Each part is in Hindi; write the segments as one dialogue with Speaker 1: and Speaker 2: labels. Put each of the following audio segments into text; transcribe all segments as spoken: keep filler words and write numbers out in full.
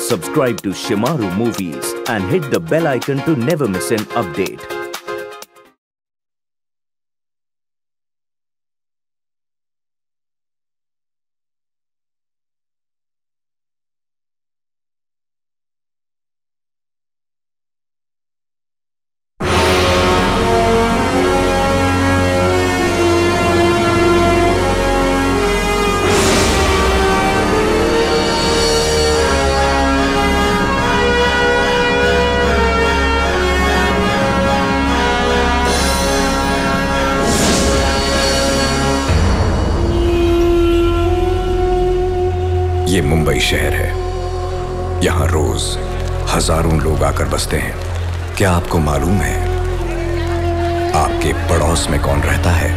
Speaker 1: subscribe to Shimaru Movies and hit the bell icon to never miss an update.
Speaker 2: ये मुंबई शहर है। यहाँ रोज हजारों लोग आकर बसते हैं। क्या आपको मालूम है आपके पड़ोस में कौन रहता है?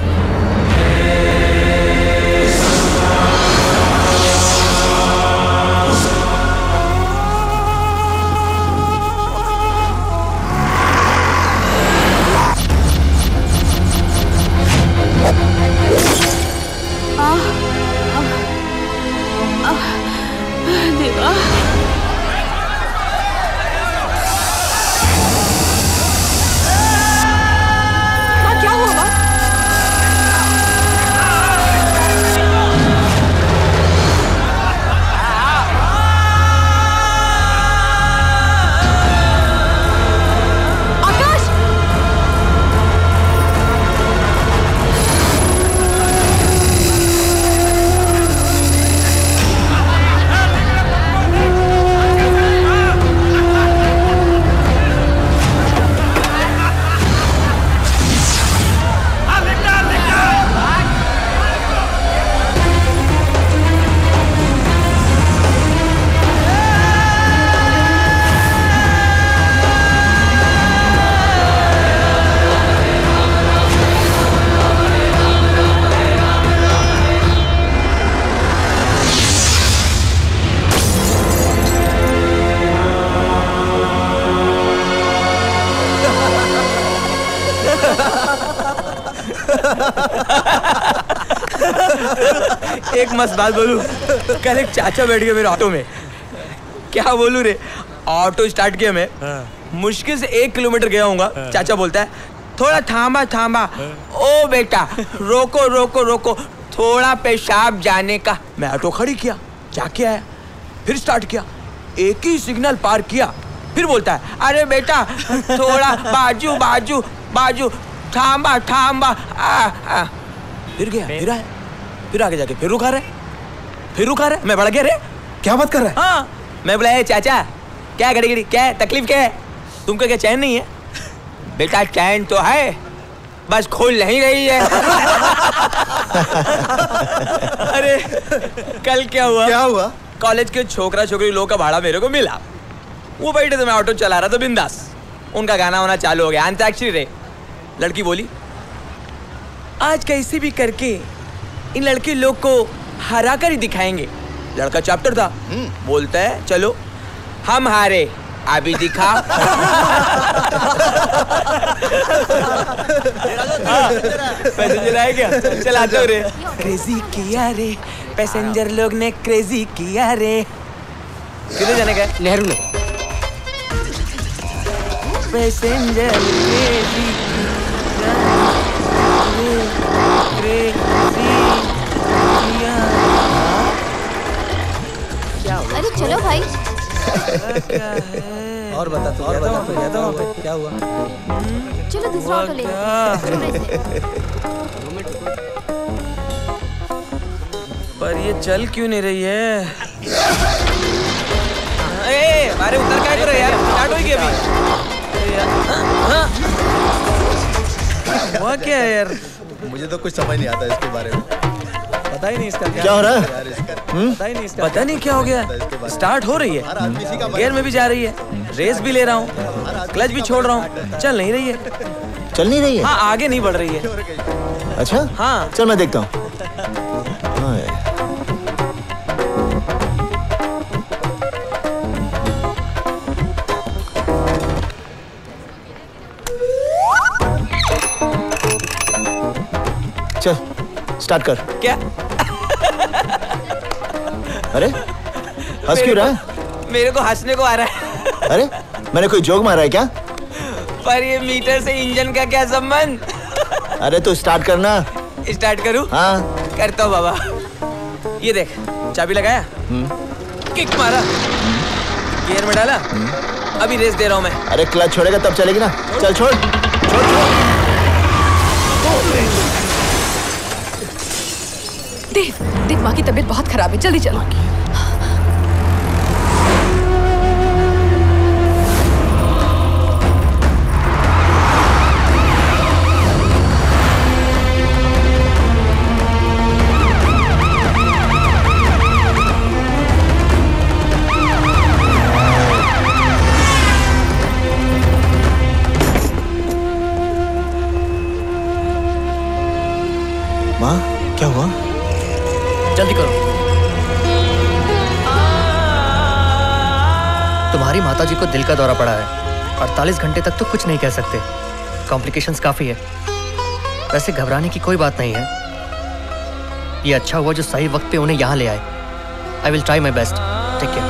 Speaker 3: एक मस्त बात बोलूं, कल एक चाचा बैठ गए मेरे ऑटो में। क्या बोलूं रे, ऑटो स्टार्ट किया मैं, मुश्किल से एक किलोमीटर गया हूँगा। चाचा बोलता है थोड़ा थामा थामा, ओ बेटा रोको रोको रोको, थोड़ा पेशाब जाने का। मैं ऑटो खड़ी किया, जाके आया, फिर स्टार्ट किया, एक ही सिग्नल पार किया, फिर बोलता है अरे बेटा थोड़ा बाजू बाजू बाजू, थामा थामा। आ, आ। फिर गया, फिर आया, फिर आगे जाके फिर रुका रहे, फिर रुका रहे। मैं बढ़ गया रे,
Speaker 4: क्या बात कर रहा है?
Speaker 3: हाँ, मैं बोला ए चाचा क्या घड़ी घड़ी क्या है, तकलीफ क्या है, तुमको क्या चैन नहीं है? बेटा चैन तो है, बस खोल नहीं रही है। अरे कल क्या हुआ?
Speaker 4: क्या हुआ?
Speaker 3: कॉलेज के छोकरा छोकरी लोग का भाड़ा मेरे को मिला। वो बैठे थे, मैं ऑटो चला रहा था बिंदास, उनका गाना वाना चालू हो गया, अंताक्षरी रे। लड़की बोली आज कैसे भी करके इन लड़के लोग को हरा कर ही दिखाएंगे। लड़का चैप्टर था, बोलता है चलो हम हारे, अभी दिखा। पैसेंजर आए क्या? चलाते हो रे। क्रेजी किया रे, पैसेंजर लोग ने क्रेजी किया रे। किधर जाने का? नेहरू में। पैसेंजर क्रेजी
Speaker 5: अरे चलो भाई।
Speaker 4: और बता तू, और बता तू, गया था वहाँ पे, क्या हुआ?
Speaker 5: चलो दूसरा ऑटो ले लो।
Speaker 3: पर ये चल क्यों नहीं रही है? ए, अरे उतर क्या कर रहे यार, स्टार्ट होगी अभी। वो क्या है यार?
Speaker 4: मुझे तो कुछ समझ नहीं आता इसके बारे में।
Speaker 6: पता ही नहीं इसका क्या,
Speaker 4: क्या हो रहा है?
Speaker 6: पता ही नहीं इसका,
Speaker 3: पता नहीं क्या हो गया। स्टार्ट हो रही है, गियर में भी जा रही है, रेस भी ले रहा हूँ, क्लच भी छोड़ रहा हूँ, चल नहीं रही है।
Speaker 4: चल नहीं रही है?
Speaker 3: हाँ, आगे नहीं बढ़ रही है।
Speaker 4: अच्छा
Speaker 3: हाँ,
Speaker 4: चल मैं देखता हूँ। चल स्टार्ट कर।
Speaker 3: क्या?
Speaker 4: अरे हंस क्यों रहा है?
Speaker 3: मेरे को हंसने को आ रहा है।
Speaker 4: अरे मैंने कोई जोक मारा है क्या?
Speaker 3: पर ये मीटर से इंजन का क्या संबंध?
Speaker 4: अरे तो स्टार्ट करना।
Speaker 3: स्टार्ट करूं?
Speaker 4: हाँ
Speaker 3: करता हूँ बाबा। ये देख, चाबी लगाया, किक मारा, गियर में डाला, अभी रेस दे रहा हूँ मैं।
Speaker 4: अरे क्लच छोड़ेगा तब चलेगी ना। चल छोड़ छोड़ छोड़।
Speaker 7: देव, देव माँ की तबीयत बहुत खराब है, जल्दी चलो।
Speaker 4: माँ क्या हुआ?
Speaker 8: जल्दी करो। तुम्हारी माताजी को दिल का दौरा पड़ा है। अड़तालीस घंटे तक तो कुछ नहीं कह सकते। कॉम्प्लिकेशंस काफी है। वैसे घबराने की कोई बात नहीं है। ये अच्छा हुआ जो सही वक्त पे उन्हें यहाँ ले आए। I will try my best. Take care.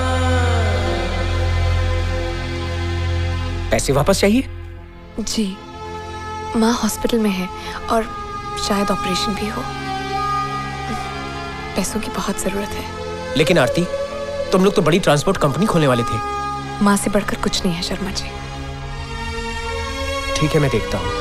Speaker 3: पैसे वापस चाहिए?
Speaker 7: जी, माँ हॉस्पिटल में है और शायद ऑपरेशन भी हो। पैसों की बहुत जरूरत है।
Speaker 6: लेकिन आरती, तुम लोग तो बड़ी ट्रांसपोर्ट कंपनी खोलने वाले थे।
Speaker 7: माँ से बढ़कर कुछ नहीं है शर्मा जी।
Speaker 6: ठीक है, मैं देखता हूँ।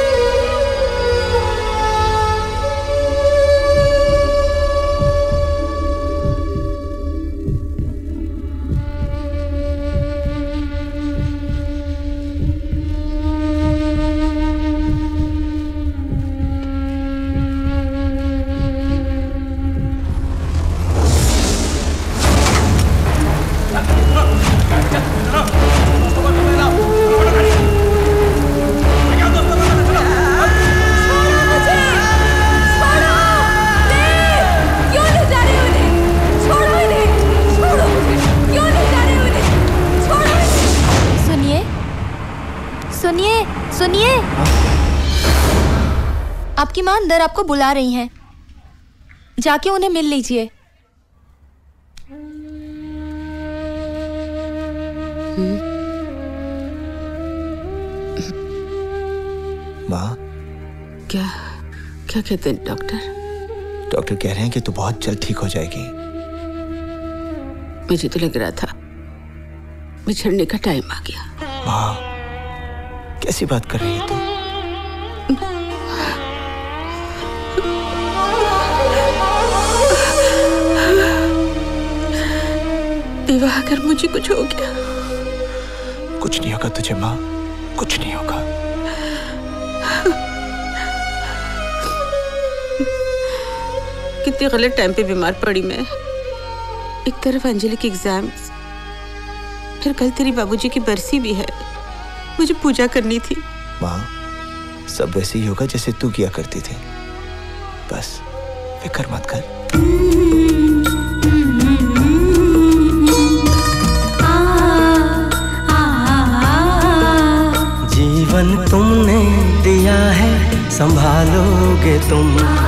Speaker 5: आपकी माँ अंदर आपको बुला रही हैं। जाके उन्हें मिल लीजिए।
Speaker 4: माँ
Speaker 9: क्या क्या कहते हैं डॉक्टर?
Speaker 4: डॉक्टर कह रहे हैं कि तू बहुत जल्द ठीक हो जाएगी।
Speaker 9: मुझे तो लग रहा था बिछड़ने का टाइम आ गया।
Speaker 4: माँ कैसी बात कर रही है तू?
Speaker 9: देवा, अगर मुझे कुछ हो गया?
Speaker 4: कुछ नहीं होगा तुझे माँ, कुछ नहीं होगा।
Speaker 9: कितने गलत टाइम पे बीमार पड़ी मैं। एक तरफ अंजलि के एग्जाम्स, फिर कल तेरी बाबूजी की बरसी भी है। मुझे पूजा करनी थी।
Speaker 4: माँ सब वैसे ही होगा जैसे तू किया करती थी। बस फिक्र मत कर।
Speaker 10: जीवन तुमने दिया है, संभालोगे तुम।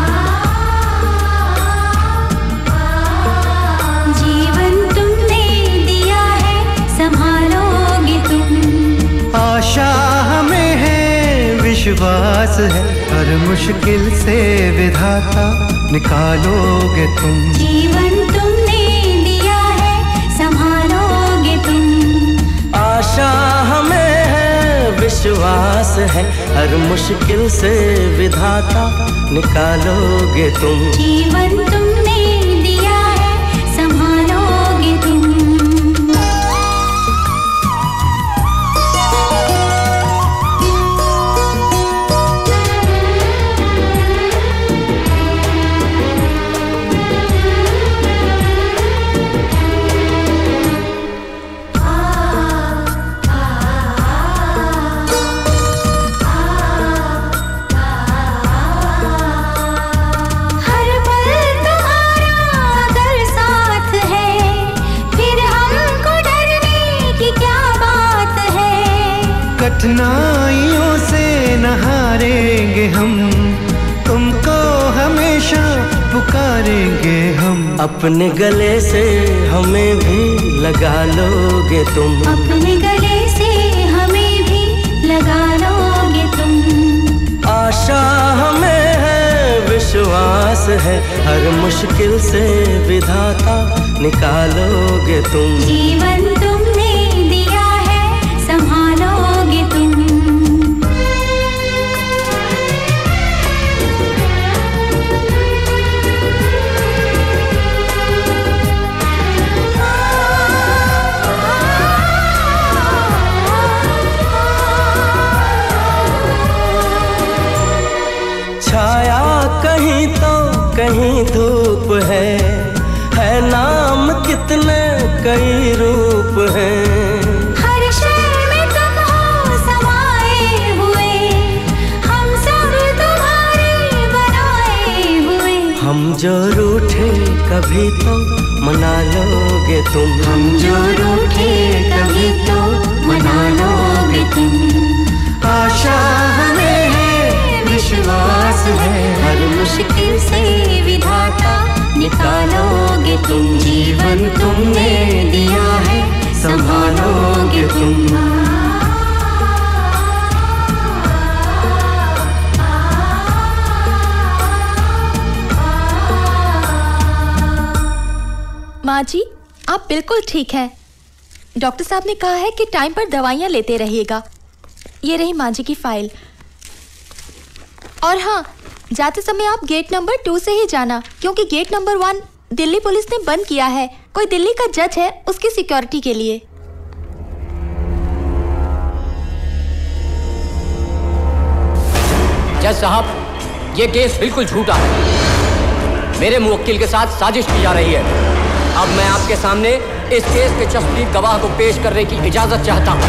Speaker 11: जीवन तुमने दिया है, संभालोगे तुम।
Speaker 10: आशा हमें है, विश्वास है, हर मुश्किल से विधाता निकालोगे तुम।
Speaker 11: जीवन तुमने दिया है, संभालोगे तुम।
Speaker 10: आशा हमें विश्वास है, हर मुश्किल से विधाता निकालोगे तुम।
Speaker 11: जीवन तुमने दिया है, संभालोगे तुम।
Speaker 10: कठिनाइयों से न हारेंगे हम, तुमको हमेशा पुकारेंगे हम। अपने गले से हमें भी लगा लोगे तुम।
Speaker 11: अपने गले से हमें भी लगा लोगे तुम।
Speaker 10: आशा हमें है, विश्वास है, हर मुश्किल से विधाता निकालोगे तुम।
Speaker 11: जीवन तुमने दिया है, संभालोगे तुम।
Speaker 10: छाया कहीं तो कहीं धूप है, है नाम कितने कई रूप हैं।
Speaker 11: हर शय में तुम हो समाए हुए, हम सब तुम्हारे बनाए हुए।
Speaker 10: हम जो रूठे कभी तो मना लोगे तुम।
Speaker 11: हम जो रूठे कभी तो मना लोगे तुम।
Speaker 10: आशा हमें है,
Speaker 11: विश्वास है, हर मुश्किल से विधाता निकालोगे तुम। जीवन तुमने दिया है, संभालोगे तुम।
Speaker 5: माँ जी, आप बिल्कुल ठीक हैं। डॉक्टर साहब ने कहा है कि टाइम पर दवाइयाँ लेते रहिएगा। ये रही माँ जी की फाइल। और हाँ, जाते समय आप गेट नंबर टू से ही जाना, क्योंकि gate number one Delhi police ने बंद किया है। कोई दिल्ली का जज है, उसकी सिक्योरिटी के लिए।
Speaker 8: जज साहब, ये केस बिल्कुल झूठा है। मेरे मुवक्किल के साथ साजिश की जा रही है। अब मैं आपके सामने इस केस के चस्पीद गवाह को पेश करने की इजाजत चाहता हूँ।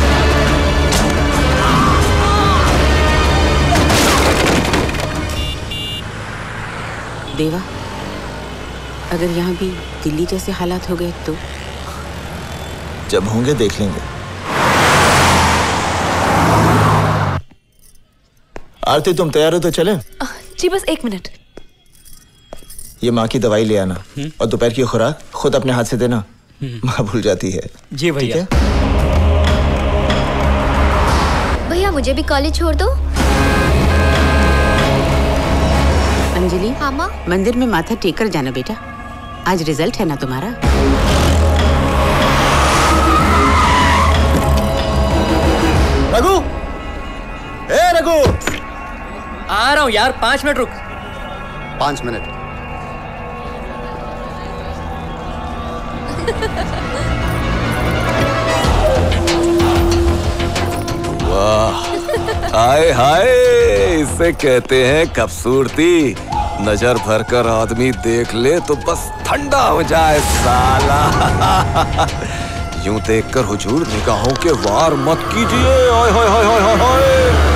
Speaker 9: देवा, अगर यहाँ भी दिल्ली जैसे हालात हो गए तो?
Speaker 4: जब होंगे देख लेंगे। आरती, तुम तैयार हो तो चले?
Speaker 7: जी बस एक मिनट।
Speaker 4: ये माँ की दवाई ले आना और दोपहर की खुराक खुद अपने हाथ से देना। माँ भूल जाती है।
Speaker 8: जी भैया।
Speaker 12: भैया मुझे भी कॉलेज छोड़ दो।
Speaker 9: अंजलि,
Speaker 12: हाँ माँ?
Speaker 9: मंदिर में माथा टेक कर जाना बेटा, आज रिजल्ट है ना तुम्हारा।
Speaker 4: रघु, ए रघु,
Speaker 8: आ रहा हूँ यार, पांच मिनट रुक।
Speaker 2: पांच मिनट।
Speaker 13: वाह, हाय हाय, इसे कहते हैं खूबसूरती। नजर भर कर आदमी देख ले तो बस ठंडा हो जाए साला। यूं देखकर हुजूर निगाहों के वार मत कीजिए। हाय हाय हाय हाय हाय।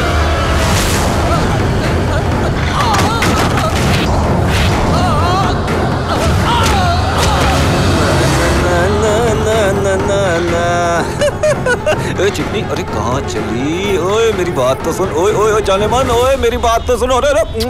Speaker 13: ए चिकनी, अरे कहाँ चली? ओए मेरी बात तो सुन। ओए ओए ओए जाने मन, ओए मेरी बात तो सुन। अरे अरे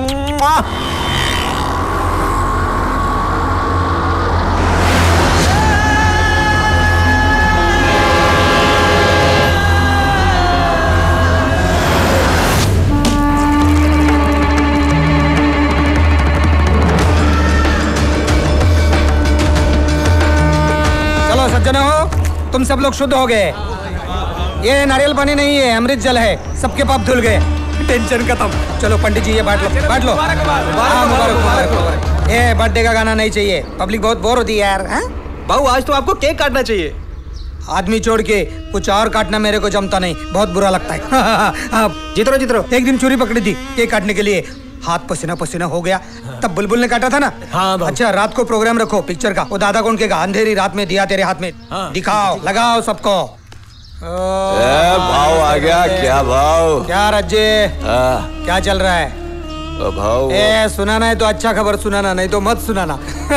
Speaker 3: चलो सज्जनों, तुम सब लोग शुद्ध हो गए। ये नारियल पानी नहीं है, अमृत जल है। सबके पाप धुल गए, टेंशन खत्म। चलो पंडित जी, ये बांट लो, बांट लो। हाँ, मुबारक मुबारक मुबारक। ये बर्थडे का गाना नहीं चाहिए, पब्लिक बहुत बोर होती है यार।
Speaker 6: बाबू, आज तो आपको केक काटना चाहिए।
Speaker 3: आदमी छोड़ के कुछ और काटना मेरे को जमता नहीं, बहुत बुरा लगता है। जितरो जितरो, एक दिन चोरी पकड़ी थी केक काटने के लिए, हाथ पसीना पसीना हो गया। तब बुलबुल ने काटा था ना।
Speaker 6: हाँ,
Speaker 3: अच्छा, रात को प्रोग्राम रखो पिक्चर का। वो दादा कौन के अंधेरी रात में दिया तेरे हाथ में। हाँ। दिखाओ, लगाओ सबको।
Speaker 13: ए, भाव आ गया। क्या भाव?
Speaker 3: क्या रज्जे, क्या चल रहा है?
Speaker 13: भाव
Speaker 3: ए, सुनाना है तो अच्छा खबर सुनाना, नहीं तो मत सुनाना।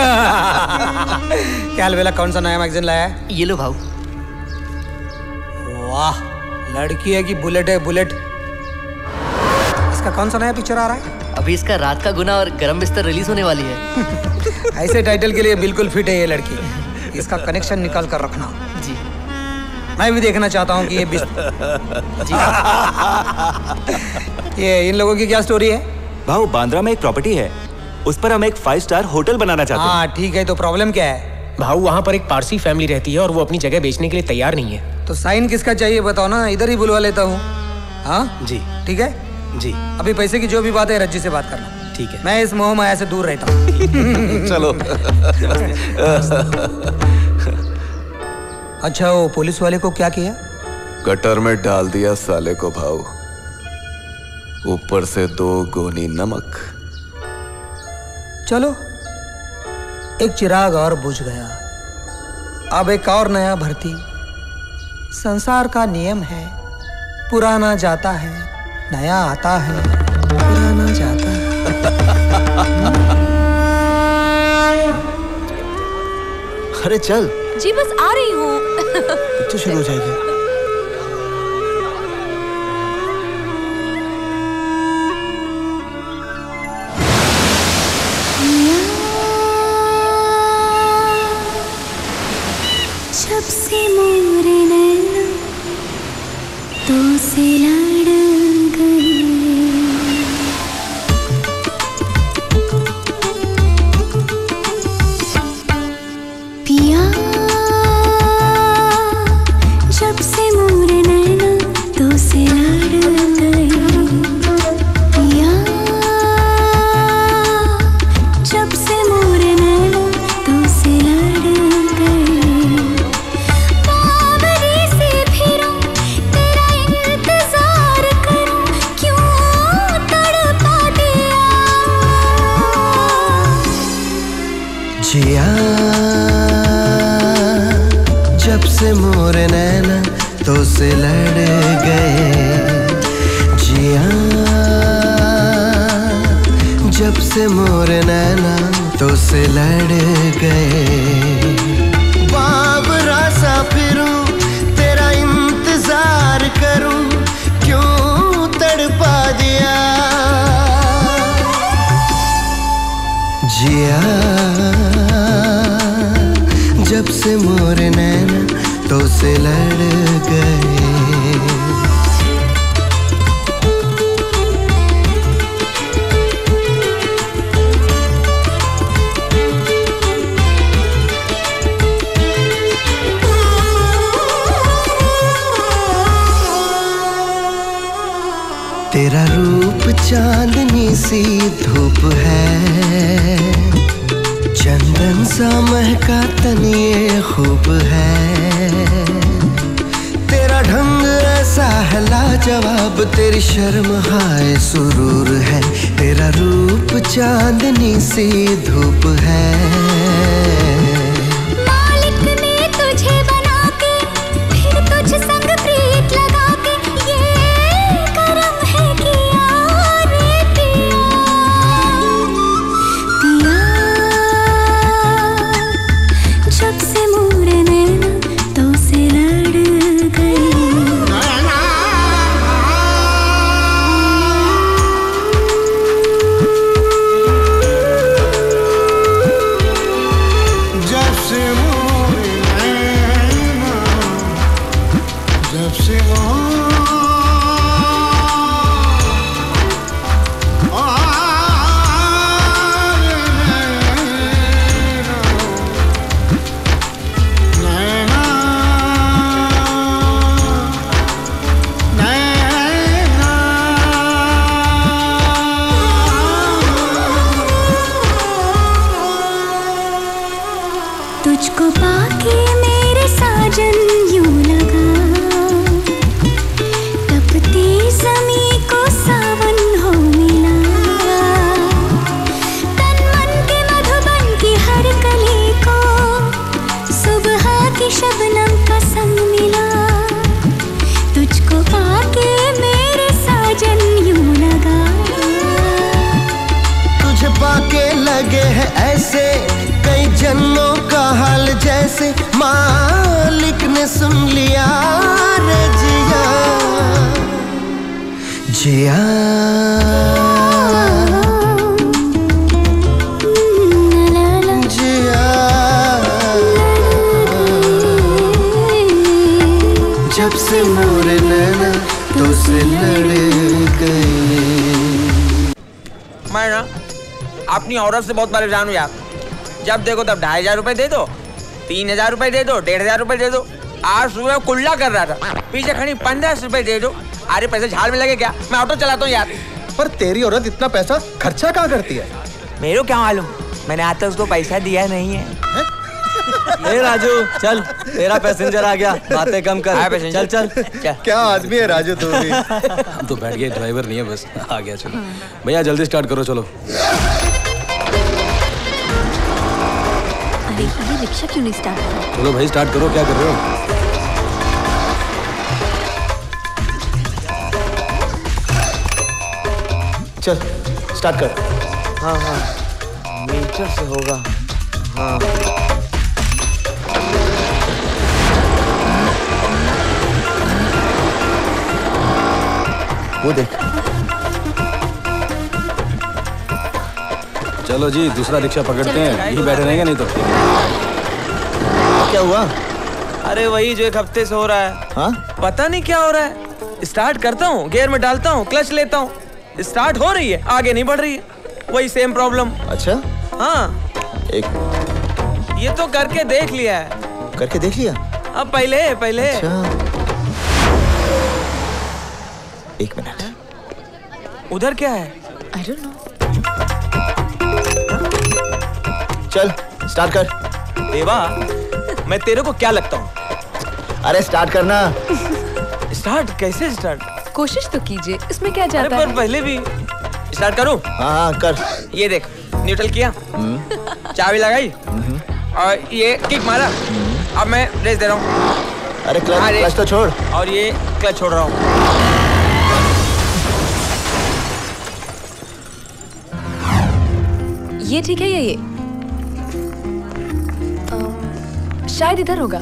Speaker 3: क्या अलबेला, कौन सा नया मैगजीन लाया है?
Speaker 8: ये लो भाव।
Speaker 3: वाह, लड़की है कि बुलेट है? बुलेट। इसका कौन सा नया पिक्चर आ रहा है?
Speaker 8: अभी इसका रात का गुना और गरम बिस्तर रिलीज होने वाली है।
Speaker 3: ऐसे टाइटल के लिए बिल्कुल फिट है ये लड़की।
Speaker 14: इसका कनेक्शन निकाल कर रखना। जी। मैं भी देखना चाहता हूँ कि ये बिस्त... जी। ये इन लोगों की क्या स्टोरी है?
Speaker 4: भाऊ बांद्रा में एक प्रॉपर्टी है, उस पर हम एक फाइव स्टार होटल बनाना चाहते हैं।
Speaker 14: हाँ ठीक है, तो प्रॉब्लम क्या है?
Speaker 6: भाऊ वहाँ पर एक पारसी फैमिली रहती है और वो अपनी जगह बेचने के लिए तैयार नहीं है।
Speaker 14: तो साइन किसका चाहिए बताओ ना, इधर ही बुलवा लेता हूँ। हाँ
Speaker 6: जी
Speaker 14: ठीक है
Speaker 6: जी।
Speaker 14: अभी पैसे की जो भी बात है रज्जी से बात करना।
Speaker 6: ठीक है।
Speaker 14: मैं इस मोह माया से दूर रहता हूँ।
Speaker 13: चलो।
Speaker 14: अच्छा वो पुलिस वाले को क्या किया?
Speaker 13: गटर में डाल दिया साले को भाऊ, ऊपर से दो गोनी नमक।
Speaker 14: चलो एक चिराग और बुझ गया, अब एक और नया भर्ती। संसार का नियम है, पुराना जाता है नया आता है, पुराना जाता है।
Speaker 4: अरे चल।
Speaker 15: जी बस आ रही हूँ।
Speaker 4: पिक्चर शुरू हो जाएगी।
Speaker 11: जब से मोरे नैना तो से लड़ गई, पिया जब से मोरे नैना तो से लड़ गई, पिया जब से मोरे नैना तो से लड़ गई, बावरी से फिरूं तेरा इंतजार करूं, क्यों तड़पा दिया
Speaker 10: जिया जब से मोरे नैना तो से लड़ गए, जिया जब से मोरे नैना तो से लड़ गए, बाबरा सा फिरूं तेरा इंतजार करूं, क्यों तड़पा दिया जिया जब से मोरे नैना तो से लड़ गए। तेरा रूप चांदनी सी धूप है, चंदन सा महका तन ये खूब है, तेरा ढंग ऐसा है लाजवाब, तेरी शर्म हाय सुरूर है, तेरा रूप चांदनी सी धूप है।
Speaker 11: मालिक ने तुझे बना के फिर तुझ संग प्रीत लगा के, ये करम है किया रे पिया, पिया जब से मोरे नैना तो से लड़ गई,
Speaker 10: जब से मोरे नैना जब से
Speaker 11: तुझको पाके मेरे साजन यूं लगा, तपती ज़मीं को सावन हो मिला, तन मन के मधुबन की हर कली को सुबह की शबनम का संग मिला, तुझको पाके मेरे साजन यूं लगा,
Speaker 10: तुझे पाके लगे है ऐसे कई जन्मों का हाल, जैसे मालिक ने सुन लिया रे जिया जिया जिया जब से मोरे नैना तो से लड़े गए।
Speaker 3: मैं ना अपनी औरत से बहुत परेशान हूँ यार। जब देखो तब ढाई हजार रुपए दे दो, तीन हजार रुपए दे दो, डेढ़ हजार रुपए दे दो। आज सुबह कुल्ला कर रहा था, पीछे खड़ी पंद्रह रुपए दे दो। अरे पैसे झाड़ में लगे क्या? मैं ऑटो चलाता हूँ यार।
Speaker 15: पर तेरी औरत इतना पैसा खर्चा कहाँ करती है?
Speaker 3: मेरे को क्या मालूम, मैंने आज तक उसको पैसा दिया नहीं है।
Speaker 16: ए राजू चल, तेरा पैसेंजर आ गया, बातें कम कर। चल चल
Speaker 15: क्या, क्या आदमी है राजू तू भी।
Speaker 17: हम तो बैठ गए, ड्राइवर नहीं है, बस आ गया। चलो भैया जल्दी स्टार्ट करो। चलो
Speaker 5: अरे ये रिक्शा क्यों नहीं स्टार्ट कर रहा?
Speaker 17: चलो भाई स्टार्ट करो, क्या कर रहे हो?
Speaker 4: चल स्टार्ट कर।
Speaker 3: हाँ हाँ मीटर से होगा। हाँ
Speaker 4: वो देख।
Speaker 17: चलो जी दूसरा रिक्शा पकड़ते हैं, यही बैठे रहेंगे नहीं तो।
Speaker 4: क्या हुआ?
Speaker 3: अरे वही जो एक हफ्ते से हो रहा है।
Speaker 4: हाँ?
Speaker 3: पता नहीं क्या हो रहा है। स्टार्ट करता हूँ, गियर में डालता हूँ, क्लच लेता हूँ, स्टार्ट हो रही है, आगे नहीं बढ़ रही है। वही सेम प्रॉब्लम।
Speaker 4: अच्छा
Speaker 3: हाँ
Speaker 4: एक
Speaker 3: ये तो करके देख लिया है।
Speaker 4: करके देख लिया?
Speaker 3: अब पहले पहले
Speaker 4: अच्छा। एक मिनट,
Speaker 3: उधर क्या है?
Speaker 7: I don't know.
Speaker 4: चल स्टार्ट कर।
Speaker 3: देवा मैं तेरे को क्या लगता हूँ?
Speaker 4: अरे स्टार्ट करना।
Speaker 3: स्टार्ट कैसे स्टार्ट?
Speaker 7: कोशिश तो कीजिए, इसमें क्या जाता है?
Speaker 3: पर पहले भी स्टार्ट करूँ?
Speaker 4: हाँ हाँ कर।
Speaker 3: ये देख न्यूट्रल किया, चाबी लगाई और ये किक मारा। अब मैं रेस दे रहा हूँ।
Speaker 4: अरे क्लच क्लच तो छोड़।
Speaker 3: और ये क्लच छोड़ रहा हूँ।
Speaker 7: ये ठीक है या ये? आ, शायद इधर होगा।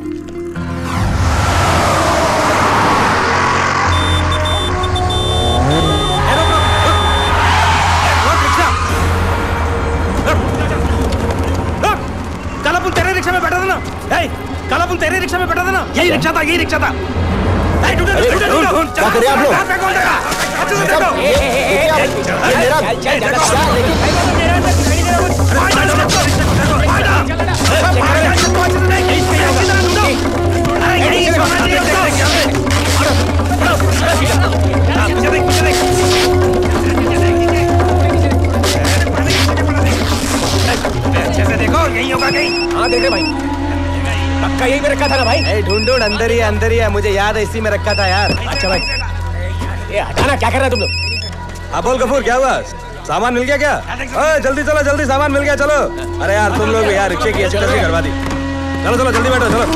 Speaker 18: काला पुल तेरे रिक्शा में बैठा था ना? हे, काला पुल तेरे रिक्शा में बैठा था ना? यही रिक्शा था, यही रिक्शा था। हे, ढूंढो, ढूंढो, ढूंढो, ढूंढो।
Speaker 4: क्या कर रहे हैं आप लोग?
Speaker 18: पे कौन देगा? अच्छे से देखो।
Speaker 4: ये मेरा
Speaker 18: अच्छे से देखो, यही होगा कहीं।
Speaker 6: हाँ देख रहे भाई, पक्का यही में रखा था ना भाई?
Speaker 16: ए ढूंढ ढूंढ, अंदर ही अंदर ही है, मुझे याद है इसी में रखा था यार।
Speaker 6: अच्छा भाई, ये हटाना, क्या कर रहे हैं तुम लोग?
Speaker 17: हाँ बोल गफूर, क्या हुआ? सामान मिल गया क्या? ओए जल्दी चलो, जल्दी सामान मिल गया, चलो। अरे यार तुम लोग यार रिक्शे की ऐसी तैसी करवा दी। चलो चलो जल्दी बैठो, चलो।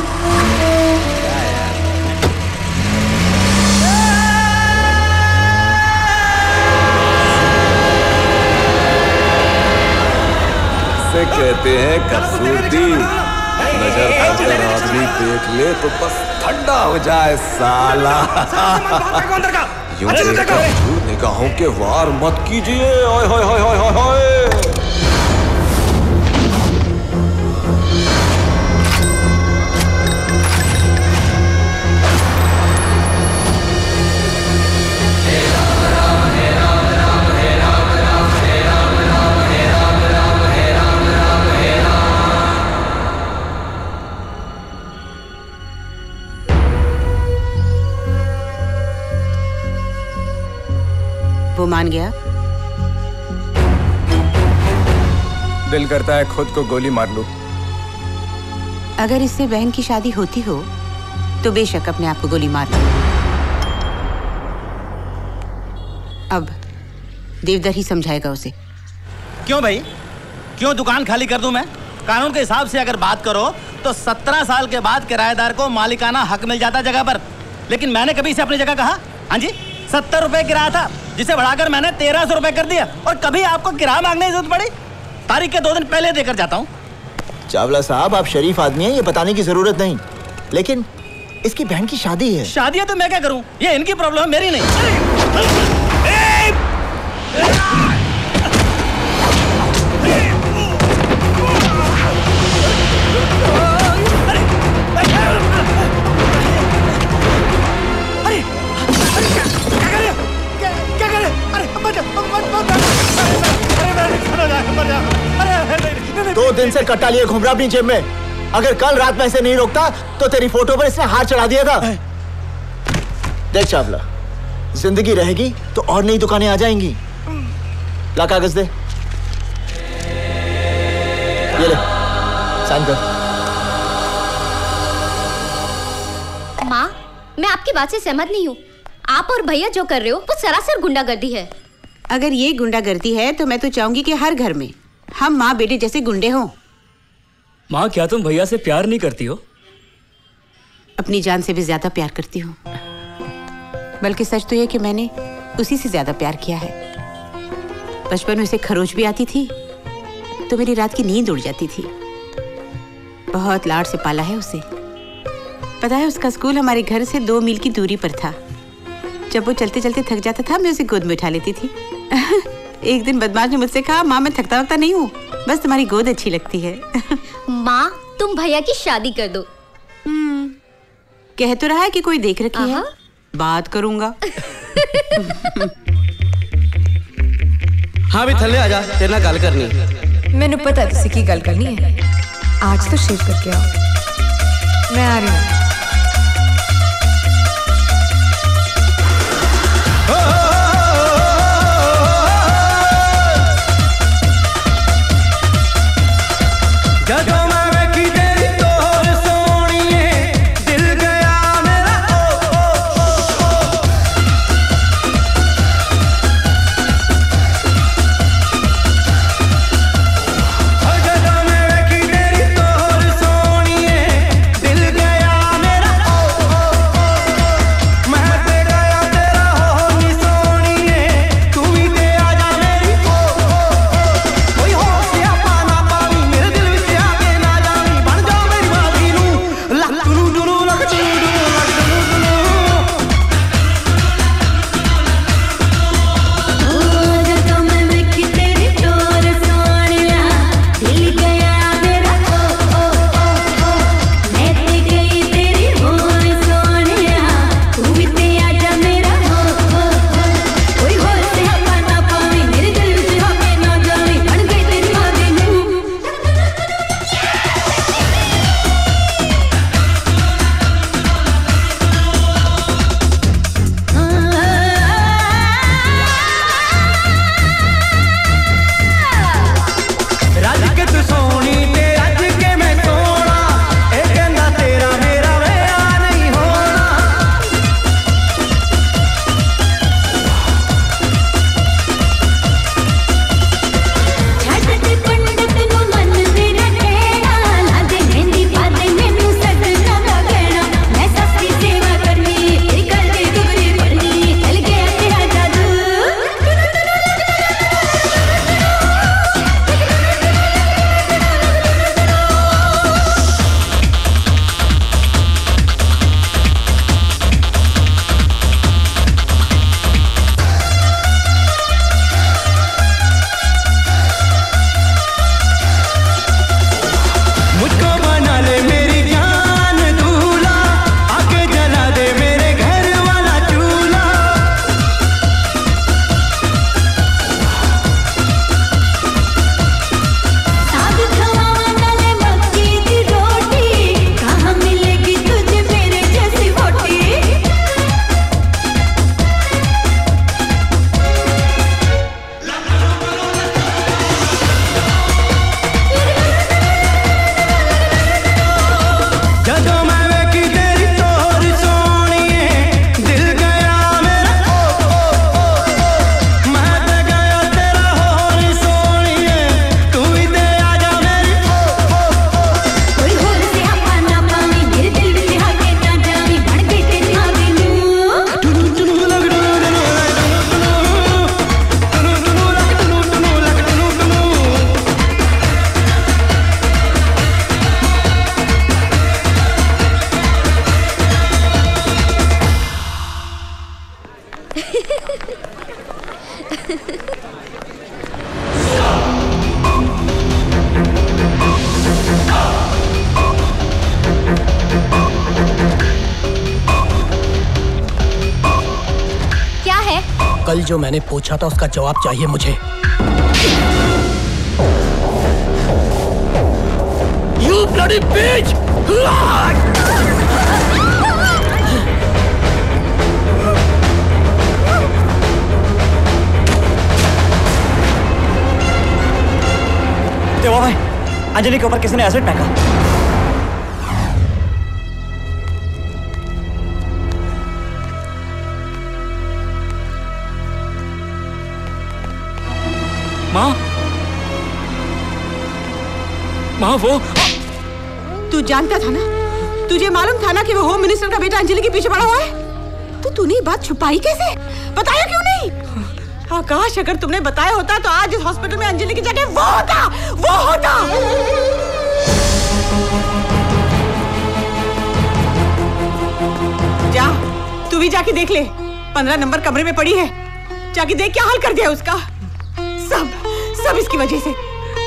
Speaker 13: इसे कहते हैं खूबसूरती। नजर अगर आदमी देख ले तो बस ठंडा हो जाए साला। यूं देखकर झूठ निगाहों के वार मत कीजिए। ओए होए होए होए होए।
Speaker 9: वो मान गया?
Speaker 2: दिल करता है खुद को गोली मार लूं।
Speaker 9: अगर इससे बहन की शादी होती हो तो बेशक अपने आप को गोली मार लो। अब देवदर ही समझाएगा उसे।
Speaker 18: क्यों भाई, क्यों दुकान खाली कर दूं मैं? कानून के हिसाब से अगर बात करो तो सत्रह साल के बाद किराएदार को मालिकाना हक मिल जाता जगह पर। लेकिन मैंने कभी इसे अपनी जगह कहा? हाँ जी, सत्तर रुपए किराया था जिसे बढ़ाकर मैंने तेरह सौ रुपए कर दिया। और कभी आपको किराया मांगने की जरूरत पड़ी? तारीख के दो दिन पहले देकर जाता हूँ।
Speaker 4: चावला साहब, आप शरीफ आदमी हैं, ये बताने की जरूरत नहीं, लेकिन इसकी बहन की शादी है।
Speaker 18: शादी है तो मैं क्या करूँ? ये इनकी प्रॉब्लम है, मेरी नहीं।
Speaker 4: से कट्टा लिए घूम रहा अपनी जेब में। अगर कल रात में ऐसे नहीं रोकता तो तेरी फोटो पर इसने हाथ चढ़ा दिया था। देख चावला, जिंदगी रहेगी तो और नई दुकानें आ जाएंगी। ला कागज दे, ये ले साइन कर।
Speaker 12: माँ, मैं आपकी बात से सहमत नहीं हूँ। आप और भैया जो कर रहे हो वो सरासर गुंडागर्दी है।
Speaker 9: अगर ये गुंडागर्दी है तो मैं तो चाहूंगी कि हर घर में हम माँ बेटे जैसे गुंडे हों।
Speaker 19: माँ, क्या तुम भैया से प्यार नहीं करती हो?
Speaker 9: अपनी जान से भी ज्यादा प्यार करती हूँ। बल्कि सच तो ये कि मैंने उसी से ज्यादा प्यार किया है। बचपन में उसे खरोच भी आती थी तो मेरी रात की नींद उड़ जाती थी। बहुत लाड से पाला है उसे। पता है, उसका स्कूल हमारे घर से दो मील की दूरी पर था। जब वो चलते चलते थक जाता था मैं उसे गोद में उठा लेती थी। एक दिन बदमाश ने मुझसे कहा, माँ मैं थकता वकता नहीं हूँ, बस तुम्हारी गोद अच्छी लगती है।
Speaker 12: माँ, तुम भैया की शादी कर दो।
Speaker 9: कह तो रहा है कि कोई देख रखी है। बात करूंगा।
Speaker 16: हाँ भी थल्ले आजा, तेरे ना गल करनी।
Speaker 7: मैंने पता है किसी की गल करनी है। आज तो शेव करके आओ। मैं आ रही हूँ।
Speaker 6: कल जो मैंने पूछा था उसका जवाब चाहिए मुझे।
Speaker 11: You bloody bitch!
Speaker 16: देवा भाई, अंजलि के ऊपर किसी ने एसिड फेंका।
Speaker 19: माँ, माँ वो
Speaker 9: तू जानता था ना, तुझे मालूम था ना कि वो होम मिनिस्टर का बेटा अंजलि के पीछे पड़ा हुआ है, तो तूने ये बात छुपाई कैसे? बताया क्यों नहीं? आकाश, अगर तुमने बताया होता तो आज इस हॉस्पिटल में अंजलि की जगह वो होता, वो होता। जा, तू भी जाके देख ले, पंद्रह नंबर कमरे में पड़ी है, जाके देख क्या हाल कर दिया उसका। सब सब इसकी वजह से।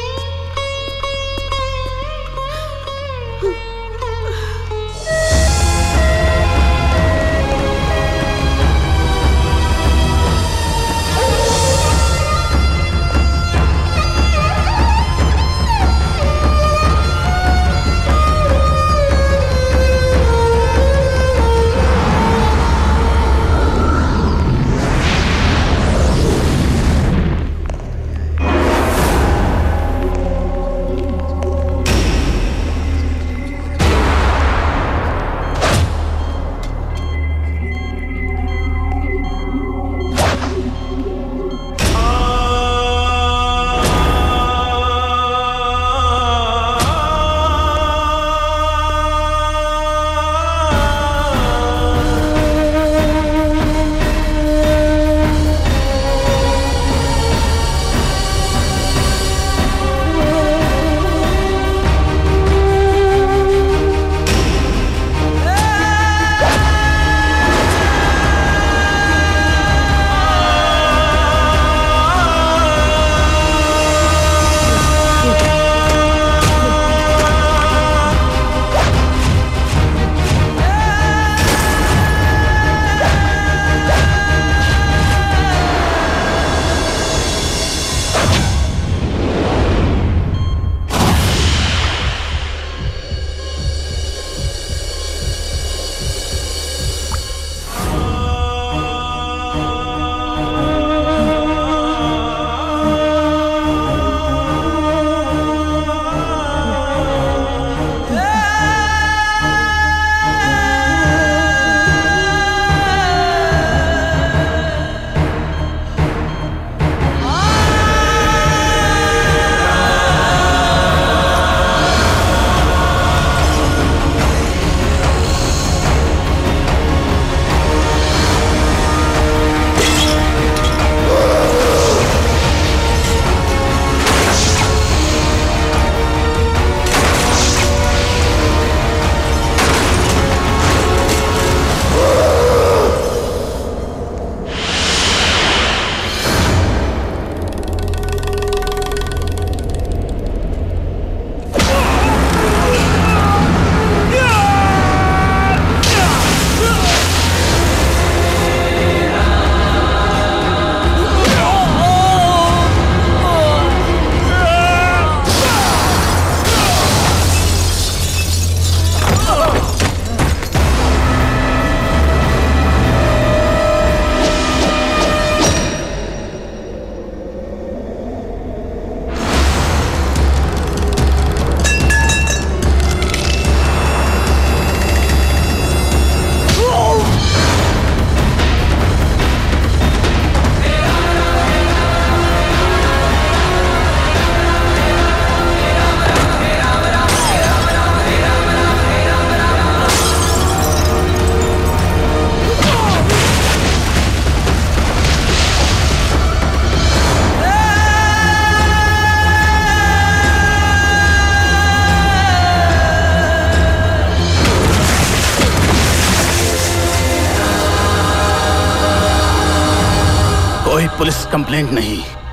Speaker 18: कोई पुलिस कंप्लेंट नहीं,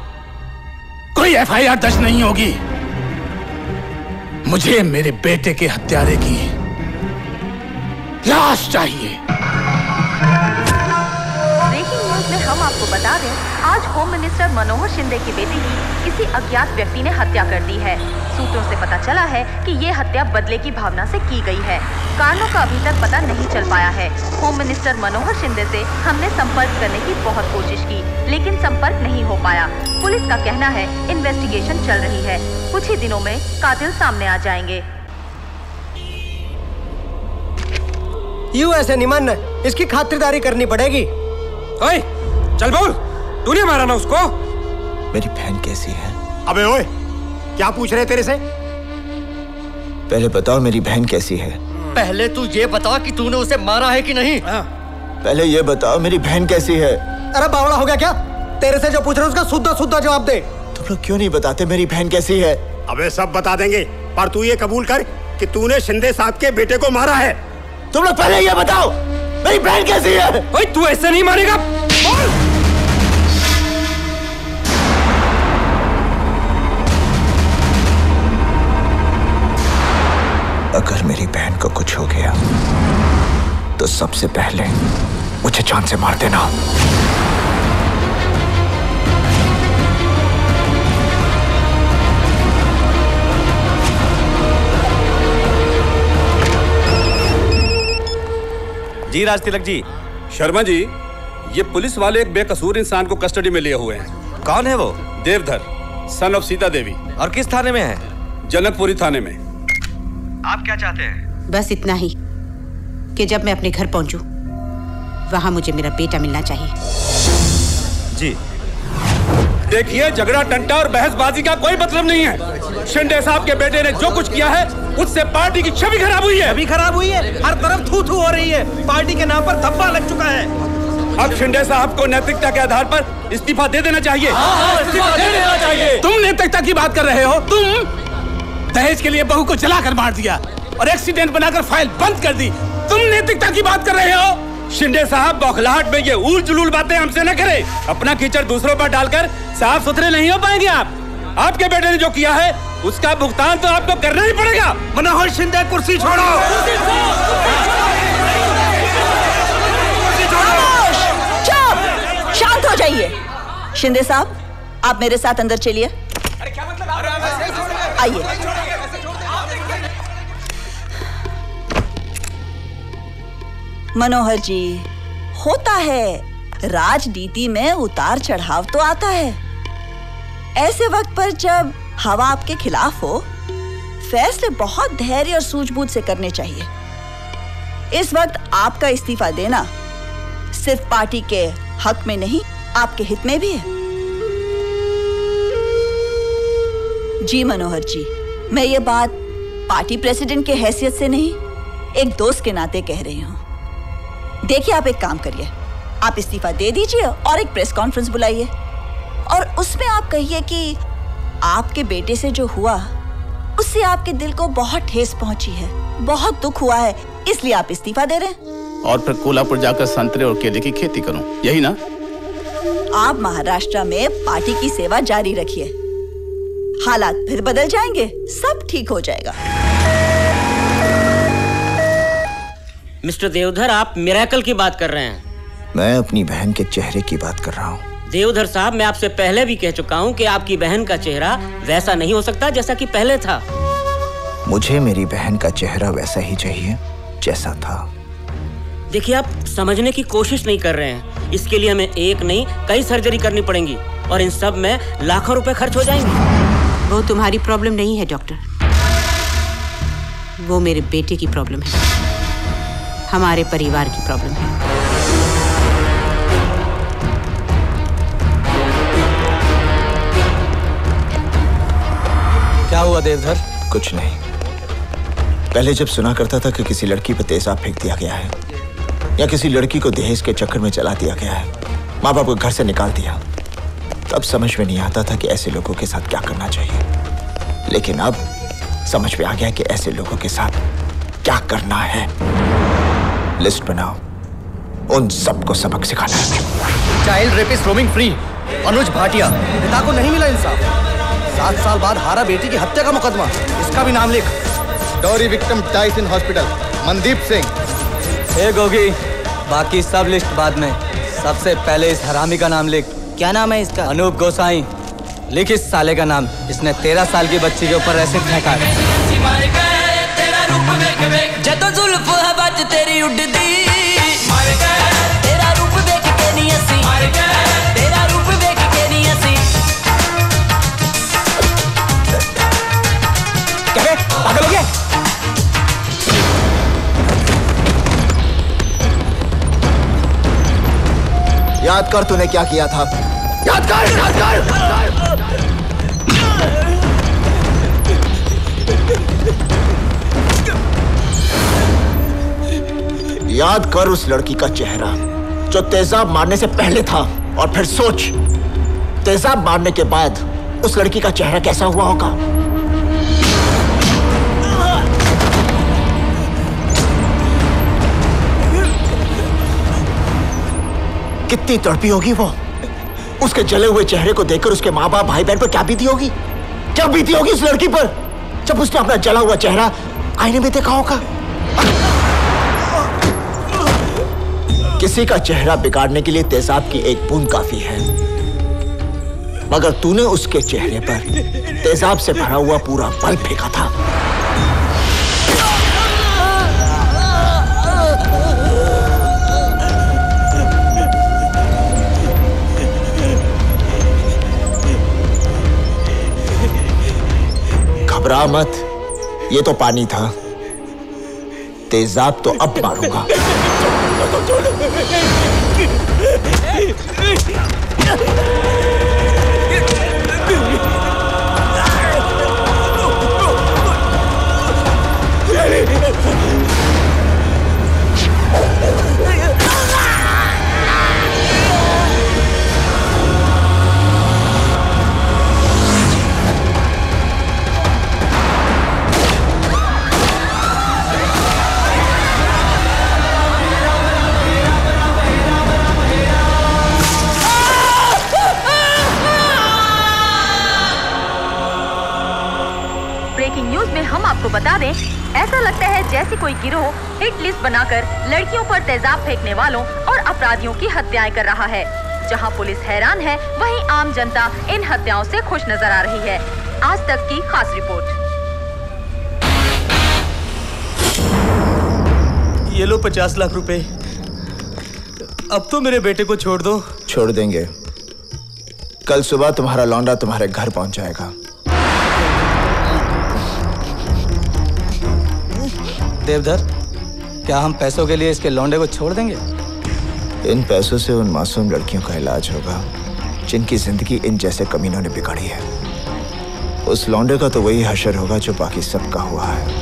Speaker 18: कोई एफ आई आर दर्ज नहीं होगी। मुझे मेरे बेटे के हत्यारे की लाश चाहिए।
Speaker 20: ब्रेकिंग न्यूज में हम आपको बता दें, आज होम मिनिस्टर मनोहर शिंदे की बेटी की किसी अज्ञात व्यक्ति ने हत्या कर दी है। सूत्रों से पता चला है कि ये हत्या बदले की भावना से की गई है। कारणों का अभी तक पता नहीं चल पाया है। होम मिनिस्टर मनोहर शिंदे से हमने संपर्क करने की बहुत कोशिश की, लेकिन संपर्क नहीं हो पाया। पुलिस का कहना है इन्वेस्टिगेशन चल रही है, कुछ ही दिनों में कातिल सामने आ जाएंगे।
Speaker 21: यूं ऐसे नहीं मानना, इसकी खातिरदारी करनी पड़ेगी।
Speaker 17: ओए, चल बोल, तूने मारा ना उसको?
Speaker 4: मेरी बहन कैसी है?
Speaker 21: अबे ओए, क्या पूछ रहे तेरे से?
Speaker 4: पहले बताओ मेरी बहन कैसी है।
Speaker 8: पहले तू ये बता कि तूने उसे मारा है कि नहीं।
Speaker 4: पहले ये बताओ मेरी बहन कैसी है।
Speaker 21: अरे बावड़ा हो गया क्या? तेरे से जो पूछ रहे उसका शुद्ध शुद्ध जवाब दे।
Speaker 4: तुम लोग क्यों नहीं बताते मेरी बहन कैसी है?
Speaker 21: अबे सब बता देंगे, पर तू ये कबूल कर कि तूने शिंदे साहब के बेटे को मारा है।
Speaker 4: तुम लोग पहले ये बताओ मेरी बहन कैसी है।
Speaker 17: ओए, तू ऐसे नहीं मारेगा। बोल।
Speaker 4: अगर मेरी बहन को कुछ हो गया तो सबसे पहले मुझे जान से मार देना।
Speaker 17: जी राज तिलक जी। शर्मा जी, ये पुलिस वाले एक बेकसूर इंसान को कस्टडी में लिए हुए हैं।
Speaker 13: कौन है वो?
Speaker 17: Devdhar, son of Sita Devi.
Speaker 13: और किस थाने में है?
Speaker 17: जनकपुरी थाने में।
Speaker 13: आप क्या चाहते हैं?
Speaker 9: बस इतना ही कि जब मैं अपने घर पहुंचूं, वहां मुझे मेरा बेटा मिलना चाहिए।
Speaker 17: जी देखिए, झगड़ा टंटा और बहसबाजी का कोई मतलब नहीं है। शिंदे साहब के बेटे ने जो कुछ किया है उससे पार्टी की छवि खराब हुई है।
Speaker 21: छवि खराब हुई है, हर तरफ थू थू हो रही है, पार्टी के नाम पर धब्बा लग चुका है।
Speaker 17: अब शिंदे साहब को नैतिकता के आधार पर इस्तीफा दे देना चाहिए।
Speaker 21: हाँ, इस्तीफा दे देना चाहिए।
Speaker 19: तुम नैतिकता की बात कर रहे हो? तुम दहेज के लिए बहू को जलाकर मार दिया और एक्सीडेंट बनाकर फाइल बंद कर दी। तुम नैतिकता की बात कर रहे हो?
Speaker 17: शिंदे साहब, बौखलाहट में ये ऊल जुलूल बातें हमसे न करें। अपना कीचड़ दूसरों पर डालकर साफ सुथरे नहीं हो पाएंगे आप। आपके बेटे ने जो किया है उसका भुगतान तो आपको करना ही पड़ेगा।
Speaker 21: मनोहर शिंदे, कुर्सी छोड़ो।
Speaker 22: चुप, शांत हो जाइए। शिंदे साहब, आप मेरे साथ अंदर चलिए। आइए। मनोहर जी, होता है राजनीति में उतार चढ़ाव तो आता है। ऐसे वक्त पर जब हवा आपके खिलाफ हो, फैसले बहुत धैर्य और सूझबूझ से करने चाहिए। इस वक्त आपका इस्तीफा देना सिर्फ पार्टी के हक में नहीं, आपके हित में भी है। जी मनोहर जी, मैं ये बात पार्टी प्रेसिडेंट के हैसियत से नहीं, एक दोस्त के नाते कह रही हूँ। देखिए, आप एक काम करिए, आप इस्तीफा दे दीजिए और एक प्रेस कॉन्फ्रेंस बुलाइए और उसमें आप कहिए कि आपके बेटे से जो हुआ उससे आपके दिल को बहुत ठेस पहुंची है, बहुत दुख हुआ है, इसलिए आप इस्तीफा दे रहे हैं।
Speaker 23: और फिर कोल्हापुर जाकर संतरे और केले की खेती करूं, यही ना?
Speaker 22: आप महाराष्ट्र में पार्टी की सेवा जारी रखिए, हालात फिर बदल जाएंगे, सब ठीक हो जाएगा।
Speaker 24: मिस्टर देवधर, आप मिरेकल की बात कर रहे हैं?
Speaker 4: मैं अपनी बहन के चेहरे की बात कर रहा हूँ।
Speaker 24: देवधर साहब, मैं आपसे पहले भी कह चुका हूँ कि आपकी बहन का चेहरा वैसा नहीं हो सकता जैसा कि पहले था।
Speaker 4: मुझे मेरी बहन का चेहरा वैसा ही चाहिए जैसा था।
Speaker 24: देखिए, आप समझने की कोशिश नहीं कर रहे हैं। इसके लिए हमें एक नहीं कई सर्जरी करनी पड़ेंगी और इन सब में लाखों रुपए खर्च हो जाएंगे।
Speaker 9: वो तुम्हारी प्रॉब्लम नहीं है डॉक्टर, वो मेरे बेटे की प्रॉब्लम है, हमारे परिवार की प्रॉब्लम है।
Speaker 21: क्या हुआ देवधर?
Speaker 4: कुछ नहीं। पहले जब सुना करता था कि किसी लड़की पर तेजाब फेंक दिया गया है या किसी लड़की को दहेज के चक्कर में जला दिया गया है, माँ बाप को घर से निकाल दिया, तब समझ में नहीं आता था कि ऐसे लोगों के साथ क्या करना चाहिए। लेकिन अब समझ में आ गया कि ऐसे लोगों के साथ क्या करना है। लिस्ट बनाओ, उन सबको सबक सिखाना है।
Speaker 8: Child rapist roaming free, Anuj Bhatia.
Speaker 21: पिता को नहीं मिला इंसाफ, सात साल बाद हारा बेटी की हत्या का मुकदमा, इसका भी नाम लिख।
Speaker 15: Dowry victim dies in hospital, Mandeep Singh.
Speaker 16: ए गोगी, बाकी सब लिस्ट बाद में, सबसे पहले इस हरामी का नाम लिख।
Speaker 24: क्या नाम है इसका?
Speaker 16: अनूप गोसाई। लिख इस साले का नाम, इसने तेरह साल की बच्ची के ऊपर ऐसे फेंका है।
Speaker 11: जदों जुल्फ हवा च तेरी उड़दी, तेरा रूप देख के नहीं हसी, तेरा रूप देख के नहीं हसी।
Speaker 3: क्या बे, पागल हो गया?
Speaker 4: याद कर तूने क्या किया था। याद कर, याद कर। याद कर उस लड़की का चेहरा जो तेजाब मारने से पहले था, और फिर सोच तेजाब मारने के बाद उस लड़की का चेहरा कैसा हुआ होगा। कितनी तड़पी होगी वो। उसके जले हुए चेहरे को देखकर उसके माँ बाप भाई बहन पर क्या बीती होगी, क्या बीती होगी उस लड़की पर जब उसने अपना जला हुआ चेहरा आईने में देखा होगा। किसी का चेहरा बिगाड़ने के लिए तेजाब की एक बूंद काफी है, मगर तूने उसके चेहरे पर तेजाब से भरा हुआ पूरा बल्ब फेंका था। घबरा मत, ये तो पानी था, तेजाब तो अब मारूंगा।
Speaker 20: आपको बता दें, ऐसा लगता है जैसे कोई गिरोह हिट लिस्ट बनाकर लड़कियों पर तेजाब फेंकने वालों और अपराधियों की हत्याएं कर रहा है। जहां पुलिस हैरान है, वहीं आम जनता इन हत्याओं से खुश नजर आ रही है। आज तक की खास रिपोर्ट।
Speaker 3: ये लो पचास लाख रुपए, अब तो मेरे बेटे को छोड़ दो।
Speaker 4: छोड़ देंगे, कल सुबह तुम्हारा लौंडा तुम्हारे घर पहुंच जाएगा।
Speaker 16: देवधर, क्या हम पैसों के लिए इसके लौंडे को छोड़ देंगे?
Speaker 4: इन पैसों से उन मासूम लड़कियों का इलाज होगा जिनकी जिंदगी इन जैसे कमीनों ने बिगाड़ी है। उस लौंडे का तो वही हशर होगा जो बाकी सबका हुआ है।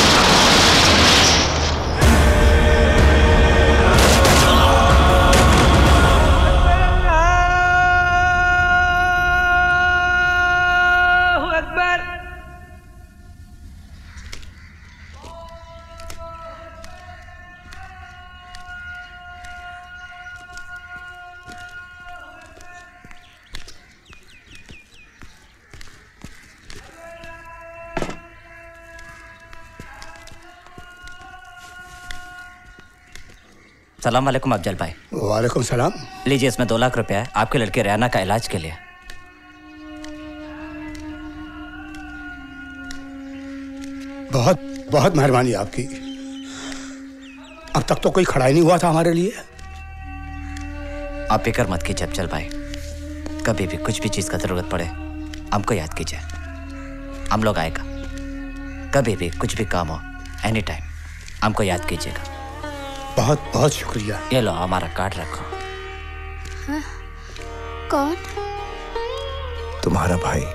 Speaker 1: सलाम वालेकुम अफजल भाई।
Speaker 19: वालेकुम सलाम।
Speaker 1: लीजिए, इसमें दो लाख रुपया है आपके लड़के रैना का इलाज के लिए।
Speaker 19: बहुत बहुत मेहरबानी आपकी। अब तक तो कोई खड़ा ही नहीं हुआ था हमारे लिए।
Speaker 1: आप फिक्र मत कीजिए अफजल भाई, कभी भी कुछ भी चीज का जरूरत पड़े हमको याद कीजिए, हम लोग आएगा। कभी भी कुछ भी काम हो, एनी टाइम हमको याद कीजिएगा।
Speaker 19: बहुत बहुत शुक्रिया।
Speaker 1: ये लो हमारा कार्ड रखो।
Speaker 7: हाँ? कौन?
Speaker 4: तुम्हारा भाई।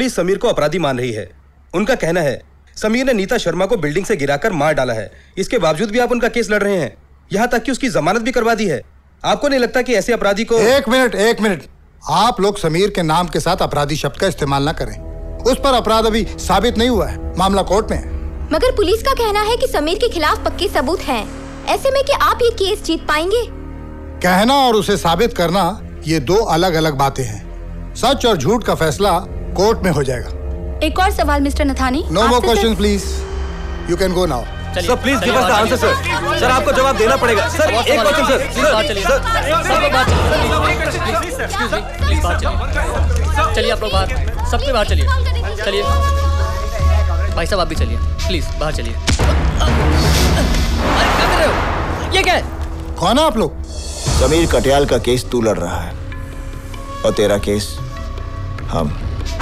Speaker 2: पुलिस समीर को अपराधी मान रही है। उनका कहना है समीर ने नीता शर्मा को बिल्डिंग से गिराकर मार डाला है। इसके बावजूद भी आप उनका केस लड़ रहे हैं, यहाँ तक कि उसकी जमानत भी करवा दी है। आपको नहीं लगता कि ऐसे अपराधी को...
Speaker 5: एक मिनट एक मिनट आप लोग समीर के नाम के साथ अपराधी शब्द का इस्तेमाल ना करें। उस पर अपराध अभी साबित नहीं हुआ है, मामला कोर्ट में है।
Speaker 10: मगर पुलिस का कहना है कि समीर के खिलाफ पक्के सबूत हैं। ऐसे में कि आप ये केस जीत पाएंगे?
Speaker 5: कहना और उसे साबित करना ये दो अलग अलग बातें हैं। सच और झूठ का फैसला कोर्ट में हो जाएगा।
Speaker 10: एक और सवाल mister Nathani.
Speaker 5: No more question please, you can go now.
Speaker 16: Sir please give us the answer sir. Sir आपको जवाब देना पड़ेगा सर। एक क्वेश्चन सर। सर चलिए सर सब लोग बात चलिए।
Speaker 8: चलिए आप लोग बाहर, सबके बाहर चलिए। चलिए भाई साहब आप भी चलिए प्लीज, बाहर चलिए। अरे क्या कर रहे हो? ये क्या है?
Speaker 4: कौन है आप लोग? समीर कटियाल का केस तू लड़ रहा है और तेरा केस हम।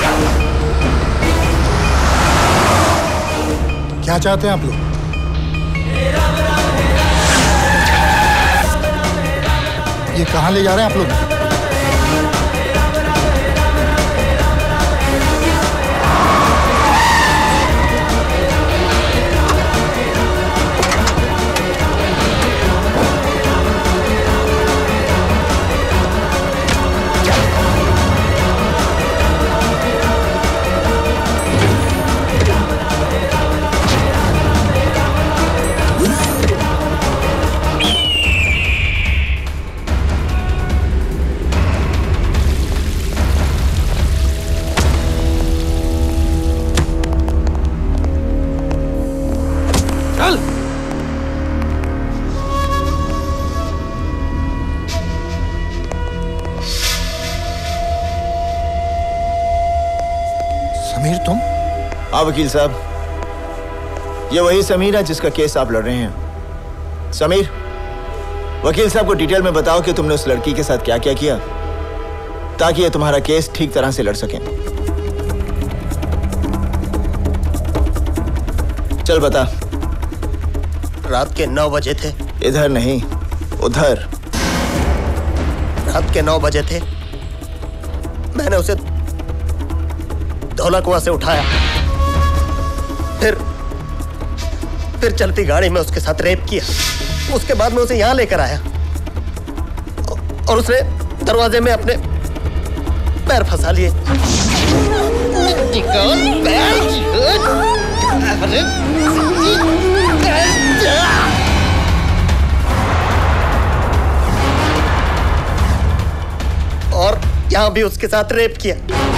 Speaker 5: क्या चाहते हैं आप लोग? ये कहां ले जा रहे हैं आप लोग? समीर तुम?
Speaker 4: हाँ वकील साहब, ये वही समीर है जिसका केस आप लड़ रहे हैं। समीर, वकील साहब को डिटेल में बताओ कि तुमने उस लड़की के साथ क्या क्या किया ताकि ये तुम्हारा केस ठीक तरह से लड़ सके। चल बता।
Speaker 14: रात के नौ बजे थे।
Speaker 4: इधर नहीं, उधर।
Speaker 14: रात के नौ बजे थे। मैंने उसे धौला कुआं से उठाया, फिर फिर चलती गाड़ी में उसके साथ रेप किया। उसके बाद मैं उसे यहां लेकर आया और उसने दरवाजे में अपने पैर फंसा लिए। और यहां भी उसके साथ रेप किया।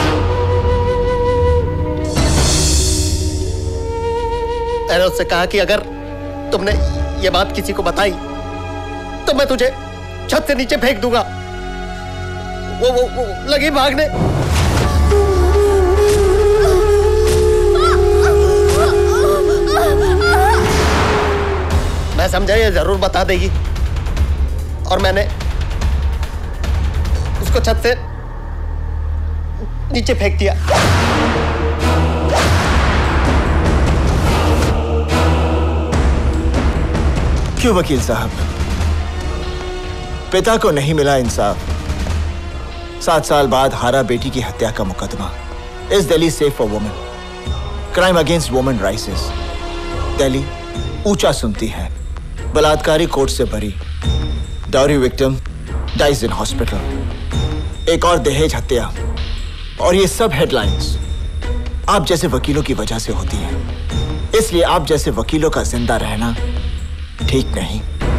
Speaker 14: मैंने उससे कहा कि अगर तुमने ये बात किसी को बताई तो मैं तुझे छत से नीचे फेंक दूंगा। वो वो, वो लगी भागने। मैं समझा ये जरूर बता देगी और मैंने उसको छत से नीचे फेंक दिया।
Speaker 4: क्यों वकील साहब? पिता को नहीं मिला इंसाफ। सात साल बाद हारा बेटी की हत्या का मुकदमा। Is Delhi safe for women? Crime against women rises. Delhi ऊंचा सुनती है। बलात्कारी कोर्ट से बरी। Dowry victim dies in hospital. एक और दहेज हत्या। और ये सब हेडलाइंस आप जैसे वकीलों की वजह से होती हैं। इसलिए आप जैसे वकीलों का जिंदा रहना ठीक नहीं।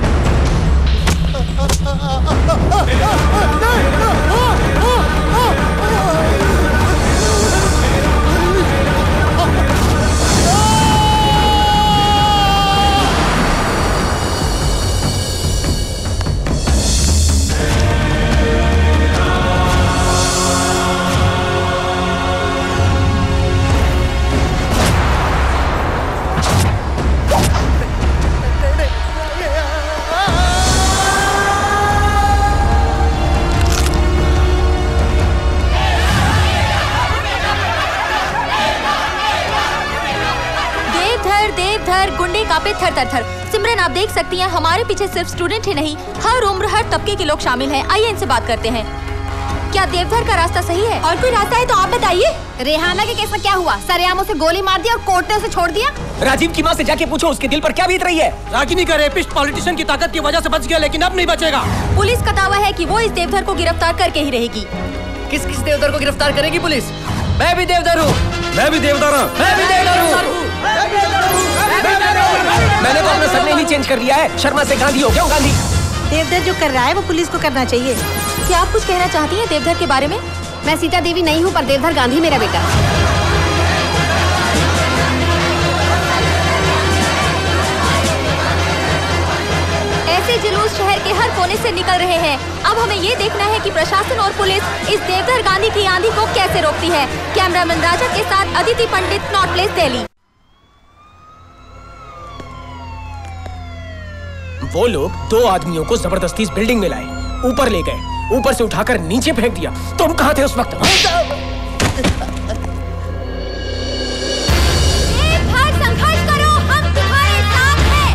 Speaker 10: कांपे थर थर थर। सिमरन आप देख सकती हैं हमारे पीछे सिर्फ स्टूडेंट ही नहीं, हर उम्र हर तबके के लोग शामिल हैं। आइए इनसे बात करते हैं। क्या देवधर का रास्ता सही है? और कोई रास्ता है तो आप बताइए।
Speaker 6: रेहाना के केस में क्या हुआ? सरेआम उसे गोली मार दी और कोर्ट ने उसे छोड़ दिया।
Speaker 3: राजीव की माँ से जाके पूछो उसके दिल पर क्या बीत रही है।
Speaker 12: रागिनी का रेपिस्ट पॉलिटिशियन की ताकत की वजह से बच गया, लेकिन अब नहीं बचेगा।
Speaker 10: पुलिस का दावा है कि वो इस देवधर को गिरफ्तार करके ही रहेगी।
Speaker 8: किस किस देवधर को गिरफ्तार करेगी पुलिस?
Speaker 3: मैं भी देवधर हूँ।
Speaker 2: मैं भी देवधर हूँ।
Speaker 3: मैं भी देवधर हूँ। मैंने तो अपना सरनेम ही चेंज कर लिया है, शर्मा से गांधी हो गया हूँ। गांधी।
Speaker 9: देवधर जो कर रहा है वो पुलिस को करना चाहिए।
Speaker 10: क्या आप कुछ कहना चाहती हैं देवधर के बारे में?
Speaker 6: मैं सीता देवी नहीं हूँ, पर देवधर गांधी मेरा बेटा।
Speaker 10: ऐसे जुलूस शहर के हर कोने से निकल रहे हैं। अब हमें ये देखना है कि प्रशासन और पुलिस इस देवधर गांधी की आंधी को कैसे रोकती है। कैमरामैन राजा के साथ अदिति पंडित, नॉर्थ प्लेस, दिल्ली।
Speaker 3: वो लोग दो आदमियों को जबरदस्ती इस बिल्डिंग में लाए, ऊपर ले गए, ऊपर से उठाकर नीचे फेंक दिया। तुम कहाँ थे उस वक्त?
Speaker 10: संघर्ष करो, हम तुम्हारे साथ हैं।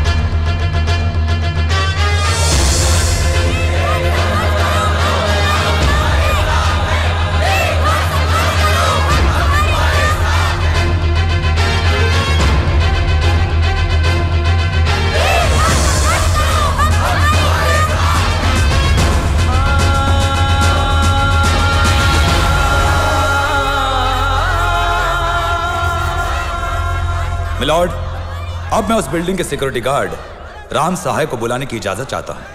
Speaker 13: मिलॉर्ड, अब मैं उस बिल्डिंग के सिक्योरिटी गार्ड राम सहाय को बुलाने की इजाजत चाहता हूं।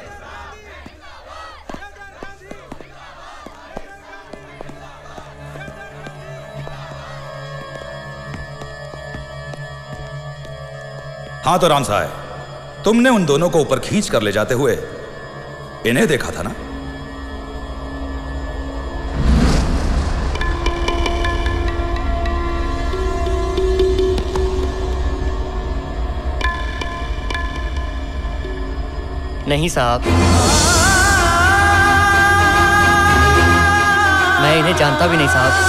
Speaker 13: हाँ तो राम सहाय, तुमने उन दोनों को ऊपर खींच कर ले जाते हुए इन्हें देखा था ना?
Speaker 8: नहीं साहब, मैं इन्हें जानता भी नहीं साहब।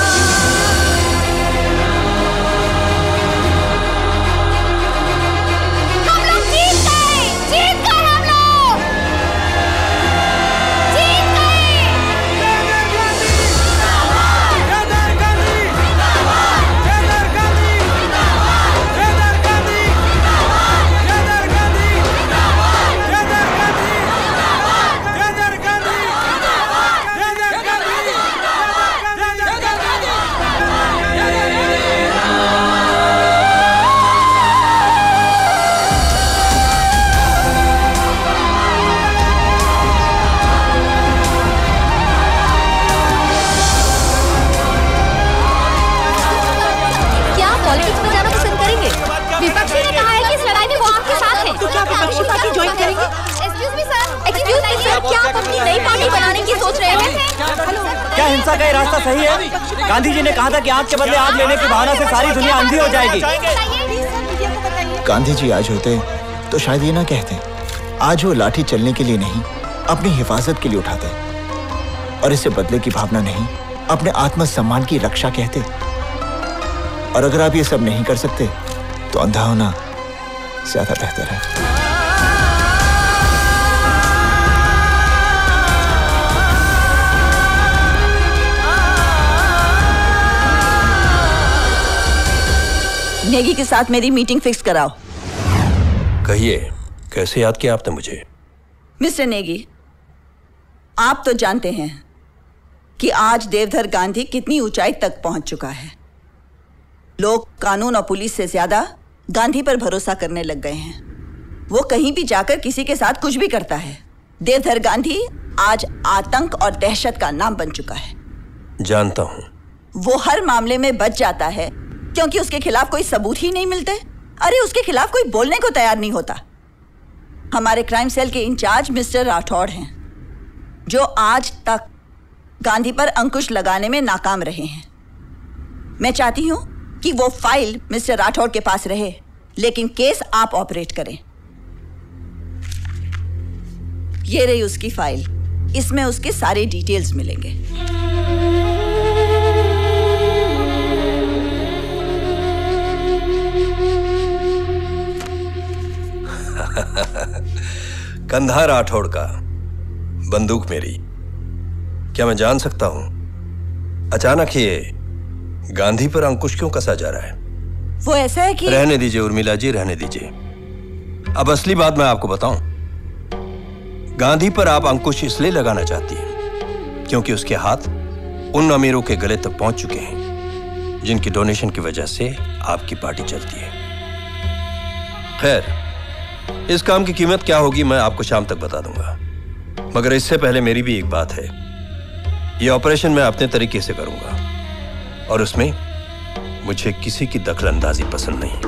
Speaker 16: क्या हिंसा का ये रास्ता सही है? गांधी जी ने कहा था कि आग के बदले आग लेने की भावना से सारी दुनिया अंधी हो जाएगी।
Speaker 4: गांधी जी आज होते तो शायद ये ना कहते। आज वो लाठी चलने के लिए नहीं, अपनी हिफाजत के लिए उठाते, और इसे बदले की भावना नहीं, अपने आत्मसम्मान की रक्षा कहते। और अगर आप ये सब नहीं कर सकते तो अंधा होना ज्यादा बेहतर है।
Speaker 22: नेगी के साथ मेरी मीटिंग फिक्स कराओ।
Speaker 18: कहिए, कैसे याद किया आपने मुझे?
Speaker 22: मिस्टर नेगी, आप तो जानते हैं कि आज देवधर गांधी कितनी ऊंचाई तक पहुंच चुका है। लोग कानून और पुलिस से ज्यादा गांधी पर भरोसा करने लग गए हैं। वो कहीं भी जाकर किसी के साथ कुछ भी करता है। देवधर गांधी आज आतंक और दहशत का नाम बन चुका है।
Speaker 18: जानता हूं।
Speaker 22: वो हर मामले में बच जाता है क्योंकि उसके खिलाफ कोई सबूत ही नहीं मिलते। अरे उसके खिलाफ कोई बोलने को तैयार नहीं होता। हमारे क्राइम सेल के इंचार्ज मिस्टर राठौड़ हैं, जो आज तक गांधी पर अंकुश लगाने में नाकाम रहे हैं। मैं चाहती हूं कि वो फाइल मिस्टर राठौड़ के पास रहे, लेकिन केस आप ऑपरेट करें। ये रही उसकी फाइल, इसमें उसके सारे डिटेल्स मिलेंगे।
Speaker 18: कंधा राठौड़ का, बंदूक मेरी। क्या मैं जान सकता हूं अचानक ये गांधी पर अंकुश क्यों कसा जा रहा है?
Speaker 22: वो ऐसा है कि
Speaker 18: रहने दीजिए उर्मिला जी, रहने दीजिए। अब असली बात मैं आपको बताऊं। गांधी पर आप अंकुश इसलिए लगाना चाहती हैं क्योंकि उसके हाथ उन अमीरों के गले तक पहुंच चुके हैं जिनकी डोनेशन की वजह से आपकी पार्टी चलती है। खैर, इस काम की कीमत क्या होगी मैं आपको शाम तक बता दूंगा, मगर इससे पहले मेरी भी एक बात है। यह ऑपरेशन मैं अपने तरीके से करूंगा और उसमें मुझे किसी की दखलंदाजी पसंद नहीं।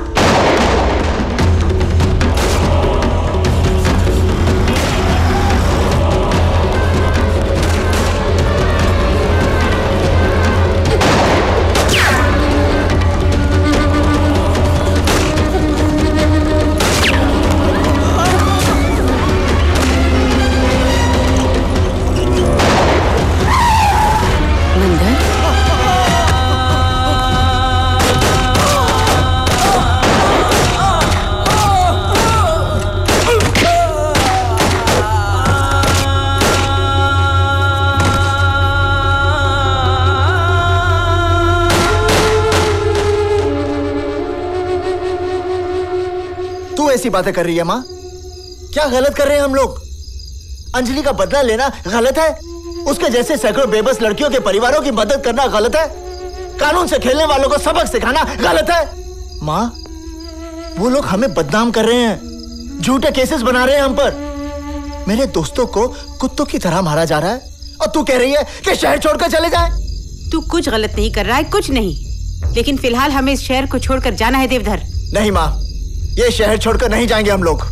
Speaker 4: ऐसी बातें कर रही है माँ? क्या गलत कर रहे हैं हम लोग? अंजलि का बदला लेना गलत है? उसके जैसे सैकड़ों बेबस लड़कियों के परिवारों की मदद करना गलत है? कानून से खेलने वालों को सबक सिखाना गलत है? माँ, वो लोग हमें बदनाम कर रहे हैं, झूठे केसेस बना रहे हैं हम पर। मेरे दोस्तों को कुत्तों की तरह मारा जा रहा है और तू कह रही है कि शहर छोड़कर चले जाए।
Speaker 9: तू कुछ गलत नहीं कर रहा है, कुछ नहीं, लेकिन फिलहाल हमें इस शहर को छोड़कर जाना है देवधर।
Speaker 4: नहीं माँ, ये शहर छोड़कर नहीं जाएंगे हम लोग।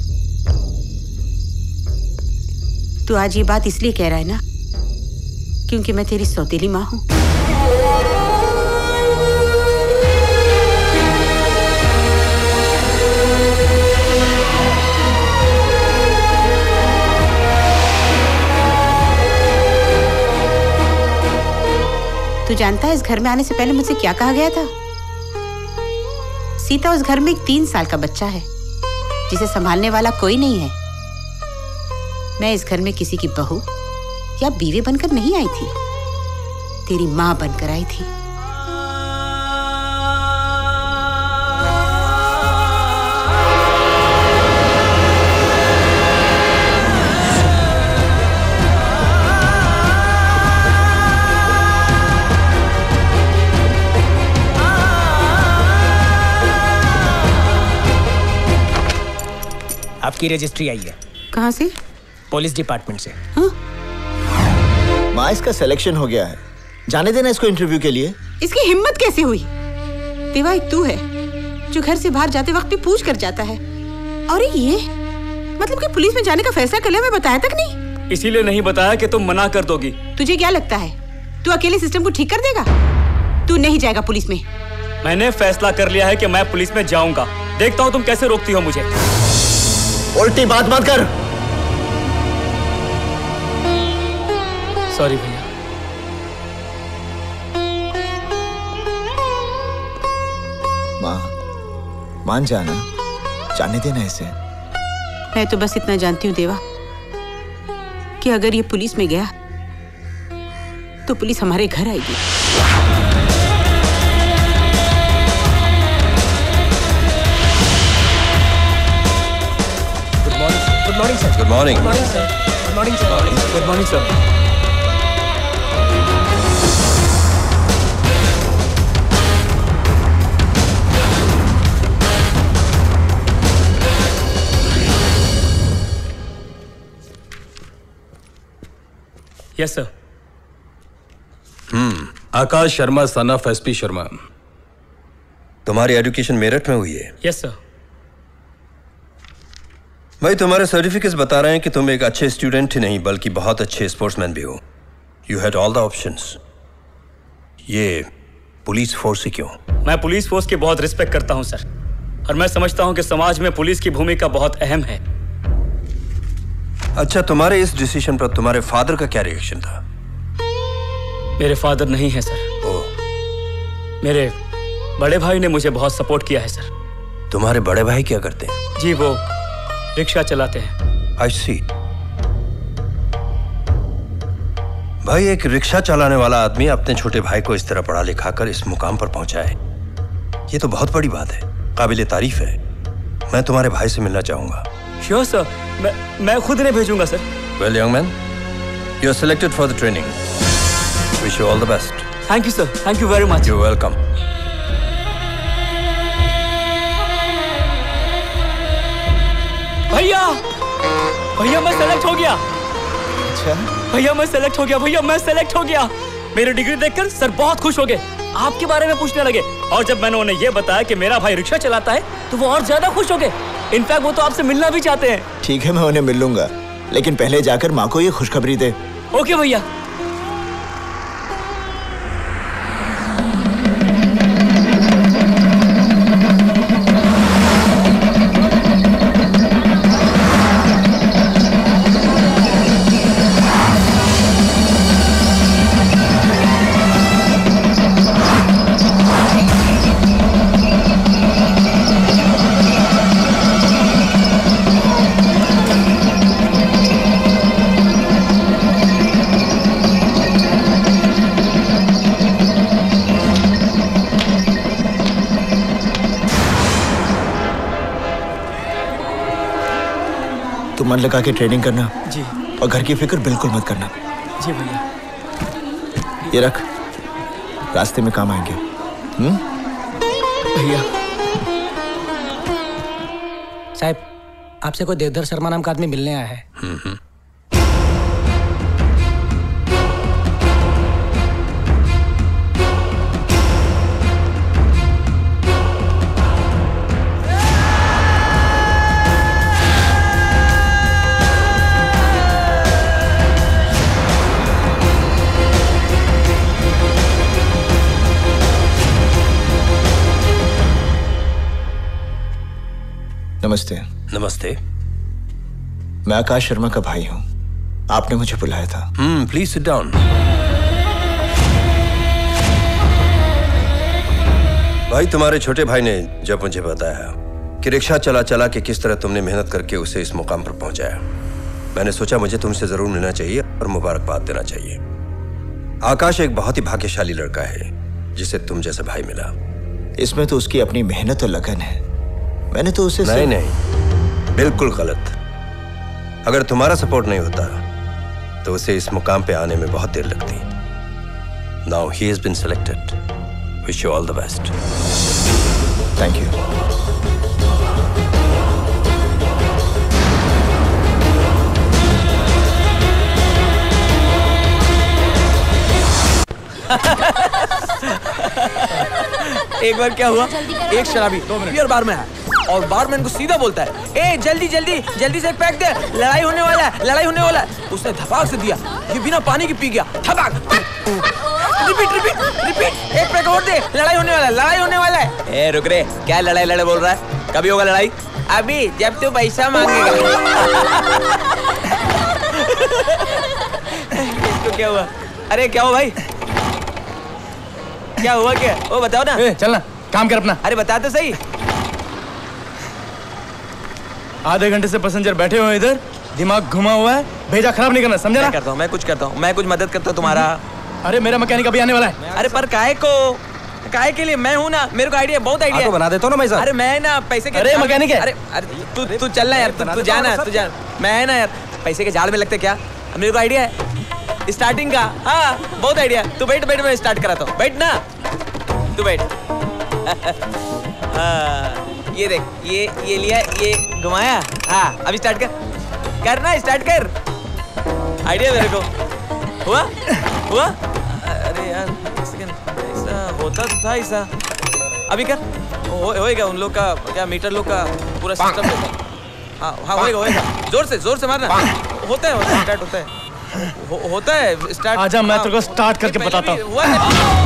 Speaker 9: तू आज ये बात इसलिए कह रहा है ना क्योंकि मैं तेरी सौतेली माँ हूँ। तू जानता है इस घर में आने से पहले मुझसे क्या कहा गया था? सीता उस घर में एक तीन साल का बच्चा है जिसे संभालने वाला कोई नहीं है। मैं इस घर में किसी की बहू या बीवी बनकर नहीं आई थी, तेरी माँ बनकर आई थी।
Speaker 12: आपकी रजिस्ट्री आई है।
Speaker 9: कहाँ से?
Speaker 12: पुलिस डिपार्टमेंट से।
Speaker 9: हाँ?
Speaker 4: माँ, इसका सिलेक्शन हो गया है, जाने देना इसको इंटरव्यू के लिए।
Speaker 9: इसकी हिम्मत कैसे हुई? देवा, एक तू है जो घर से बाहर जाते वक्त भी पूछ कर जाता है, और ये मतलब कि पुलिस में जाने का फैसला कर लिया, मैं बताया तक नहीं।
Speaker 16: इसीलिए नहीं बताया कि तुम मना कर दोगी।
Speaker 9: तुझे क्या लगता है तू अकेले सिस्टम को ठीक कर देगा? तू नहीं जाएगा पुलिस में।
Speaker 16: मैंने फैसला कर लिया है कि मैं पुलिस में जाऊंगा। देखता हूँ तुम कैसे रोकती हो मुझे।
Speaker 4: उल्टी बात मत कर।
Speaker 16: सॉरी भैया।
Speaker 4: माँ, मान जाना, जाने देना इसे।
Speaker 9: मैं तो बस इतना जानती हूँ देवा कि अगर ये पुलिस में गया तो पुलिस हमारे घर आएगी।
Speaker 18: Good morning, sir. Good morning.
Speaker 12: Good morning, sir. Good morning, sir.
Speaker 16: Good morning, sir. Yes, sir.
Speaker 13: Hmm, Akash Sharma son of SP Sharma.
Speaker 18: तुम्हारी एजुकेशन मेरठ में हुई है?
Speaker 16: Yes, sir.
Speaker 18: भाई, तुम्हारे सर्टिफिकेट्स बता रहे हैं कि तुम एक अच्छे स्टूडेंट ही नहीं बल्कि बहुत अच्छे स्पोर्ट्समैन भी हो। You had all the options. ये पुलिस फोर्स से क्यों?
Speaker 16: मैं पुलिस फोर्स की बहुत रिस्पेक्ट करता हूं सर, और मैं समझता हूं कि समाज में पुलिस की भूमिका बहुत अहम है।
Speaker 18: अच्छा, तुम्हारे इस डिसीजन पर तुम्हारे फादर का क्या रिएक्शन था?
Speaker 16: मेरे फादर नहीं है सर।
Speaker 18: ओह।
Speaker 16: मेरे बड़े भाई ने मुझे बहुत सपोर्ट किया है सर।
Speaker 18: तुम्हारे बड़े भाई क्या करते हैं?
Speaker 16: जी, वो रिक्शा चलाते हैं।
Speaker 18: आई सी। भाई, एक रिक्शा चलाने वाला आदमी अपने छोटे भाई को इस तरह पढ़ा लिखा कर इस मुकाम पर पहुंचा है, ये तो बहुत बड़ी बात है, काबिले तारीफ है। मैं तुम्हारे भाई से मिलना चाहूंगा।
Speaker 16: श्योर सर, मैं मैं खुद इन्हें भेजूंगा sir.
Speaker 18: Well young man, you are selected for the training. Wish you all the best.
Speaker 16: Thank you sir, thank you very much.
Speaker 18: You welcome.
Speaker 16: भैया भैया मैं सेलेक्ट हो गया।
Speaker 4: अच्छा
Speaker 16: भैया मैं सेलेक्ट हो गया। भैया मैं सेलेक्ट हो गया। मेरी डिग्री देखकर सर बहुत खुश हो गए, आपके बारे में पूछने लगे। और जब मैंने उन्हें यह बताया कि मेरा भाई रिक्शा चलाता है तो वो और ज्यादा खुश हो गए। इनफैक्ट वो तो आपसे मिलना भी चाहते हैं।
Speaker 4: ठीक है, मैं उन्हें मिल लूंगा, लेकिन पहले जाकर माँ को ये खुशखबरी दे।
Speaker 16: ओके भैया।
Speaker 4: मन लगा के ट्रेनिंग करना
Speaker 16: जी,
Speaker 4: और घर की फिक्र बिल्कुल मत करना।
Speaker 16: जी भैया।
Speaker 4: ये रख, रास्ते में काम आएंगे। हम्म
Speaker 12: भैया साहब, आपसे कोई देवधर शर्मा नाम का आदमी मिलने आया है।
Speaker 18: हम्म
Speaker 4: नमस्ते।
Speaker 18: नमस्ते।
Speaker 4: मैं आकाश शर्मा का भाई हूँ, आपने मुझे बुलाया था।
Speaker 18: Hmm please sit down. भाई, तुम्हारे छोटे भाई ने जब मुझे बताया कि रिक्शा चला चला के किस तरह तुमने मेहनत करके उसे इस मुकाम पर पहुंचाया, मैंने सोचा मुझे तुमसे जरूर मिलना चाहिए और मुबारकबाद देना चाहिए। आकाश एक बहुत ही भाग्यशाली लड़का है जिसे तुम जैसा भाई मिला।
Speaker 4: इसमें तो उसकी अपनी मेहनत और लगन है, मैंने तो उसे
Speaker 18: नहीं नहीं, बिल्कुल गलत। अगर तुम्हारा सपोर्ट नहीं होता तो उसे इस मुकाम पे आने में बहुत देर लगती। Now he has been selected. Wish you all the best.
Speaker 4: Thank you.
Speaker 3: एक बार क्या हुआ, एक शराबी बियर बार में है और बारमैन को सीधा बोलता है, ए जल्दी जल्दी जल्दी से एक पैक दे, लड़ाई होने वाला है, लड़ाई होने वाला है। उसने धपाक से दिया, ये बिना पानी के पी गया। धपाक। रिपीट रिपीट रिपीट, एक पैक और दे, लड़ाई होने वाला है, लड़ाई होने वाला है। ए रुक रे, क्या लड़ाई लड़ाई बोल रहा है? कभी होगा लड़ाई? अभी, जब तू पैसा मांगेगा। तो क्या हुआ? अरे क्या हुआ भाई, क्या हुआ? क्या वो बताओ ना।
Speaker 12: ए, चलना, काम कर अपना।
Speaker 3: अरे बता तो सही।
Speaker 12: आधे घंटे से पैसेंजर बैठे हुए इधर, दिमाग घुमा हुआ है, भेजा खराब नहीं करना, समझा ना?
Speaker 3: मैं करता हूँ, मैं कुछ करता हूँ, मैं कुछ मदद करता हूँ तुम्हारा।
Speaker 12: अरे मेरा मैकेनिक अभी आने वाला है।
Speaker 3: अरे पर काहे को, काहे के लिए? मैं हूँ ना, मेरे को आइडिया, बहुत आइडिया
Speaker 2: बना देता हूँ ना मैं साहब।
Speaker 3: अरे मैं ना पैसे के,
Speaker 12: अरे मैकेनिक है।
Speaker 3: अरे अरे तू तू चल ना यार, तू जाना, तू जा। मैं है ना यार, पैसे के झाड़ में लगते क्या? मेरे को आइडिया है स्टार्टिंग का। हाँ बहुत आइडिया। तू बैठ बैठ, मैं स्टार्ट कराता हूँ। बैठ ना, तू बैठ। ये देख, ये ये लिया, ये घुमाया। हाँ अभी स्टार्ट कर, करना स्टार्ट कर। आइडिया मेरे को हुआ हुआ। अरे यार ऐसा होता तो था ऐसा। अभी कर, हो, होएगा उन लोग का क्या, मीटर लोग का पूरा सिस्टम होता है। हाँ हाँ होएगा होएगा, जोर से जोर से मारना। होता है होता है स्टार्ट होता है हो, होता है स्टार्ट।
Speaker 12: आजा मैं तेरे को स्टार्ट करके बताता हूँ।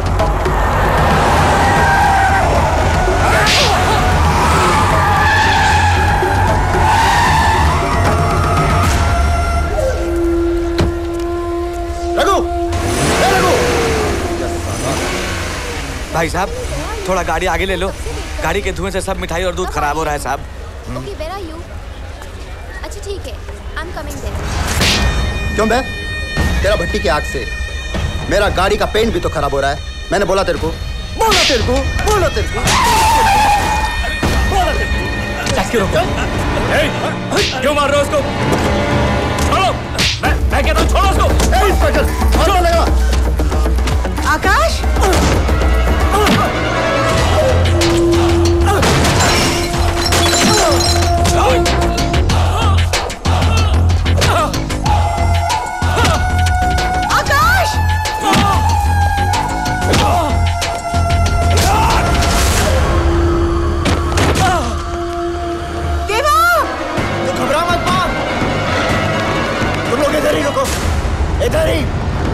Speaker 3: भाई साहब थोड़ा गाड़ी आगे ले लो, गाड़ी के धुएं से सब मिठाई और दूध खराब हो रहा है साहब।
Speaker 10: Okay, where are you? अच्छा ठीक है, आई एम कमिंग देन।
Speaker 5: क्यों बे?
Speaker 4: तेरा भट्टी की आग से मेरा गाड़ी का पेंट भी तो खराब हो रहा है। मैंने बोला तेरे को, बोला तेरे को, बोला तेरे को, बोला तेरे को।
Speaker 16: क्यों रोका? क्यों मार रहे हो उसको? छोड़ो! मैं मैं कहता हूँ छोड़ो उसको!
Speaker 4: इंस्पेक्टर, छोड़ लगा।
Speaker 9: आकाश!
Speaker 4: इधर ही रुको, इधर ही।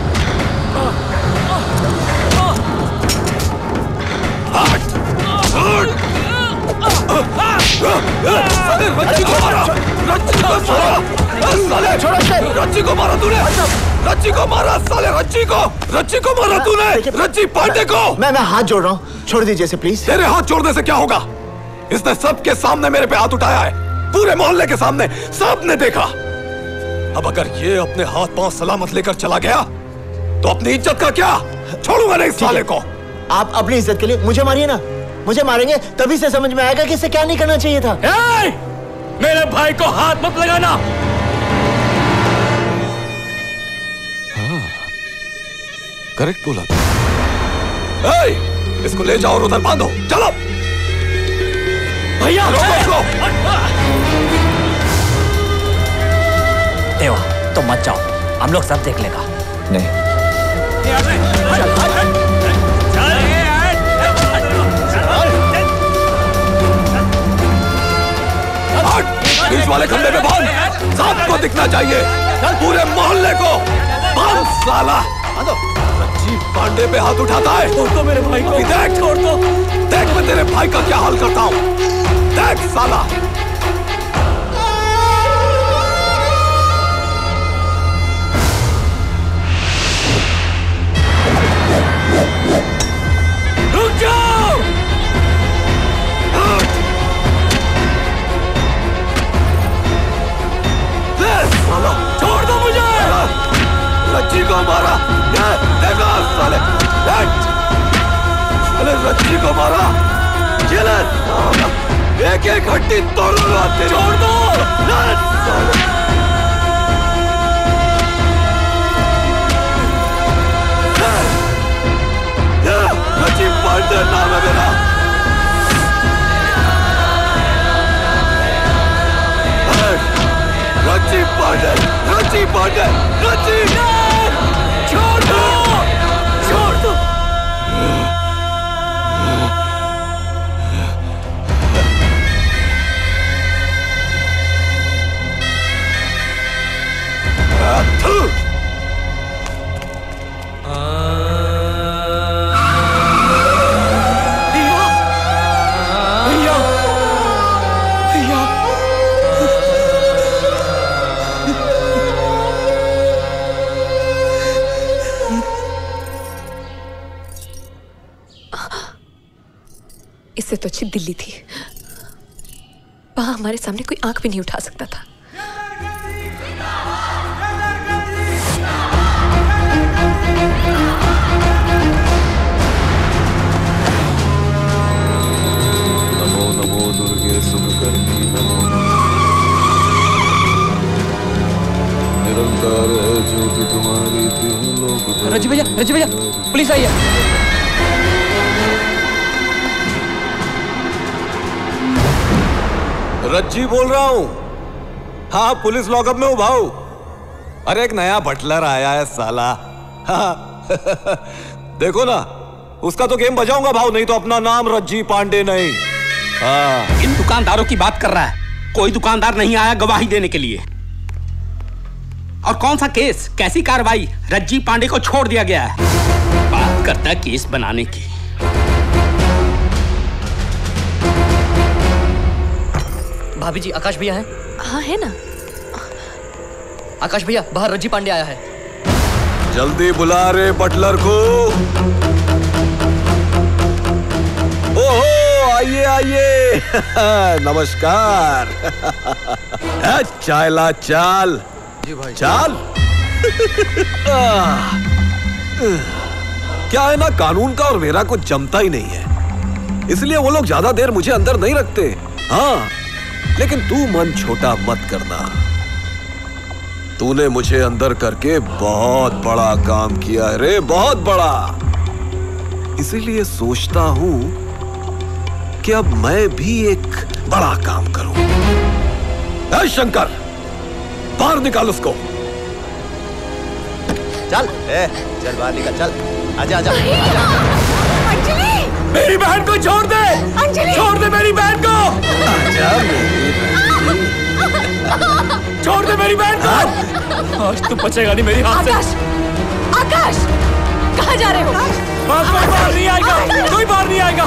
Speaker 13: रच्ची को मारा, रच्ची को मारा, साले छोड़ो इसे, रच्ची को मारा तूने, रच्ची को मारा साले, रच्ची को, रच्ची को मारा तूने, रच्ची पांडे को।
Speaker 4: मैं मैं हाथ जोड़ रहा हूँ, छोड़ दीजिए इसे प्लीज।
Speaker 13: तेरे हाथ जोड़ने से क्या होगा? इसने सबके सामने मेरे पे हाथ उठाया है, पूरे मोहल्ले के सामने, सबने देखा। अब अगर ये अपने हाथ पांव सलामत लेकर चला गया तो अपनी इज्जत का क्या? छोड़ूंगा नहीं इस साले को।
Speaker 4: आप अपनी इज्जत के लिए मुझे मारिए ना, मुझे मारेंगे तभी से समझ में आएगा कि इसे क्या नहीं करना चाहिए था।
Speaker 16: ए! मेरे भाई को हाथ मत लगाना।
Speaker 13: हाँ, करेक्ट बोला था। ए, इसको ले जाओ और उधर बांधो, चलो।
Speaker 16: भैया
Speaker 13: रोको इसको।
Speaker 1: देवा, तुम मत जाओ, हम लोग सब देख लेगा।
Speaker 2: नहीं।
Speaker 13: बीच वाले खंबे पे बांध, सबको दिखना चाहिए, पूरे मोहल्ले को बांध साला। रच्ची पांडे पे हाथ उठाता है।
Speaker 16: छोड़ दो मेरे भाई को।
Speaker 13: देख,
Speaker 16: छोड़ दो।
Speaker 13: देख मैं तेरे भाई का क्या हाल करता हूँ। देख साला।
Speaker 16: रुक जाओ।
Speaker 13: छोड़ दो मुझे। रच्ची को मारा, देखो साले, साले रच्ची को मारा, एक एक हड्डी तोड़ दो।
Speaker 16: छोड़ दो।
Speaker 13: रच्ची पांडे नाम है मेरा। रच्ची पांडे, रच्ची पांडे, रच्ची।
Speaker 16: छोड़ दो, छोड़ दो।
Speaker 7: इससे तो अच्छी दिल्ली थी, वहां हमारे सामने कोई आंख भी नहीं उठा सकता था।
Speaker 15: नमो नमो दुर्गे सुखकर्णी नमो। निरंतर है ज्योति तुम्हारी, तुम लोग।
Speaker 3: रज्जी भैया, रज्जी भैया, पुलिस आई है।
Speaker 13: रज्जी बोल रहा हूँ। हाँ, पुलिस लॉकअप में हूँ भाऊ। अरे एक नया बटलर आया है साला। हाँ। देखो ना, उसका तो गेम बजाऊंगा भाऊ, नहीं तो अपना नाम रज्जी पांडे नहीं। हाँ।
Speaker 19: इन दुकानदारों की बात कर रहा है, कोई दुकानदार नहीं आया गवाही देने के लिए। और कौन सा केस, कैसी कार्रवाई? रज्जी पांडे को छोड़ दिया गया है। बात करता है केस बनाने की।
Speaker 8: भाभी जी, आकाश भैया है?
Speaker 7: हाँ है ना।
Speaker 8: आकाश भैया, बाहर रज्जी पांडे आया है।
Speaker 13: जल्दी बुला रे बटलर को। ओहो, आइए आइए। नमस्कार। चाला चाल।
Speaker 18: जी भाई।
Speaker 13: चाल। क्या है ना, कानून का और मेरा कुछ जमता ही नहीं है, इसलिए वो लोग ज्यादा देर मुझे अंदर नहीं रखते। हाँ, लेकिन तू मन छोटा मत करना। तूने मुझे अंदर करके बहुत बड़ा काम किया है रे, बहुत बड़ा। इसीलिए सोचता हूं कि अब मैं भी एक बड़ा काम करूं। ऐ शंकर, बाहर निकाल उसको।
Speaker 14: चल ए, चल बाहर निकल, चल आजा आजा, आजा।
Speaker 11: अंजलि,
Speaker 16: मेरी बहन को छोड़ दे,
Speaker 11: अंजलि,
Speaker 16: छोड़ दे मेरी बहन को।
Speaker 14: आजा
Speaker 16: छोड़ दे मेरी बहन को। आज तू बचेगा नहीं मेरी हाथ से।
Speaker 7: आकाश, आकाश, कहाँ जा रहे हो?
Speaker 16: बाहर कोई बाहर नहीं आएगा, कोई बाहर नहीं आएगा।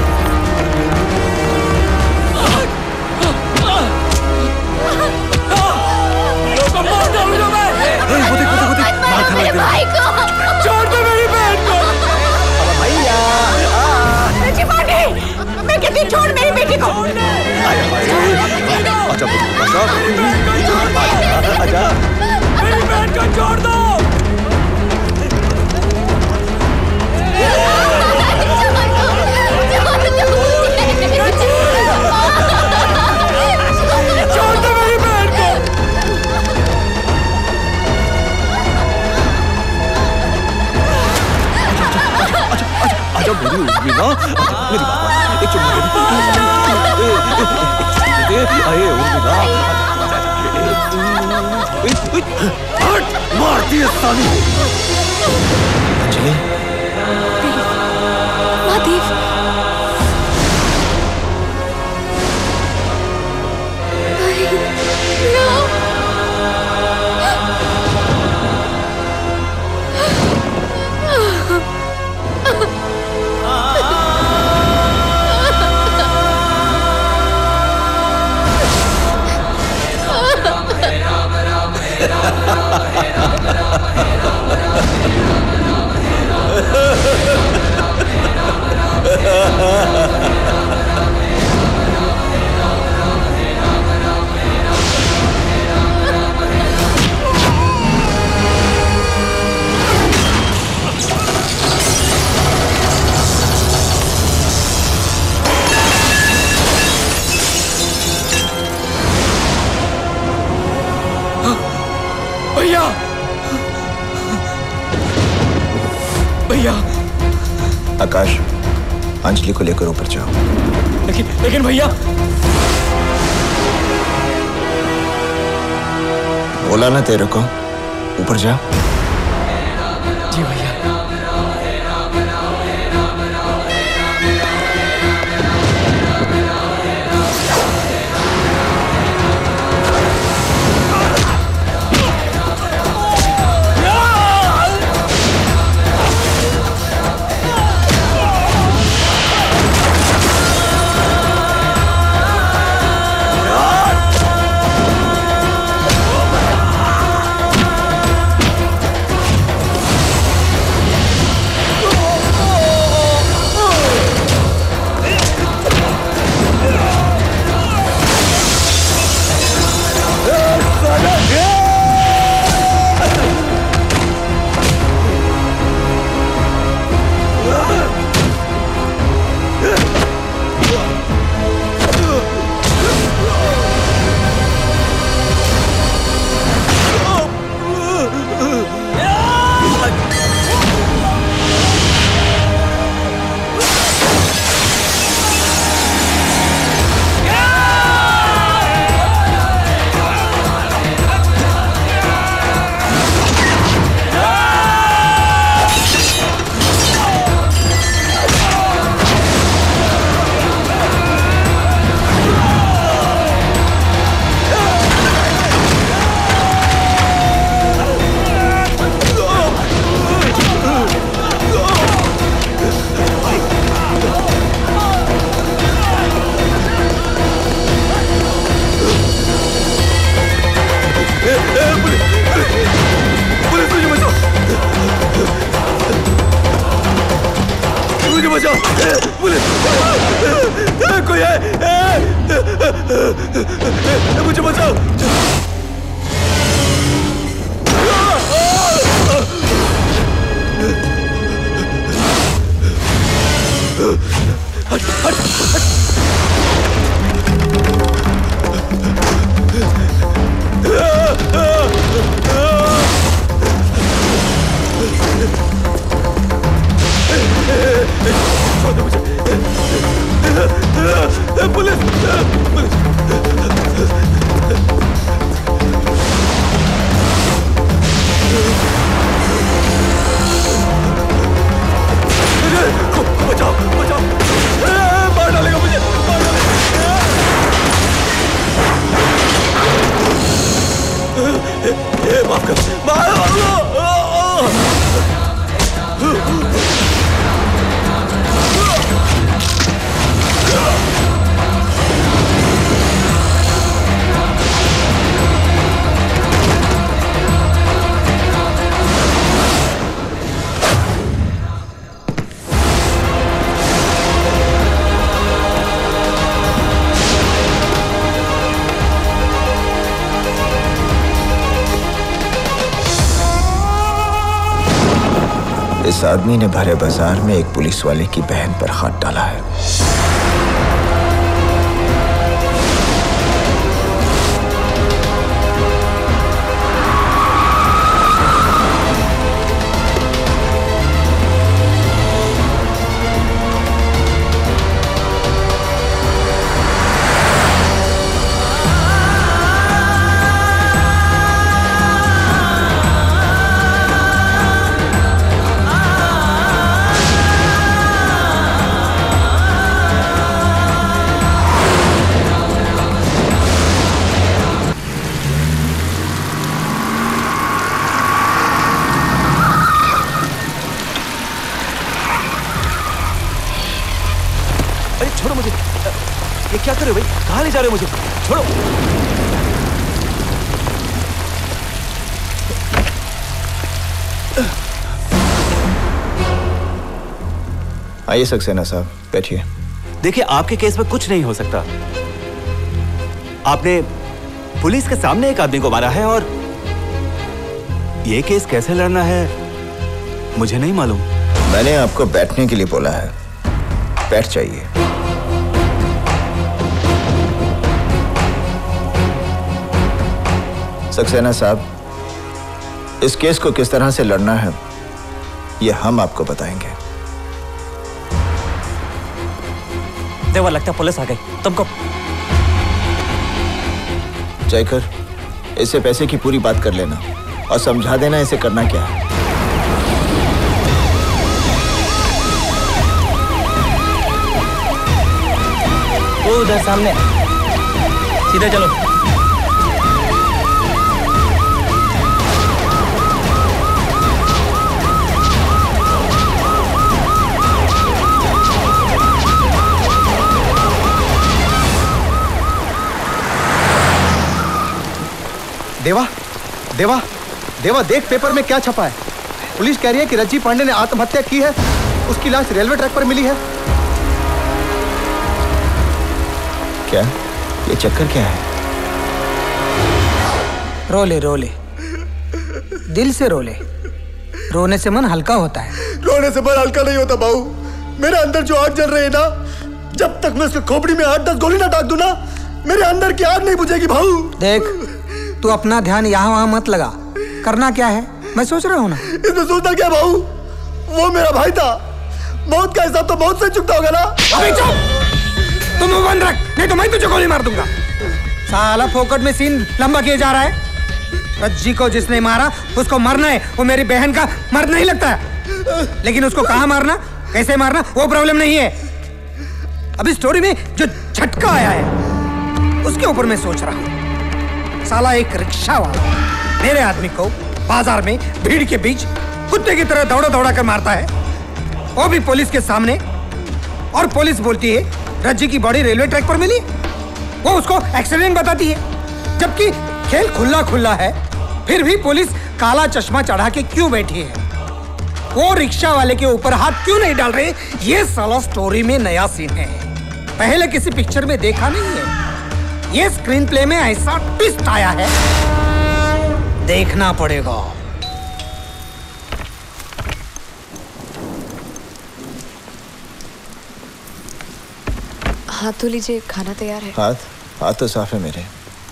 Speaker 16: लोगों को मार डालूंगा मैं।
Speaker 13: वो देख, वो देख, वो देख, मार खा
Speaker 11: मेरे भाई को।
Speaker 16: छोड़ दे मेरी बहन को।
Speaker 14: भैया,
Speaker 11: रज्जी पांडे, मैं कहती हूँ छोड़ मेरी बेटी को।
Speaker 13: अच्छा अच्छा,
Speaker 16: मेरी बहन को छोड़ दो। छोड़ दो मेरी बहन को।
Speaker 13: आजा मेरी उर्मी ना, मेरी बात, एक चुम्मा दे, एक चुम्मा दे, आए उर्मी ना, हट, मार दिए साली।
Speaker 14: अंजलि,
Speaker 7: महादेव,
Speaker 16: भैया, भैया।
Speaker 4: आकाश, अंजलि को लेकर ऊपर जाओ।
Speaker 16: लेकिन लेकिन भैया,
Speaker 4: बोला ना तेरे को, ऊपर जा।
Speaker 16: जी भैया।
Speaker 13: कोई है, मुझे बचाओ।
Speaker 4: इस आदमी ने भरे बाजार में एक पुलिस वाले की बहन पर हाथ डाला है।
Speaker 13: क्या कर रहे हो भाई? कहाँ ले जा रहे हो मुझे? छोड़ो।
Speaker 4: आइए सक्सेना साहब, बैठिए।
Speaker 13: देखिए, आपके केस में कुछ नहीं हो सकता। आपने पुलिस के सामने एक आदमी को मारा है और ये केस कैसे लड़ना है मुझे नहीं मालूम।
Speaker 4: मैंने आपको बैठने के लिए बोला है, बैठ जाइए। सक्सेना साहब, इस केस को किस तरह से लड़ना है ये हम आपको बताएंगे।
Speaker 16: देवा, लगता है पुलिस आ गई। तुमको
Speaker 4: जयकर, इससे पैसे की पूरी बात कर लेना और समझा देना इसे करना क्या है।
Speaker 16: वो उधर सामने, सीधे चलो।
Speaker 2: देवा, देवा, देवा, देख पेपर में क्या छपा है। पुलिस कह रही है कि रज्जी पांडे ने आत्महत्या की है। उसकी लाश रेलवे ट्रैक पर मिली है।
Speaker 4: क्या? ये चक्कर क्या है?
Speaker 17: रोले रोले, दिल से रोले। रोने से मन हल्का होता है।
Speaker 4: रोने से मन हल्का नहीं होता बाबू। मेरे अंदर जो आग जल रही है ना, जब तक मैं उसके खोपड़ी में आठ दस गोली ना डाल दूं ना, मेरे अंदर की आग नहीं बुझेगी भाऊ।
Speaker 17: देख, तू अपना ध्यान यहाँ वहाँ मत लगा। करना क्या है मैं सोच रहा हूँ ना।
Speaker 4: इसमें सोचना क्या भाऊ? वो मेरा भाई था। मौत का हिसाब तो मौत से चुकता होगा ना।
Speaker 17: अबे चुप! तुम मुंह बंद रख, नहीं तो मैं तुझे गोली मार दूंगा। साला फोकट में सीन लंबा किया जा रहा है। रज्जी को जिसने मारा उसको मरना है। वो मेरी बहन का मर्द नहीं लगता है। लेकिन उसको कहाँ मारना, कैसे मारना, वो प्रॉब्लम नहीं है। अभी स्टोरी में जो झटका आया है उसके ऊपर मैं सोच रहा हूँ। साला एक रिक्शा वाला मेरे आदमी को बाजार में भीड़ के बीच कुत्ते की तरह दौड़ा दौड़ा कर मारता है, वो भी पुलिस के सामने। और पुलिस बोलती है रज्जी की बॉडी रेलवे ट्रैक पर मिली। वो उसको एक्सीडेंट बताती है। जबकि खेल खुला खुला है, फिर भी पुलिस काला चश्मा चढ़ा के क्यों बैठी है? वो रिक्शा वाले के ऊपर हाथ क्यों नहीं डाल रहे? ये साला स्टोरी में नया सीन है, पहले किसी पिक्चर में देखा नहीं है। ये स्क्रीन प्ले में ऐसा ट्विस्ट आया है, देखना पड़ेगा।
Speaker 7: हाथ धो लीजिए, खाना तैयार है।
Speaker 4: हाथ हाथ तो साफ है मेरे।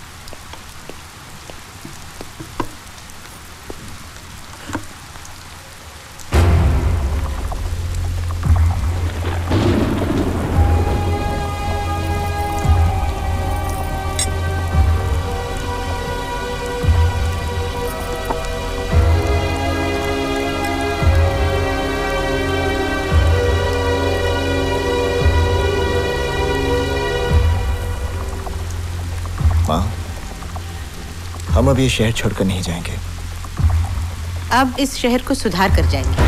Speaker 4: हम अब ये शहर छोड़कर नहीं जाएंगे।
Speaker 9: अब इस शहर को सुधार कर जाएंगे।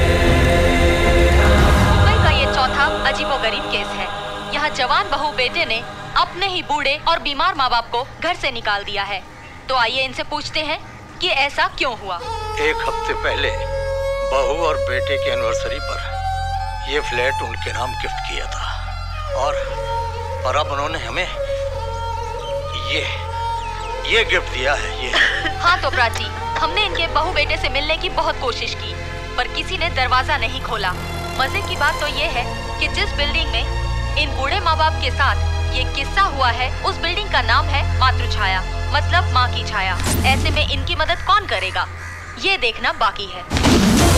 Speaker 20: मुंबई का ये चौथा अजीबोगरीब केस है। यहाँ जवान बहू बेटे ने अपने ही बूढ़े और बीमार माँ बाप को घर से निकाल दिया है। तो आइए इनसे पूछते हैं कि ऐसा क्यों हुआ।
Speaker 18: एक हफ्ते पहले बहू और बेटे की एनिवर्सरी पर यह फ्लैट उनके नाम गिफ्ट किया था और, और अब उन्होंने हमें ये ये गिफ्ट दिया है। ये
Speaker 20: हाँ तो प्राची, हमने इनके बहू बेटे से मिलने की बहुत कोशिश की, पर किसी ने दरवाजा नहीं खोला। मजे की बात तो ये है कि जिस बिल्डिंग में इन बूढ़े माँ बाप के साथ ये किस्सा हुआ है, उस बिल्डिंग का नाम है मातृछाया, मतलब माँ की छाया। ऐसे में इनकी मदद कौन करेगा, ये देखना बाकी है।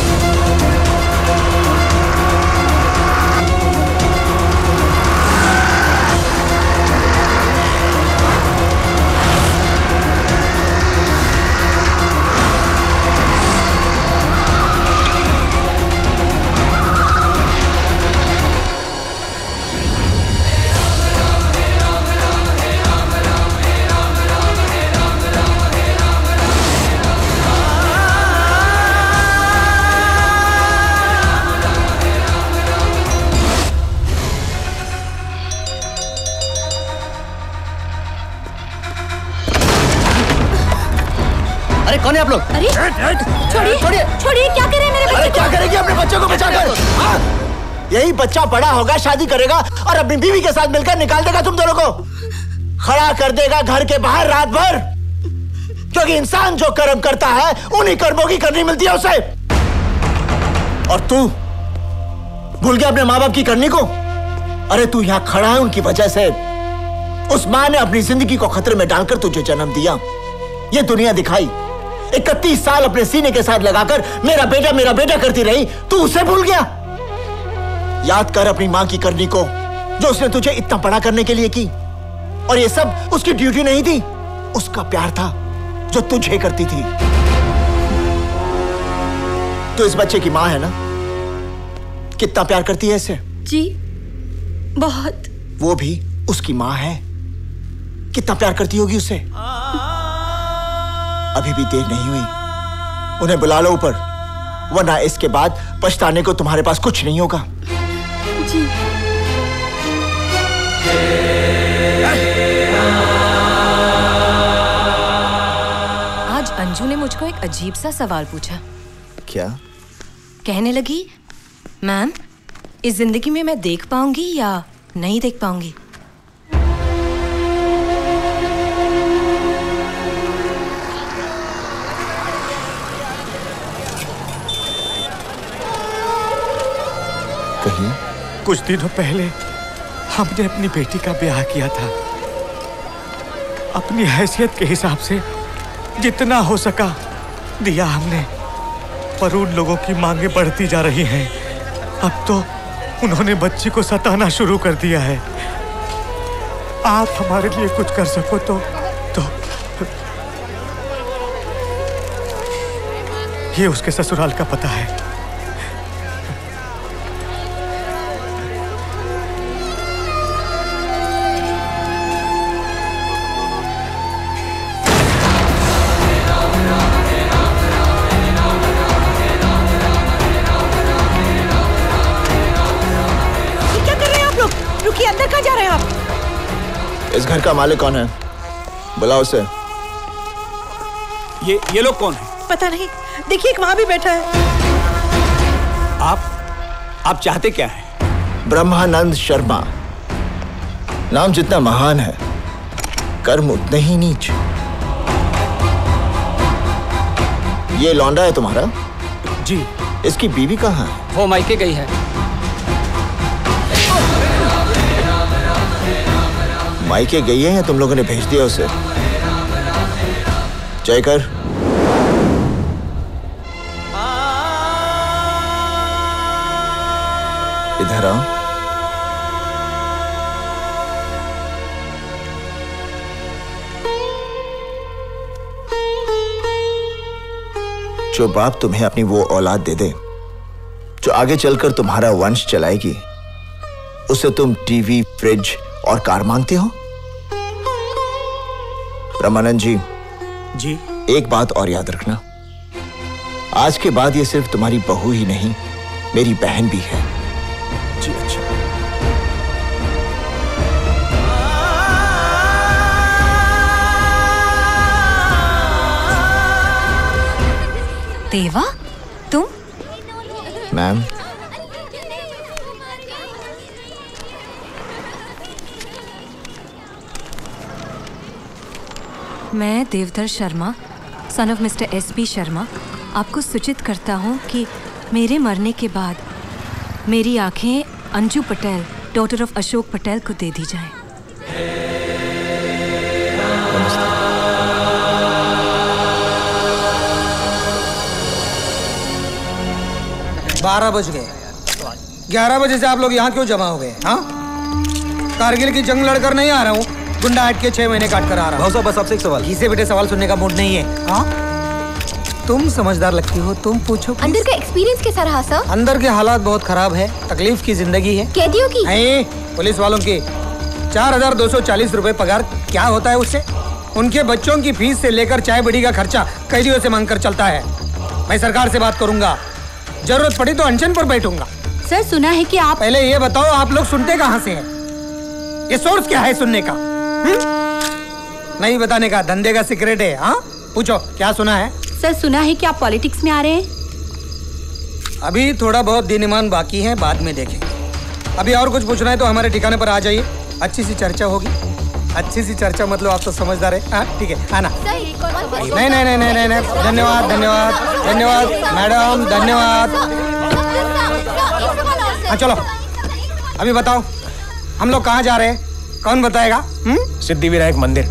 Speaker 8: कौन है आप लोग?
Speaker 11: अरे छोड़िए छोड़िए छोड़िए, क्या कर रहे हैं मेरे बच्चे?
Speaker 4: अरे क्या करेगी अपने बच्चे को बचाकर? हाँ? यही बच्चा बड़ा होगा, शादी करेगा और अपनी बीवी के साथ मिलकर निकाल देगा तुम दोनों को, खड़ा कर देगा घर के बाहर रात भर। क्योंकि इंसान जो कर्म करता है उन्हीं कर्मों की करनी मिलती है उसे। और तू भूल गया अपने माँ बाप की करनी को? अरे तू यहाँ खड़ा है उनकी वजह से। उस माँ ने अपनी जिंदगी को खतरे में डालकर तुझे जन्म दिया, ये दुनिया दिखाई। इकतीस साल अपने सीने के साथ लगाकर मेरा बेटा मेरा बेटा करती रही, तू उसे भूल गया? याद कर अपनी मां की करनी को, जो उसने तुझे इतना बड़ा करने के लिए की। और ये सब उसकी ड्यूटी नहीं थी, उसका प्यार था जो तुझे करती थी। तो इस बच्चे की मां है ना, कितना प्यार करती है इसे?
Speaker 7: जी बहुत।
Speaker 4: वो भी उसकी मां है, कितना प्यार करती होगी उससे। अभी भी देर नहीं हुई, उन्हें बुला लो ऊपर, वरना इसके बाद पछताने को तुम्हारे पास कुछ नहीं होगा।
Speaker 7: जी।
Speaker 6: आज अंजू ने मुझको एक अजीब सा सवाल पूछा।
Speaker 4: क्या?
Speaker 6: कहने लगी, मैम इस जिंदगी में मैं देख पाऊंगी या नहीं देख पाऊंगी?
Speaker 4: कहीं
Speaker 21: कुछ दिनों पहले हमने अपनी बेटी का ब्याह किया था। अपनी हैसियत के हिसाब से जितना हो सका दिया हमने, पर उन लोगों की मांगे बढ़ती जा रही हैं। अब तो उन्होंने बच्ची को सताना शुरू कर दिया है। आप हमारे लिए कुछ कर सको तो तो ये उसके ससुराल का पता है।
Speaker 4: इस घर का मालिक कौन है? बुलाओ उसे।
Speaker 19: ये ये लोग कौन है?
Speaker 22: पता नहीं, देखिए एक वहां भी बैठा है।
Speaker 19: आप आप चाहते क्या हैं?
Speaker 4: ब्रह्मानंद शर्मा। नाम जितना महान है, कर्म उतने ही नीच। ये लौंडा है तुम्हारा?
Speaker 19: जी।
Speaker 4: इसकी बीवी कहाँ है?
Speaker 19: वो मायके गई है।
Speaker 4: मायके गई है या तुम लोगों ने भेज दिया उसे? जयकर, इधर आओ। जो बाप तुम्हें अपनी वो औलाद दे दे जो आगे चलकर तुम्हारा वंश चलाएगी, उसे तुम टीवी, फ्रिज और कार मांगते हो? ब्रह्मानंद जी
Speaker 19: जी
Speaker 4: एक बात और याद रखना, आज के बाद ये सिर्फ तुम्हारी बहू ही नहीं, मेरी बहन भी है।
Speaker 19: जी अच्छा।
Speaker 6: देवा, तुम?
Speaker 4: मैम,
Speaker 6: मैं Devdhar Sharma, son of mister S P Sharma, आपको सूचित करता हूँ कि मेरे मरने के बाद मेरी आंखें अंजू पटेल, डॉटर ऑफ अशोक पटेल को दे दी जाए।
Speaker 17: बारह बज गए, ग्यारह बजे से आप लोग यहाँ क्यों जमा हो गए? हाँ, कारगिल की जंग लड़कर नहीं आ रहा हूँ, गुंडा हट के छह महीने काट कर आ रहा हूँ।
Speaker 2: साहब बस आपसे एक सवाल।
Speaker 17: घीसे बेटे सवाल सुनने का मूड नहीं है। हाँ, तुम समझदार लगती हो, तुम पूछो।
Speaker 10: अंदर का एक्सपीरियंस कैसा रहा सर?
Speaker 17: अंदर के हालात बहुत खराब है, तकलीफ की जिंदगी है।
Speaker 10: कैदियों की?
Speaker 17: नहीं, पुलिस वालों की। चार हजार दो सौ चालीस रूपए पगार, क्या होता है उससे? उनके बच्चों की फीस से लेकर चाय बड़ी का खर्चा कैदियों से मांग कर चलता है। मैं सरकार से बात करूंगा, जरूरत पड़ी तो अनशन पर बैठूंगा।
Speaker 9: सर सुना है कि आप
Speaker 17: पहले ये बताओ, आप लोग सुनते कहाँ से हैं? ये सोर्स क्या है सुनने का? हुँ? नहीं बताने का, धंधे का सीक्रेट है। हाँ, पूछो क्या सुना है?
Speaker 9: सर सुना है कि आप पॉलिटिक्स में आ रहे हैं।
Speaker 17: अभी थोड़ा बहुत दिन ईमान बाकी है, बाद में देखेंगे। अभी और कुछ पूछना है तो हमारे ठिकाने पर आ जाइए, अच्छी सी चर्चा होगी। अच्छी सी चर्चा मतलब आप तो समझदार है। हाँ ठीक है, आना। नहीं नहीं नहीं नहीं नहीं, नहीं। धन्यवाद धन्यवाद धन्यवाद मैडम, धन्यवाद। हाँ चलो, अभी बताओ हम लोग कहाँ जा रहे हैं? कौन बताएगा?
Speaker 21: सिद्धि विनायक मंदिर।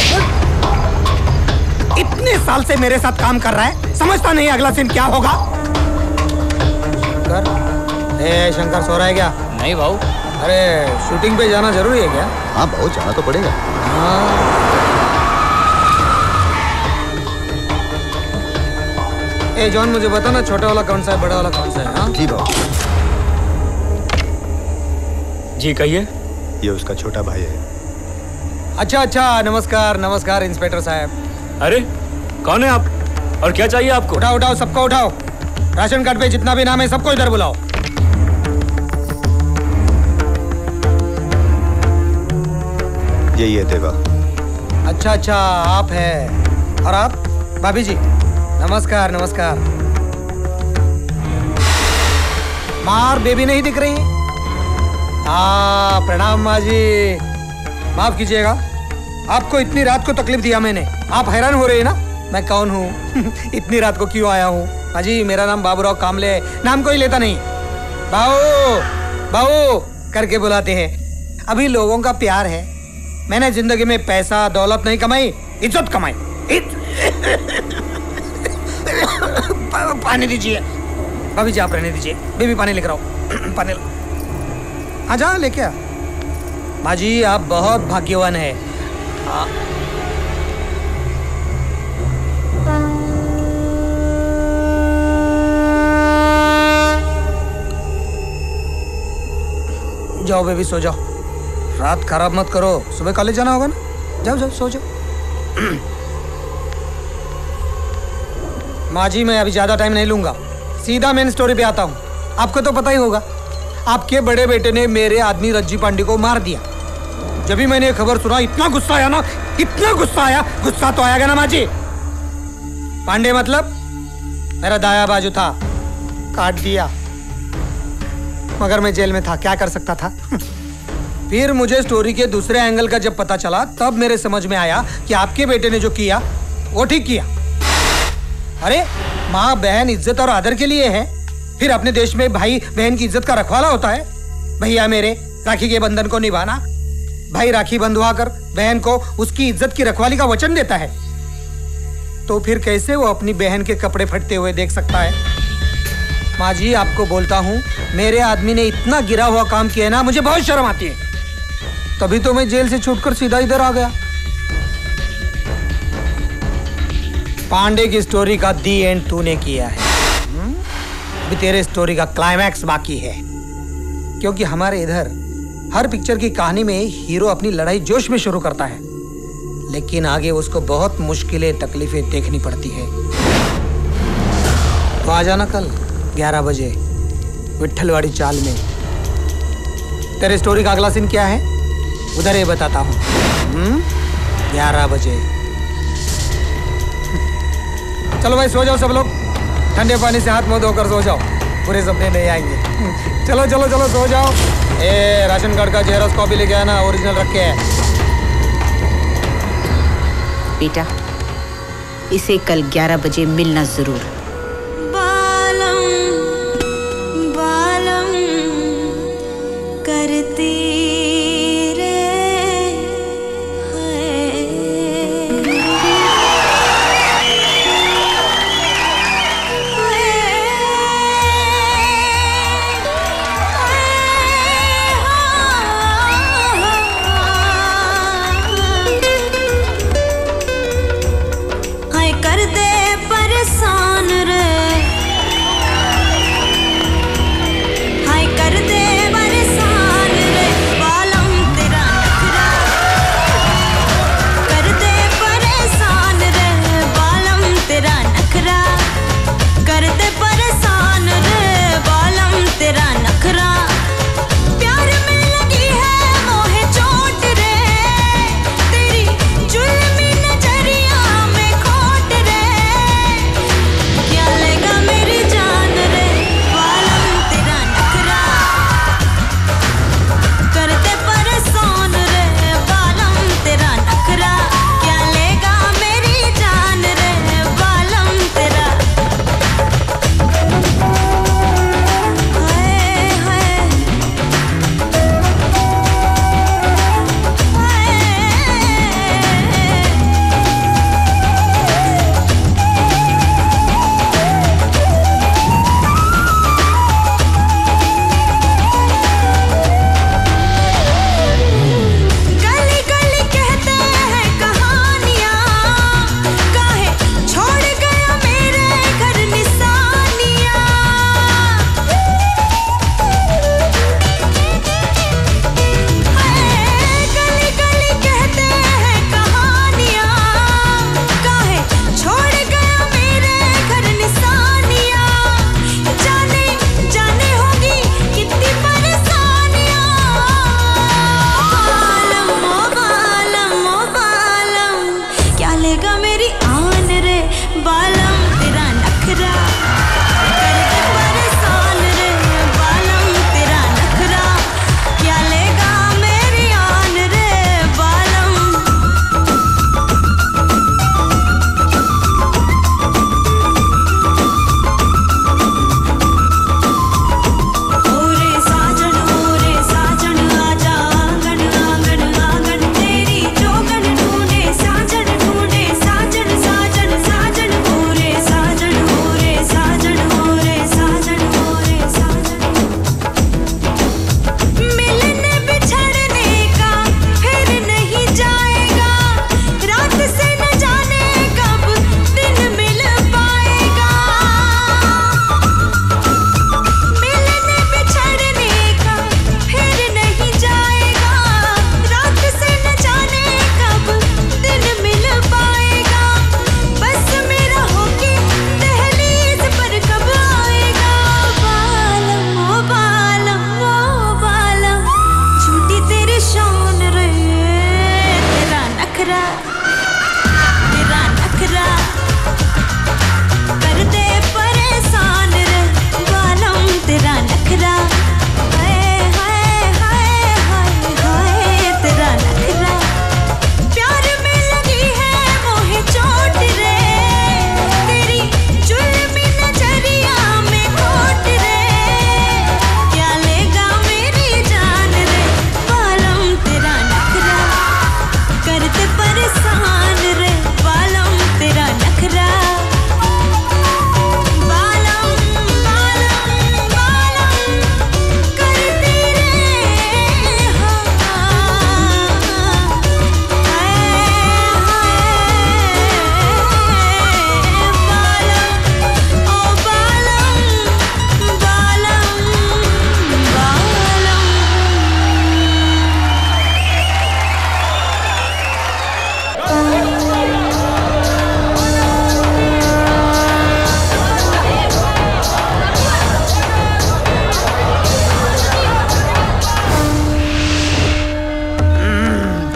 Speaker 17: इतने साल से मेरे साथ काम कर रहा है, समझता नहीं अगला सीन क्या होगा? शंकर, ए शंकर सो रहा है क्या?
Speaker 21: नहीं भाऊ।
Speaker 17: अरे शूटिंग पे जाना जरूरी है क्या?
Speaker 4: हाँ भाऊ, जाना तो पड़ेगा।
Speaker 17: हाँ। ए जॉन, मुझे बता ना, छोटा वाला कौन सा है, बड़ा वाला कौन सा है? हाँ?
Speaker 4: जी भाऊ।
Speaker 21: जी कहिए।
Speaker 4: ये उसका छोटा भाई है।
Speaker 17: अच्छा अच्छा, नमस्कार नमस्कार इंस्पेक्टर साहब।
Speaker 21: अरे कौन है आप और क्या चाहिए आपको?
Speaker 17: उठाओ उठाओ, सबको उठाओ। राशन कार्ड पे जितना भी नाम है सबको इधर बुलाओ।
Speaker 4: यही है देवा।
Speaker 17: अच्छा अच्छा, आप है। और आप? भाभी जी नमस्कार नमस्कार। मार बेबी नहीं दिख रही? हाँ प्रणाम माँ जी, माफ कीजिएगा, आपको इतनी रात को तकलीफ दिया मैंने। आप हैरान हो रहे हैं ना मैं कौन हूँ? इतनी रात को क्यों आया हूँ? हाँ जी, मेरा नाम बाबूराव कामले है, नाम कोई लेता नहीं, बाऊ बाऊ करके बुलाते हैं। अभी लोगों का प्यार है। मैंने जिंदगी में पैसा दौलत नहीं कमाई, इज्जत कमाई। इत... पानी दीजिए भाभी जी, आप रहने दीजिए। बेबी पानी लेकर आओ। पानी ला। हाँ जा लेके आ। माँ जी आप बहुत भाग्यवान है। हाँ। जाओ बेबी सो जाओ, रात खराब मत करो, सुबह कॉलेज जाना होगा ना। जाओ जाओ सो जाओ। माँ जी मैं अभी ज्यादा टाइम नहीं लूंगा, सीधा मेन स्टोरी पे आता हूँ। आपको तो पता ही होगा, आपके बड़े बेटे ने मेरे आदमी रज्जी पांडे को मार दिया। जब भी मैंने ये खबर सुना इतना गुस्सा आया ना, इतना गुस्सा आया। गुस्सा तो आएगा ना माँ जी। पांडे मतलब मेरा दाया बाजू था, काट दिया, मगर मैं जेल में था, क्या कर सकता था। फिर मुझे स्टोरी के दूसरे एंगल का जब पता चला, तब मेरे समझ में आया कि आपके बेटे ने जो किया वो ठीक किया। अरे माँ बहन इज्जत और आदर के लिए है, फिर अपने देश में भाई बहन की इज्जत का रखवाला होता है। भैया मेरे राखी के बंधन को निभाना, भाई राखी बंधवा कर बहन को उसकी इज्जत की रखवाली का वचन देता है, तो फिर कैसे वो अपनी बहन के कपड़े फटते हुए देख सकता है? माँ जी आपको बोलता हूँ, मेरे आदमी ने इतना गिरा हुआ काम किया ना, मुझे बहुत शर्म आती है। तभी तो मैं जेल से छूटकर सीधा इधर आ गया। पांडे की स्टोरी का दी एंड तूने किया है, अभी तेरे स्टोरी का क्लाइमैक्स बाकी है। क्योंकि हमारे इधर हर पिक्चर की कहानी में हीरो अपनी लड़ाई जोश में शुरू करता है, लेकिन आगे उसको बहुत मुश्किलें तकलीफें देखनी पड़ती है। तो आ जाना कल ग्यारह बजे विट्ठलवाड़ी चाल में। तेरे स्टोरी का अगला सीन क्या है उधर ही बताता हूँ। ग्यारह बजे। चलो भाई सो जाओ सब लोग, ठंडे पानी से हाथ मुंह धोकर सो जाओ, पूरे सपने नहीं आएंगे। चलो चलो चलो सो जाओ। ए राशन कार्ड का जेरॉक्स कॉपी लेके आना, ओरिजिनल रख के है।
Speaker 9: बेटा इसे कल ग्यारह बजे मिलना जरूर।
Speaker 11: बालम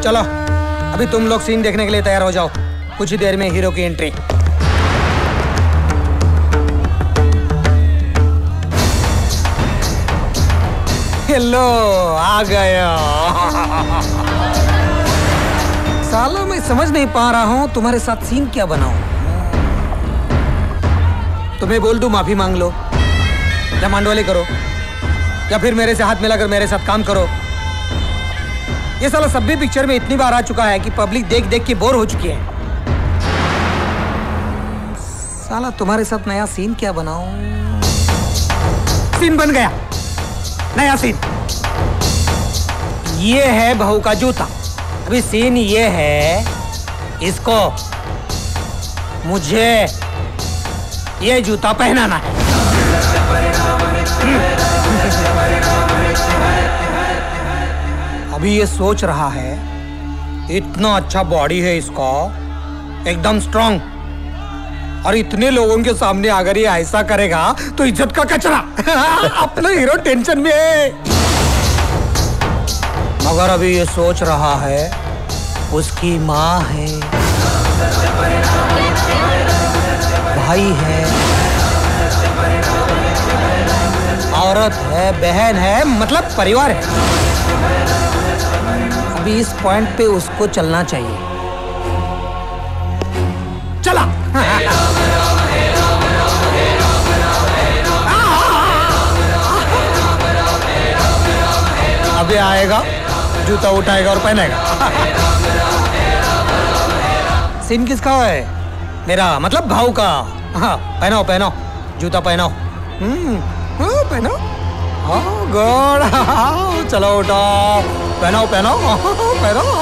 Speaker 17: चलो अभी तुम लोग सीन देखने के लिए तैयार हो जाओ, कुछ ही देर में हीरो की एंट्री। हेलो, आ गया। सालों में समझ नहीं पा रहा हूँ तुम्हारे साथ सीन क्या बनाऊं। तुम्हें बोल दूं माफी मांग लो, या मांडवाली करो, या फिर मेरे से हाथ मिलाकर मेरे साथ काम करो। ये साला सब भी पिक्चर में इतनी बार आ चुका है कि पब्लिक देख देख के बोर हो चुकी है। साला तुम्हारे साथ नया सीन क्या बनाऊं? सीन बन गया, नया सीन। ये है बहू का जूता। अभी सीन ये है, इसको मुझे ये जूता पहनाना है। अभी ये सोच रहा है, इतना अच्छा बॉडी है इसका, एकदम स्ट्रांग, और इतने लोगों के सामने अगर ये ऐसा करेगा तो इज्जत का कचरा। अपना हीरो टेंशन में है। मगर अभी ये सोच रहा है, उसकी माँ है, भाई है, औरत है, बहन है, मतलब परिवार है। अभी इस पॉइंट पे उसको चलना चाहिए। चला। अभी आएगा, जूता उठाएगा और पहनेगा। सीन किसका है? मेरा, मतलब भाऊ का। हाँ, पहनाओ पहनाओ, जूता पहनाओ। हम्म, हाँ, पहनाओ। हाँ, गुड। चलो उठाओ, पहनाओ पहनाओ पहनाओ।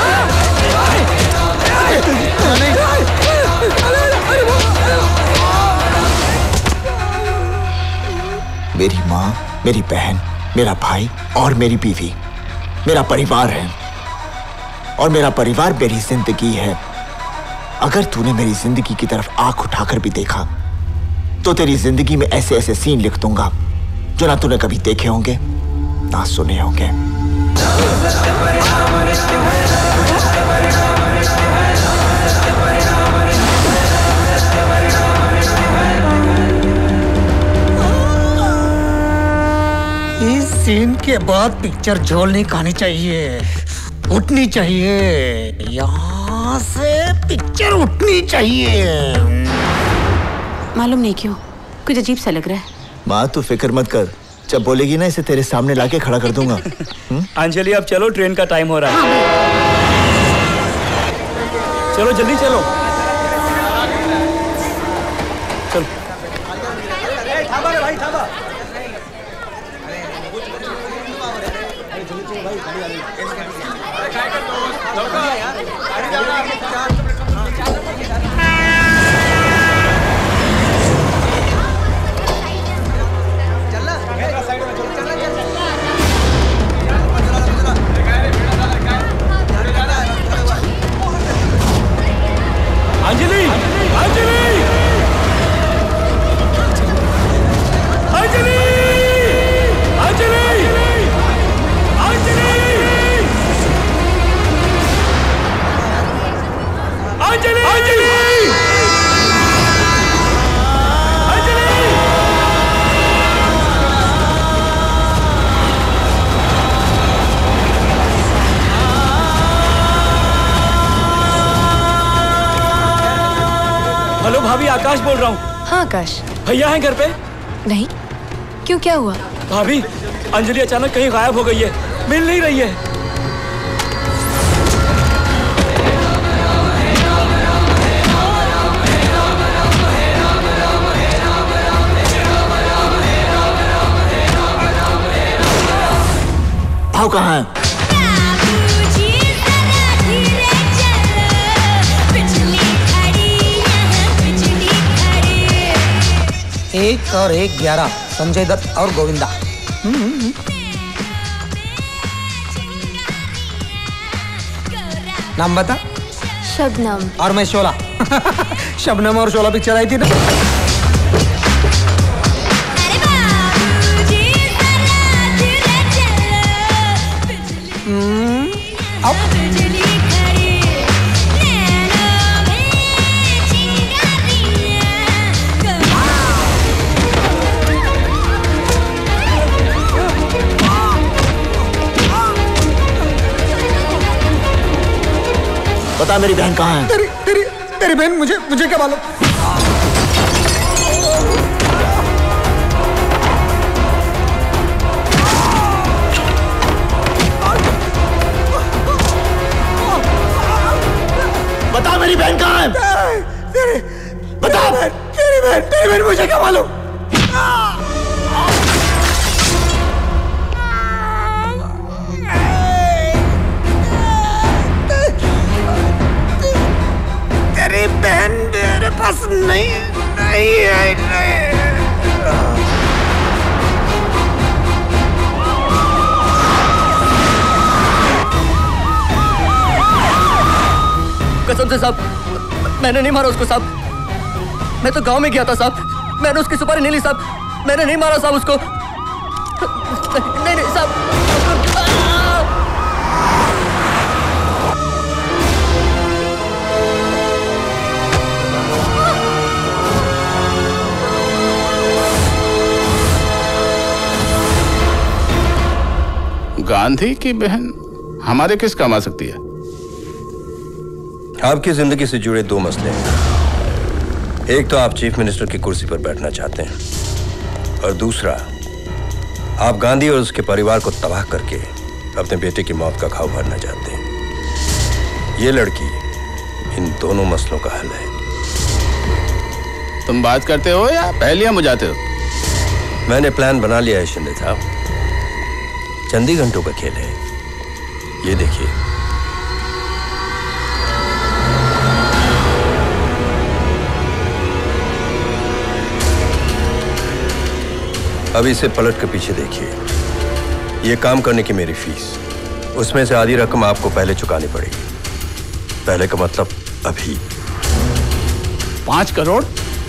Speaker 4: मेरी माँ, मेरी बहन, मेरा भाई और मेरी बीवी मेरा परिवार है, और मेरा परिवार मेरी जिंदगी है। अगर तूने मेरी जिंदगी की तरफ आंख उठाकर भी देखा तो तेरी जिंदगी में ऐसे ऐसे सीन लिख दूंगा जो ना तूने कभी देखे होंगे ना सुने होंगे।
Speaker 17: इस सीन के बाद पिक्चर झोल नहीं खानी चाहिए, उठनी चाहिए। यहाँ से पिक्चर उठनी चाहिए।
Speaker 9: मालूम नहीं क्यों कुछ अजीब सा लग रहा है।
Speaker 4: माँ तू फिक्र मत कर, जब बोलेगी ना इसे तेरे सामने लाके खड़ा कर दूंगा।
Speaker 16: अंजलि अब चलो, ट्रेन का टाइम हो रहा है। चलो जल्दी चलो। चलो। अंजलि, अंजलि, अंजलि, अंजलि, अंजलि, अंजलि, हेलो भाभी, आकाश बोल रहा हूँ।
Speaker 7: हाँ आकाश।
Speaker 16: भैया हैं घर पे?
Speaker 7: नहीं, क्यों, क्या हुआ?
Speaker 16: भाभी, अंजलि अचानक कहीं गायब हो गई है, मिल नहीं रही है।
Speaker 4: भाव कहाँ है?
Speaker 17: एक और एक ग्यारह, संजय दत्त और गोविंदा। नाम बता।
Speaker 10: शबनम।
Speaker 17: और मैं शोला। शबनम और शोला पिक्चर आई थी ना। अब
Speaker 4: बता मेरी बहन कहाँ है?
Speaker 17: तेरी तेरी तेरी बहन मुझे मुझे क्या मालूम?
Speaker 4: बता मेरी बहन कहाँ है?
Speaker 17: तेरी
Speaker 4: बता
Speaker 17: तेरी बहन तेरी बहन मुझे क्या मालूम? तेरी बहन मेरे पास नहीं नहीं है नहीं।
Speaker 8: कसम से साहब मैंने नहीं मारा उसको साहब। मैं तो गांव में गया था साहब। मैंने उसकी सुपारी नहीं ली साहब। मैंने नहीं मारा साहब उसको। नहीं नहीं साहब।
Speaker 19: गांधी की बहन हमारे किस काम आ सकती है?
Speaker 18: आपकी जिंदगी से जुड़े दो मसले हैं। एक तो आप चीफ मिनिस्टर की कुर्सी पर बैठना चाहते हैं और दूसरा आप गांधी और उसके परिवार को तबाह करके अपने बेटे की मौत का घाव भरना चाहते हैं। ये लड़की इन दोनों मसलों का हल है।
Speaker 19: तुम बात करते हो या पहेलियां बुझाते हो?
Speaker 18: मैंने प्लान बना लिया है शिंदे साहब। चंदी घंटों का खेल है। ये देखिए। अब इसे पलट कर पीछे देखिए। ये काम करने की मेरी फीस, उसमें से आधी रकम आपको पहले चुकानी पड़ेगी। पहले का मतलब अभी।
Speaker 19: पांच करोड़?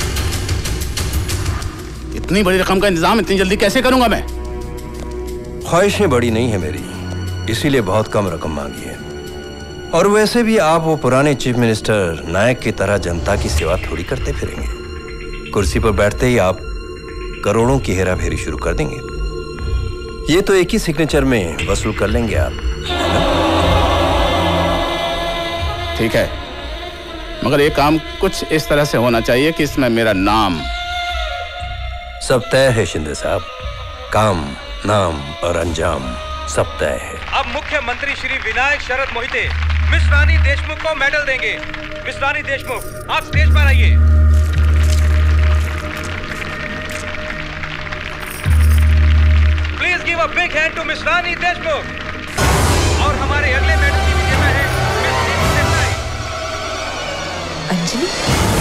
Speaker 19: इतनी बड़ी रकम का इंतजाम इतनी जल्दी कैसे करूंगा मैं?
Speaker 18: ख्वाहिशें बड़ी नहीं है मेरी, इसीलिए बहुत कम रकम मांगी है। और वैसे भी आप वो पुराने चीफ मिनिस्टर नायक की तरह जनता की सेवा थोड़ी करते फिरेंगे। कुर्सी पर बैठते ही आप करोड़ों की हेरा फेरी शुरू कर देंगे। ये तो एक ही सिग्नेचर में वसूल कर लेंगे आप।
Speaker 19: ठीक है, मगर ये काम कुछ इस तरह से होना चाहिए कि इसमें मेरा नाम।
Speaker 18: सब तय है शिंदे साहब। काम, नाम और अंजाम सब तय है।
Speaker 2: अब मुख्यमंत्री श्री विनायक शरद मोहिते मिस रानी देशमुख को मेडल देंगे। मिस रानी देशमुख, आप स्टेज पर आइए। Please give a big hand to miss Rani Deshmukh. और हमारे अगले मेडल की विजेता है मिस नीतू देसाई।
Speaker 7: अंजलि?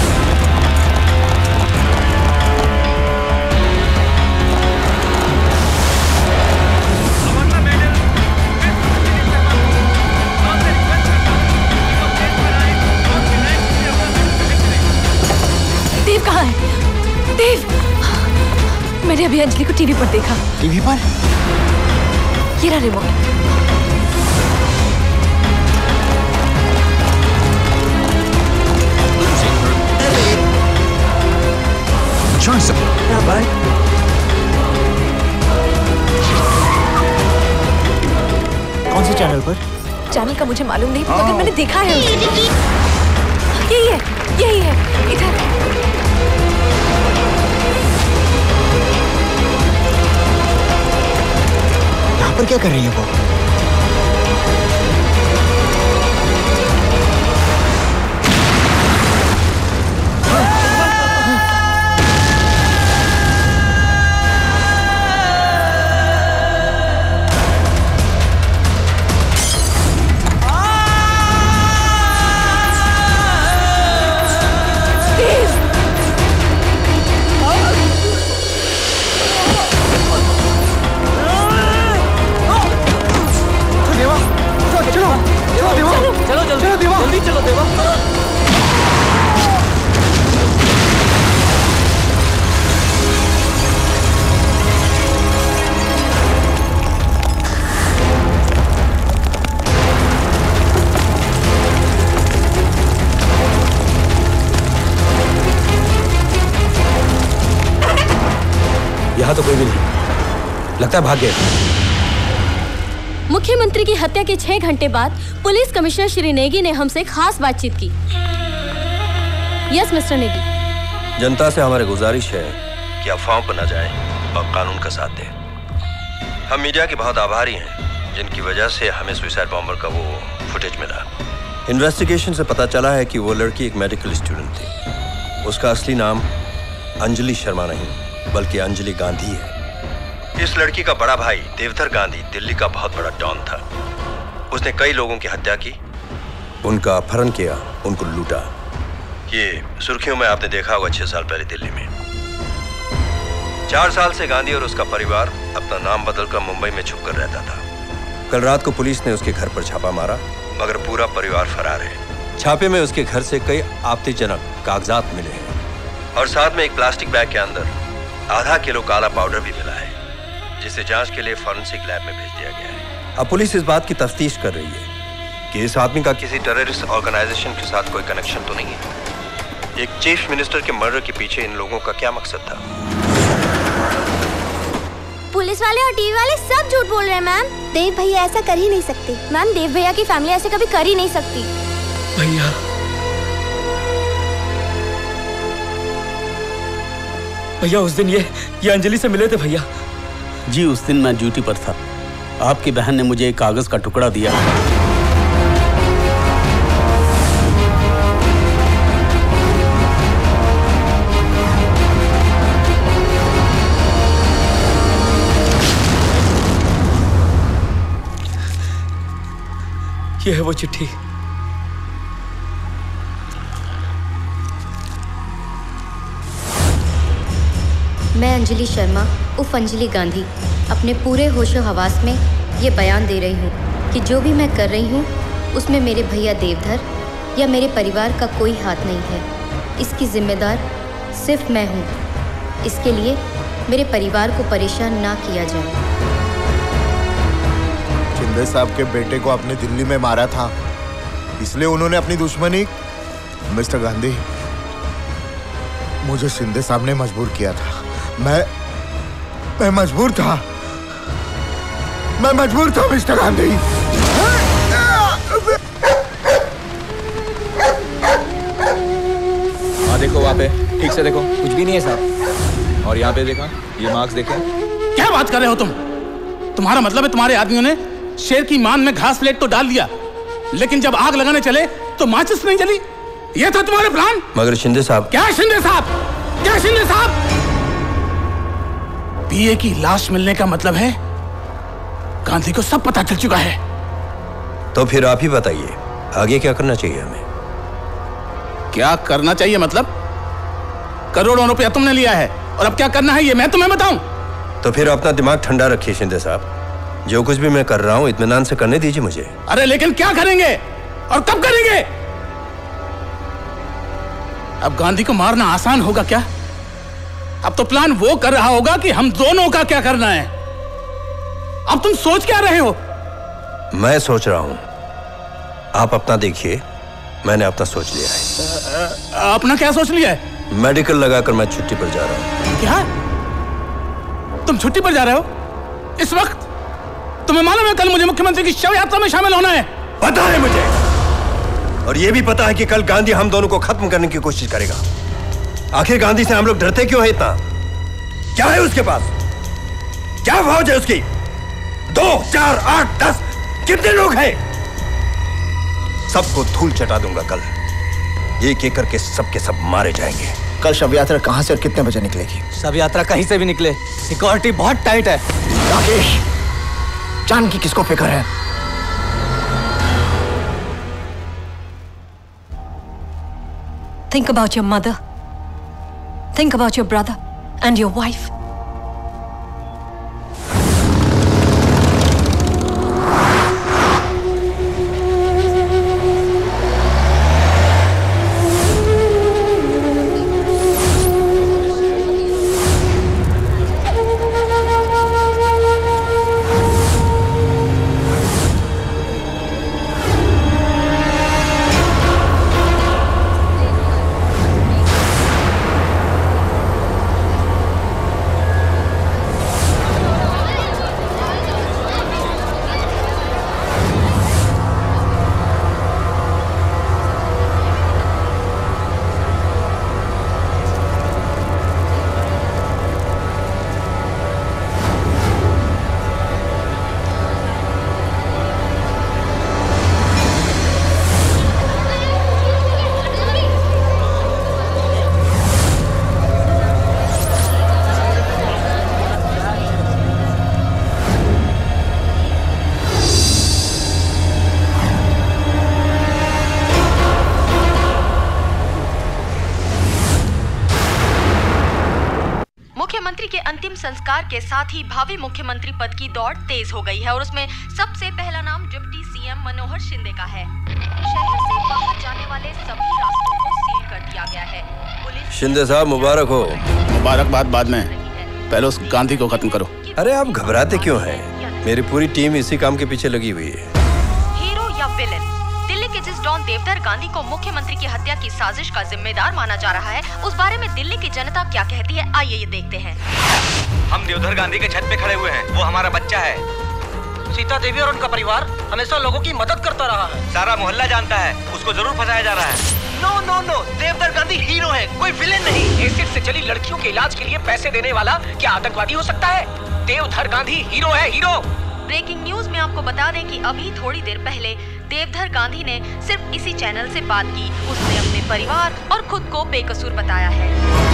Speaker 7: देव कहाँ है? देव! मैंने अभी अंजलि को टीवी पर देखा।
Speaker 4: टीवी पर?
Speaker 7: ये रहा रिमोट।
Speaker 4: कौन से चैनल पर?
Speaker 7: चैनल का मुझे मालूम नहीं, मगर मैंने देखा है उसे। यही है, यही है, इधर।
Speaker 4: यहाँ पर क्या कर रही है वो?
Speaker 2: यहाँ तो कोई भी नहीं, लगता है भाग गए।
Speaker 5: मुख्यमंत्री की हत्या के छह घंटे बाद पुलिस कमिश्नर श्री नेगी ने हमसे खास बातचीत की। Yes mister Negi.
Speaker 18: जनता से हमारी गुजारिश है कि अफवाहों पर न जाएं और कानून का साथ दें। हम मीडिया के बहुत आभारी हैं जिनकी वजह से हमें सुसाइड बॉम्बर का वो फुटेज मिला। इन्वेस्टिगेशन से पता चला है कि वो लड़की एक मेडिकल स्टूडेंट थी। उसका असली नाम अंजलि शर्मा नहीं बल्कि अंजलि गांधी है। इस लड़की का बड़ा भाई देवधर गांधी दिल्ली का बहुत बड़ा डॉन था। उसने कई लोगों की हत्या की, उनका अपहरण किया, उनको लूटा। ये सुर्खियों में आपने देखा होगा छह साल पहले दिल्ली में। चार साल से गांधी और उसका परिवार अपना नाम बदलकर मुंबई में छुपकर रहता था। कल रात को पुलिस ने उसके घर पर छापा मारा, मगर पूरा परिवार फरार है। छापे में उसके घर से कई आपत्तिजनक कागजात मिले हैं और साथ में एक प्लास्टिक बैग के अंदर आधा किलो काला पाउडर भी मिला है, जिसे जांच के लिए फॉरेंसिक लैब में भेज दिया गया है। अब पुलिस इस बात की तफ्तीश कर रही है कि इस आदमी का किसी टेररिस्ट ऑर्गेनाइजेशन के साथ कोई कनेक्शन तो नहीं है। एक चीफ मिनिस्टर के मर्डर के पीछे इन लोगों का क्या मकसद था?
Speaker 10: पुलिस वाले और टीवी वाले सब झूठ बोल रहे हैं मैम। देव भैया ऐसा कर ही नहीं सकते मैम। देव भैया की फैमिली ऐसे कभी कर ही नहीं सकती।
Speaker 16: भैया भैया उस दिन ये ये अंजलि से मिले थे भैया।
Speaker 19: जी उस दिन मैं ड्यूटी पर था। आपकी बहन ने मुझे एक कागज का टुकड़ा दिया।
Speaker 16: ये है वो चिट्ठी।
Speaker 5: मैं अंजलि शर्मा उर्फ अंजलि गांधी अपने पूरे होशो हवास में ये बयान दे रही हूँ कि जो भी मैं कर रही हूँ उसमें मेरे भैया देवधर या मेरे परिवार का कोई हाथ नहीं है। इसकी जिम्मेदार सिर्फ मैं हूँ। इसके लिए मेरे परिवार को परेशान ना किया जाए।
Speaker 12: शिंदे साहब के बेटे को आपने दिल्ली में मारा था, इसलिए उन्होंने अपनी दुश्मनी। मिस्टर गांधी, मुझे शिंदे साहब ने मजबूर किया था। मैं मैं मजबूर था मैं मजबूर था मिस्टर गांधी।
Speaker 23: हाँ देखो वहाँ पे, ठीक से देखो, कुछ भी नहीं है साहब। और यहाँ पे देखा, ये मार्क्स देखे।
Speaker 19: क्या बात कर रहे हो तुम? तुम्हारा मतलब है तुम्हारे आदमियों ने शेर की मान में घास प्लेट तो डाल दिया, लेकिन जब आग लगाने चले तो माचिस नहीं जली। ये था तुम्हारे प्लान?
Speaker 18: मगर शिंदे साहब।
Speaker 19: क्या शिंदे साहब? क्या शिंदे साहब? पीए की लाश मिलने का मतलब है गांधी को सब पता चल चुका है।
Speaker 18: तो फिर आप ही बताइए आगे क्या करना चाहिए हमें?
Speaker 19: क्या करना चाहिए मतलब? करोड़ों रुपया तुमने लिया है और अब क्या करना है ये मैं तुम्हें बताऊं?
Speaker 18: तो फिर अपना दिमाग ठंडा रखिए शिंदे साहब। जो कुछ भी मैं कर रहा हूं इत्मीनान से करने दीजिए मुझे।
Speaker 19: अरे लेकिन क्या करेंगे और कब करेंगे? अब गांधी को मारना आसान होगा क्या? अब तो प्लान वो कर रहा होगा कि हम दोनों का क्या करना है। अब तुम सोच क्या रहे हो?
Speaker 18: मैं सोच रहा हूं, आप अपना देखिए। मैंने अपना सोच लिया है।
Speaker 19: अपना क्या सोच लिया है?
Speaker 18: मेडिकल लगाकर मैं छुट्टी पर जा रहा हूं।
Speaker 19: क्या? तुम छुट्टी पर जा रहे हो इस वक्त? तुम्हें मालूम है कल मुझे मुख्यमंत्री की शव यात्रा में शामिल होना है?
Speaker 18: पता है मुझे, और यह भी पता है कि कल गांधी हम दोनों को खत्म करने की कोशिश करेगा। आखिर गांधी से हम लोग डरते क्यों है इतना? क्या है उसके पास? क्या फौज है उसकी? दो चार आठ दस कितने लोग हैं? सबको धूल चटा दूंगा कल। एक एक करके सबके सब मारे जाएंगे।
Speaker 4: कल शव यात्रा कहां से और कितने बजे निकलेगी?
Speaker 3: शव यात्रा कहीं से भी निकले, सिक्योरिटी बहुत टाइट है।
Speaker 4: राकेश, जान की किसको फिक्र है?
Speaker 6: Think about your mother. Think about your brother and your wife.
Speaker 20: Gandhi के अंतिम संस्कार के साथ ही भावी मुख्यमंत्री पद की दौड़ तेज हो गई है और उसमें सबसे पहला नाम डिप्टी सीएम मनोहर शिंदे का है। शहर से बाहर जाने वाले सभी रास्तों को सील कर दिया गया है। पुलिस
Speaker 18: शिंदे साहब मुबारक हो।
Speaker 1: मुबारकबाद बाद में, पहले उस गांधी को खत्म करो।
Speaker 18: अरे आप घबराते क्यों हैं? मेरी पूरी टीम इसी काम के पीछे लगी हुई है।
Speaker 20: हीरो या विलेन? दिल्ली के जिस डॉन देवधर गांधी को मुख्यमंत्री की हत्या की साजिश का जिम्मेदार माना जा रहा है, उस बारे में दिल्ली की जनता क्या कहती है, आइए ये देखते हैं।
Speaker 2: हम देवधर गांधी के छत पे खड़े हुए हैं, वो हमारा बच्चा है।
Speaker 8: सीता देवी और उनका परिवार हमेशा लोगों की मदद करता रहा है।
Speaker 2: सारा मोहल्ला जानता है, उसको जरूर फंसाया जा रहा है।
Speaker 8: No no no, Devdhar Gandhi hero है, कोई विलेन नहीं। एसिड से चली लड़कियों के इलाज के लिए पैसे देने वाला क्या आतंकवादी हो सकता है? देवधर गांधी हीरो है, हीरो।
Speaker 20: ब्रेकिंग न्यूज में आपको बता दें कि अभी थोड़ी देर पहले देवधर गांधी ने सिर्फ इसी चैनल से बात की। उसने अपने परिवार और खुद को बेकसूर बताया है।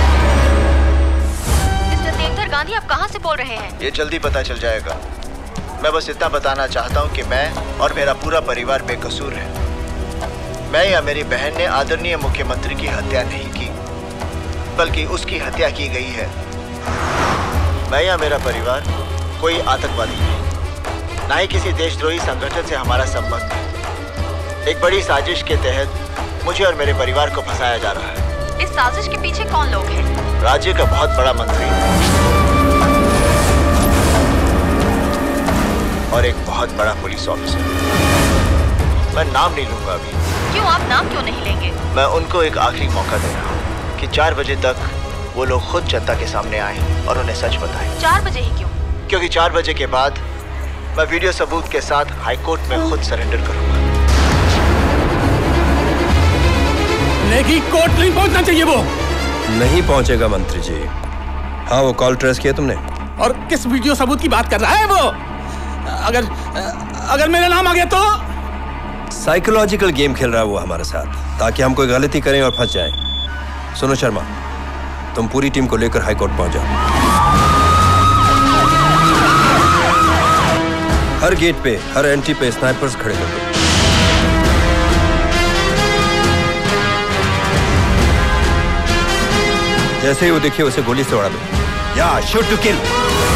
Speaker 20: मिस्टर देवधर गांधी, आप कहां से बोल रहे हैं?
Speaker 4: ये जल्दी पता चल जाएगा। मैं बस इतना बताना चाहता हूँ कि मैं और मेरा पूरा परिवार बेकसूर है। मैं या मेरी बहन ने आदरणीय मुख्यमंत्री की हत्या नहीं की, बल्कि उसकी हत्या की गई है। मैं या मेरा परिवार कोई आतंकवादी नहीं, ना ही किसी देशद्रोही संगठन से हमारा संबंध है। एक बड़ी साजिश के तहत मुझे और मेरे परिवार को फंसाया जा रहा है।
Speaker 20: इस साजिश के पीछे कौन लोग हैं?
Speaker 4: राज्य का बहुत बड़ा मंत्री और एक बहुत बड़ा पुलिस ऑफिसर। मैं नाम नहीं लूंगा अभी।
Speaker 20: क्यों, आप नाम क्यों नहीं लेंगे?
Speaker 4: मैं उनको एक आखिरी मौका दे रहा हूँ कि चार बजे तक वो लोग खुद जनता के सामने आए और उन्हें सच बताएं।
Speaker 20: चार बजे ही क्यों?
Speaker 4: क्योंकि चार बजे के बाद मैं वीडियो सबूत के साथ हाई कोर्ट में खुद सरेंडर करूंगा।
Speaker 19: लेकिन कोर्ट नहीं पहुंचना चाहिए। वो
Speaker 18: नहीं पहुंचेगा मंत्री जी। हाँ, वो कॉल ट्रेस किया तुमने?
Speaker 19: और किस वीडियो सबूत की बात कर रहा है वो? अगर अगर मेरा नाम आ गया तो?
Speaker 18: साइकोलॉजिकल गेम खेल रहा है वो हमारे साथ, ताकि हम कोई गलती करें और फंस जाएं। सुनो शर्मा, तुम पूरी टीम को लेकर हाई कोर्ट पहुंच जाओ। हर गेट पे, हर एंट्री पे स्नाइपर्स खड़े कर दो। जैसे ही वो दिखे उसे गोली से उड़ा दो। या शूट टू किल।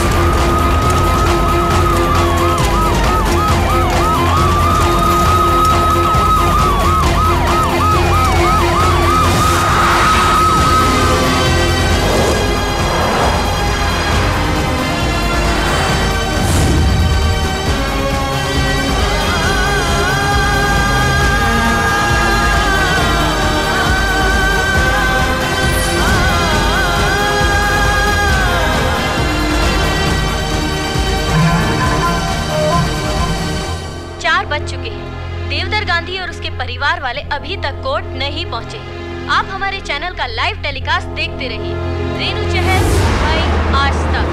Speaker 20: परिवार वाले अभी तक कोर्ट नहीं पहुंचे। आप हमारे चैनल का लाइव टेलीकास्ट देखते रहिए। रेनू चहल, मुंबई, आज तक।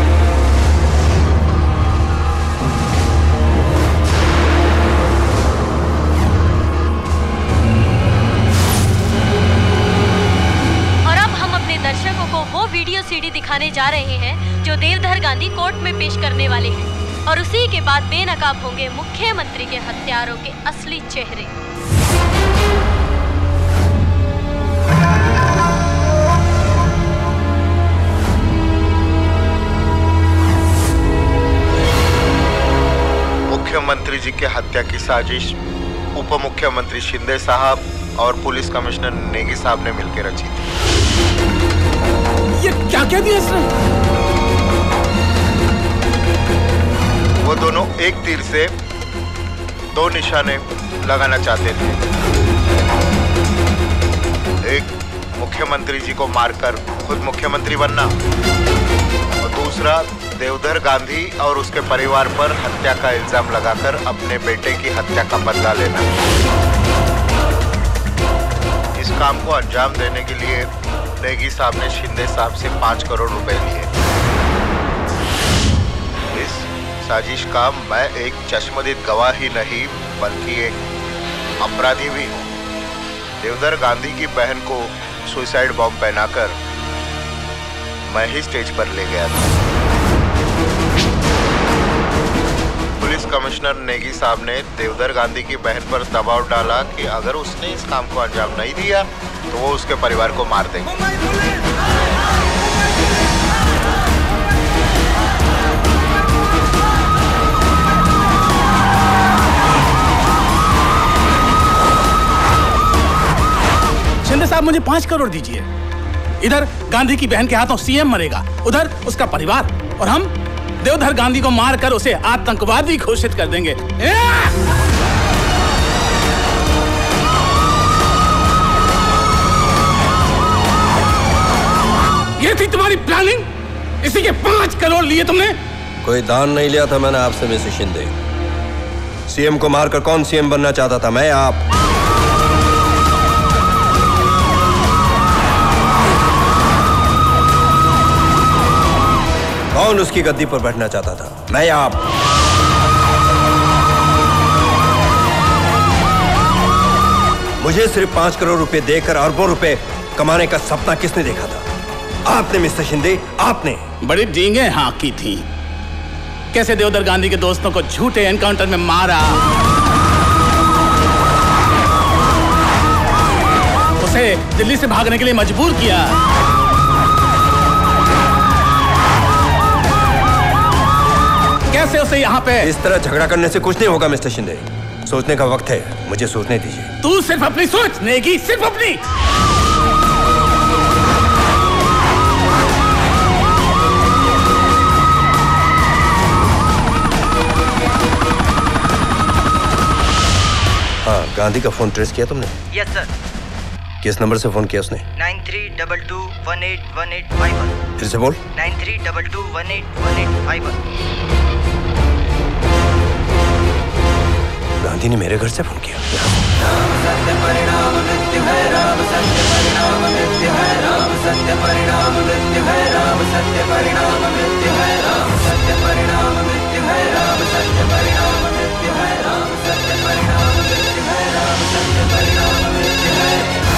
Speaker 20: और अब हम अपने दर्शकों को वो वीडियो सीडी दिखाने जा रहे हैं जो देवधर गांधी कोर्ट में पेश करने वाले हैं, और उसी के बाद बेनकाब होंगे मुख्यमंत्री के हत्यारों के असली चेहरे।
Speaker 12: मुख्यमंत्री जी के हत्या की साजिश उप मुख्यमंत्री शिंदे साहब और पुलिस कमिश्नर नेगी साहब ने मिलकर रची थी।
Speaker 19: ये क्या कह दिया इसने?
Speaker 12: वो दोनों एक तीर से दो निशाने लगाना चाहते थे। एक मुख्यमंत्री जी को मारकर खुद मुख्यमंत्री बनना, और दूसरा देवधर गांधी और उसके परिवार पर हत्या का इल्जाम लगाकर अपने बेटे की हत्या का बदला लेना। इस काम को अंजाम देने के लिए नेगी साहब ने शिंदे साहब से पांच करोड़ रुपए लिए। इस साजिश का मैं एक चश्मदीद गवाह ही नहीं बल्कि एक अपराधी भी हूँ। देवधर गांधी की बहन को सुसाइड बॉम्ब पहनाकर मैं ही स्टेज पर ले गया था। पुलिस कमिश्नर नेगी साहब ने देवधर गांधी की बहन पर दबाव डाला कि अगर उसने इस काम को अंजाम नहीं दिया तो वो उसके परिवार को मार देंगे।
Speaker 1: आप मुझे पांच करोड़ दीजिए। इधर गांधी की बहन के हाथों सीएम मरेगा, उधर उसका परिवार, और हम देवधर गांधी को मारकर उसे आतंकवादी घोषित कर देंगे। ये थी तुम्हारी प्लानिंग? इसी के पांच करोड़ लिए तुमने?
Speaker 18: कोई दान नहीं लिया था मैंने आपसे मिस्टर शिंदे। सीएम को मारकर कौन सीएम बनना चाहता था? मैं, आप? कौन उसकी गद्दी पर बैठना चाहता था? मैं, आप? मुझे सिर्फ पांच करोड़ रुपए देकर अरबों रुपए कमाने का सपना किसने देखा था? आपने मिस्टर शिंदे, आपने।
Speaker 1: बड़ी डींगे हाँकी थी। कैसे देवधर गांधी के दोस्तों को झूठे एनकाउंटर में मारा, उसे दिल्ली से भागने के लिए मजबूर किया। कैसे उसे यहाँ पे
Speaker 18: इस तरह झगड़ा करने से कुछ नहीं होगा मिस्टर शिंदे। सोचने का वक्त है, मुझे सोचने दीजिए।
Speaker 1: तू सिर्फ अपनी सोच नेगी, सिर्फ अपनी।
Speaker 18: हाँ, गांधी का फोन ट्रेस किया तुमने?
Speaker 8: Yes sir.
Speaker 18: किस नंबर से फोन किया उसने?
Speaker 8: Nine three double two one eight one eight five one.
Speaker 18: फिर से बोल।
Speaker 8: Nine three double two one eight one eight five one.
Speaker 18: Gandhi ने मेरे घर से फोन किया।
Speaker 11: सत्य परिणाम मृत्यु है, राम सत्य परिणाम मृत्यु है, राम सत्य परिणाम मृत्यु है, राम सत्य परिणाम मृत्यु है, राम सत्य परिणाम मृत्यु है, राम सत्य परिणाम मृत्यु है, राम सत्य परिणाम मृत्यु है, राम सत्य परिणाम मृत्यु है।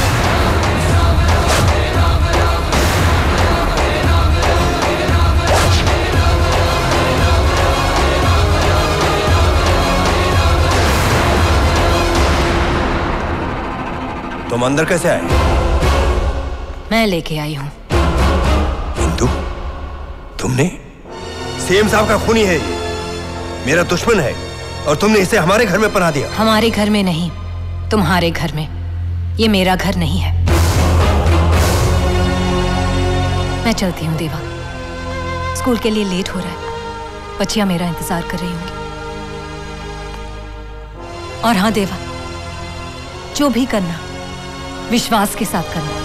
Speaker 18: तुम अंदर कैसे आए?
Speaker 6: मैं लेके आई हूँ।
Speaker 18: हिंदू? तुमने? सीएम साहब का खूनी है ये, मेरा दुश्मन है, और तुमने इसे हमारे घर में पनाह दिया।
Speaker 6: हमारे घर में नहीं, तुम्हारे घर में। ये मेरा घर नहीं है। मैं चलती हूँ देवा, स्कूल के लिए लेट हो रहा है। बच्चियां मेरा इंतजार कर रही होंगी। और हाँ देवा, जो भी करना विश्वास के साथ करना।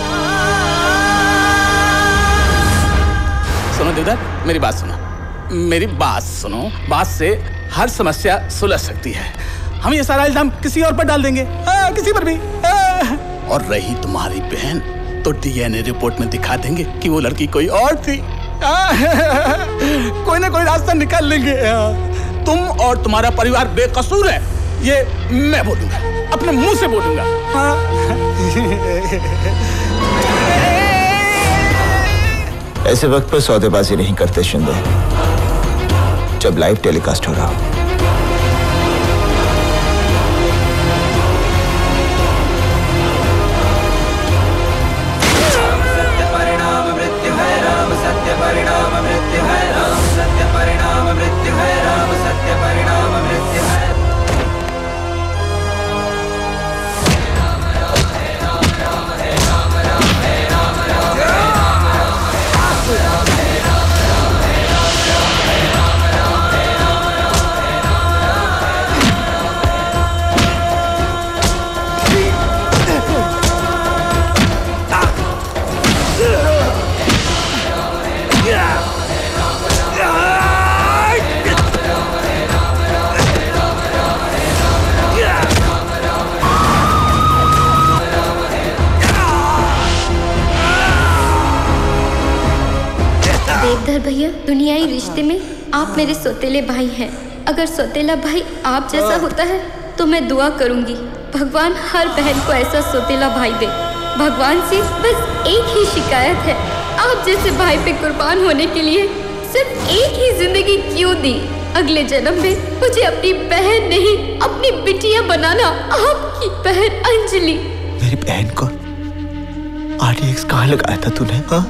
Speaker 1: सुनो देवधर, मेरी बात सुनो, मेरी बात सुनो। बात से हर समस्या सुलझ सकती है। हम ये सारा इल्जाम किसी और पर डाल देंगे, आ, किसी पर भी। आ, और रही तुम्हारी बहन, तो डीएनए रिपोर्ट में दिखा देंगे कि वो लड़की कोई और थी। आ, कोई ना कोई रास्ता निकाल लेंगे। तुम और तुम्हारा परिवार बेकसूर है, ये मैं बोलूंगा, अपने मुंह से बोलूंगा।
Speaker 4: ऐसे वक्त पर सौदेबाजी नहीं करते शिंदे, जब लाइव टेलीकास्ट हो रहा हो।
Speaker 11: सत्य परिणाम मृत्यु है, राम सत्य परिणाम मृत्यु है, राम सत्य परिणाम मृत्यु है, राम सत्य परिणाम मृत्यु है।
Speaker 5: देवधर भैया, दुनियाई रिश्ते में आप मेरे सौतेले भाई हैं। अगर सौतेला भाई आप जैसा होता है तो मैं दुआ करूंगी भगवान हर बहन को ऐसा सौतेला भाई दे। भगवान से बस एक ही शिकायत है, आप जैसे भाई पे कुर्बान होने के लिए सिर्फ एक ही जिंदगी क्यों दी? अगले जन्म में मुझे अपनी बहन नहीं, अपनी बिटिया बनाना। आपकी बहन अंजलि।
Speaker 4: मेरी बहन को आरडीएक्स कहाँ लगाया था तूने? हाँ,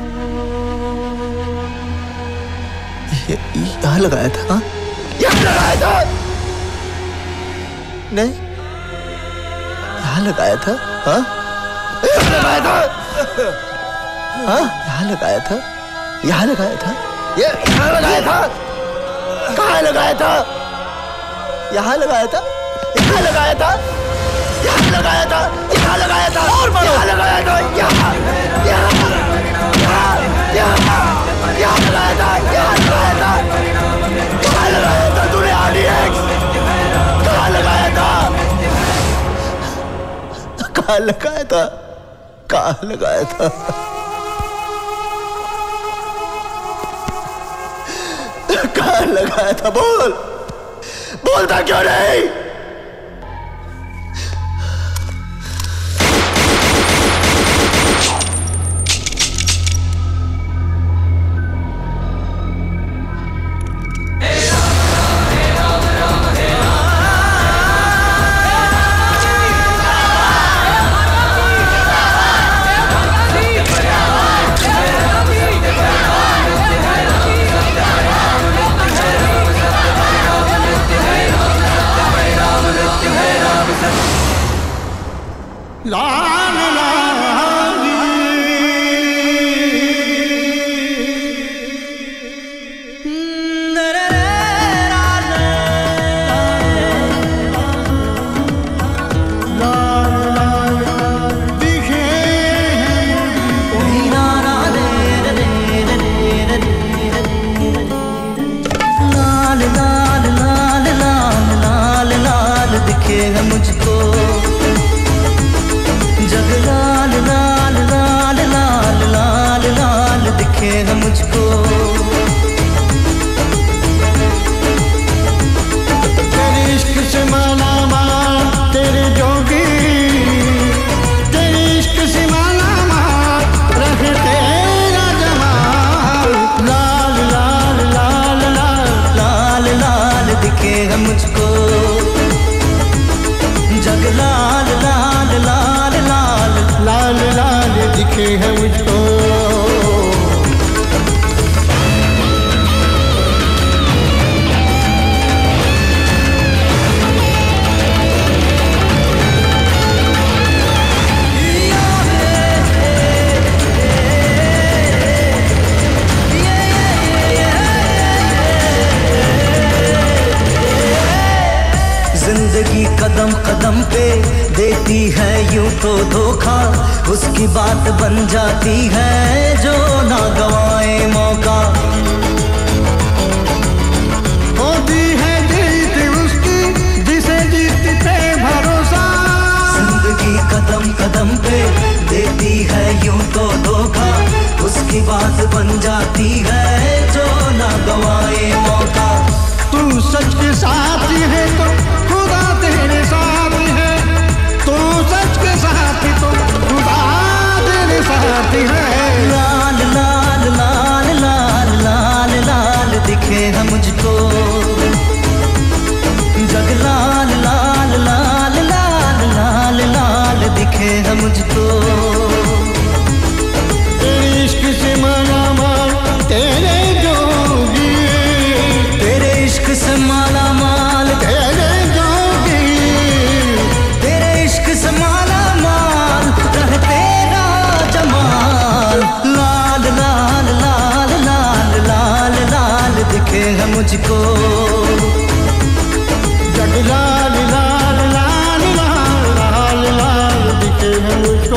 Speaker 4: ये यहाँ लगाया था? हाँ, यहाँ लगाया था? नहीं, यहाँ लगाया था? हाँ, लगाया था। हाँ यहाँ लगाया था, यहाँ लगाया था, ये यहाँ लगाया था, कहाँ लगाया था? यहाँ लगाया था, यहाँ लगाया था, यहाँ लगाया था, यहाँ लगाया था, और यहाँ लगाया था, यहाँ, यहाँ, यहाँ, यहाँ, यहाँ लगाया था, यहाँ लगाया था, कहाँ लगाया था तूने आर डी एक्स? कहाँ लगाया था? कहाँ लगाया था? कहाँ लगाया था? कहाँ लगाया था? बोल, बोलता क्यों नहीं?
Speaker 13: उसकी बात बन जाती है जो ना गवाए मौका।
Speaker 14: होती है जीत उसकी जिसे जीत पे भरोसा।
Speaker 13: जिंदगी कदम कदम पे देती है यूं तो धोखा। उसकी बात बन जाती है जो ना गवाए मौका।
Speaker 14: तू सच के साथ है तो खुदा तेरे साथ है। तू सच के साथ तो खुदा तेरे साथ है।
Speaker 13: लाल लाल लाल लाल लाल लाल दिखे है मुझको जग। लाल लाल लाल लाल लाल लाल दिखे है मुझको।
Speaker 14: तेरे इश्क से माला माल तेरे जोगी।
Speaker 13: तेरे इश्क से माला माल
Speaker 14: तेरे जोगी।
Speaker 13: तेरे इश्क से माला माल रह तेरा जमाल। लाल लाल लाल लाल लाल लाल दिखे है मुझको
Speaker 14: जग। लाल लाल लाल लाल लाल लाल दिखे है मुझको।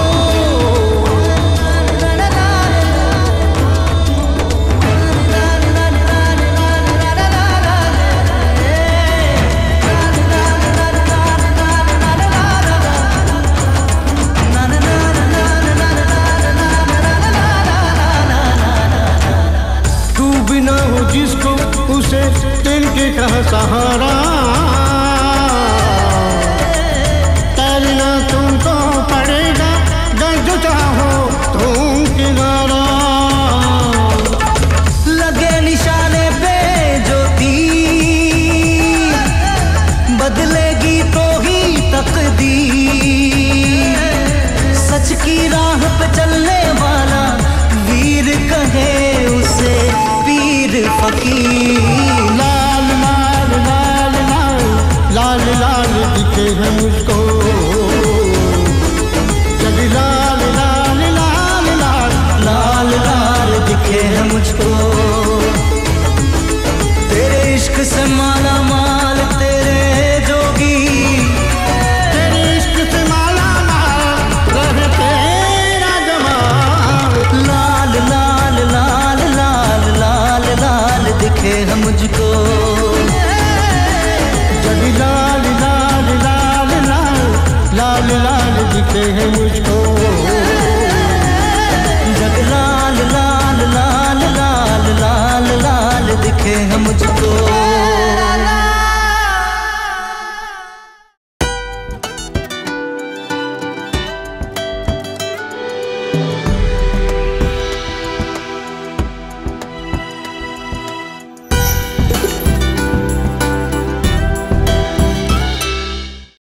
Speaker 14: जिसको उसे तिनके का सहारा। तैरना तुमको पड़ेगा गज चाहो तुम किनारा।
Speaker 13: लगे निशाने पे जो तीर बदलेगी तो ही तकदीर। सच की राह पे चलने वाला वीर कहे उसे फकीर।
Speaker 14: लाल लाल लाल लाल लाल लाल दिखे है मुझको जग।
Speaker 13: से माला माल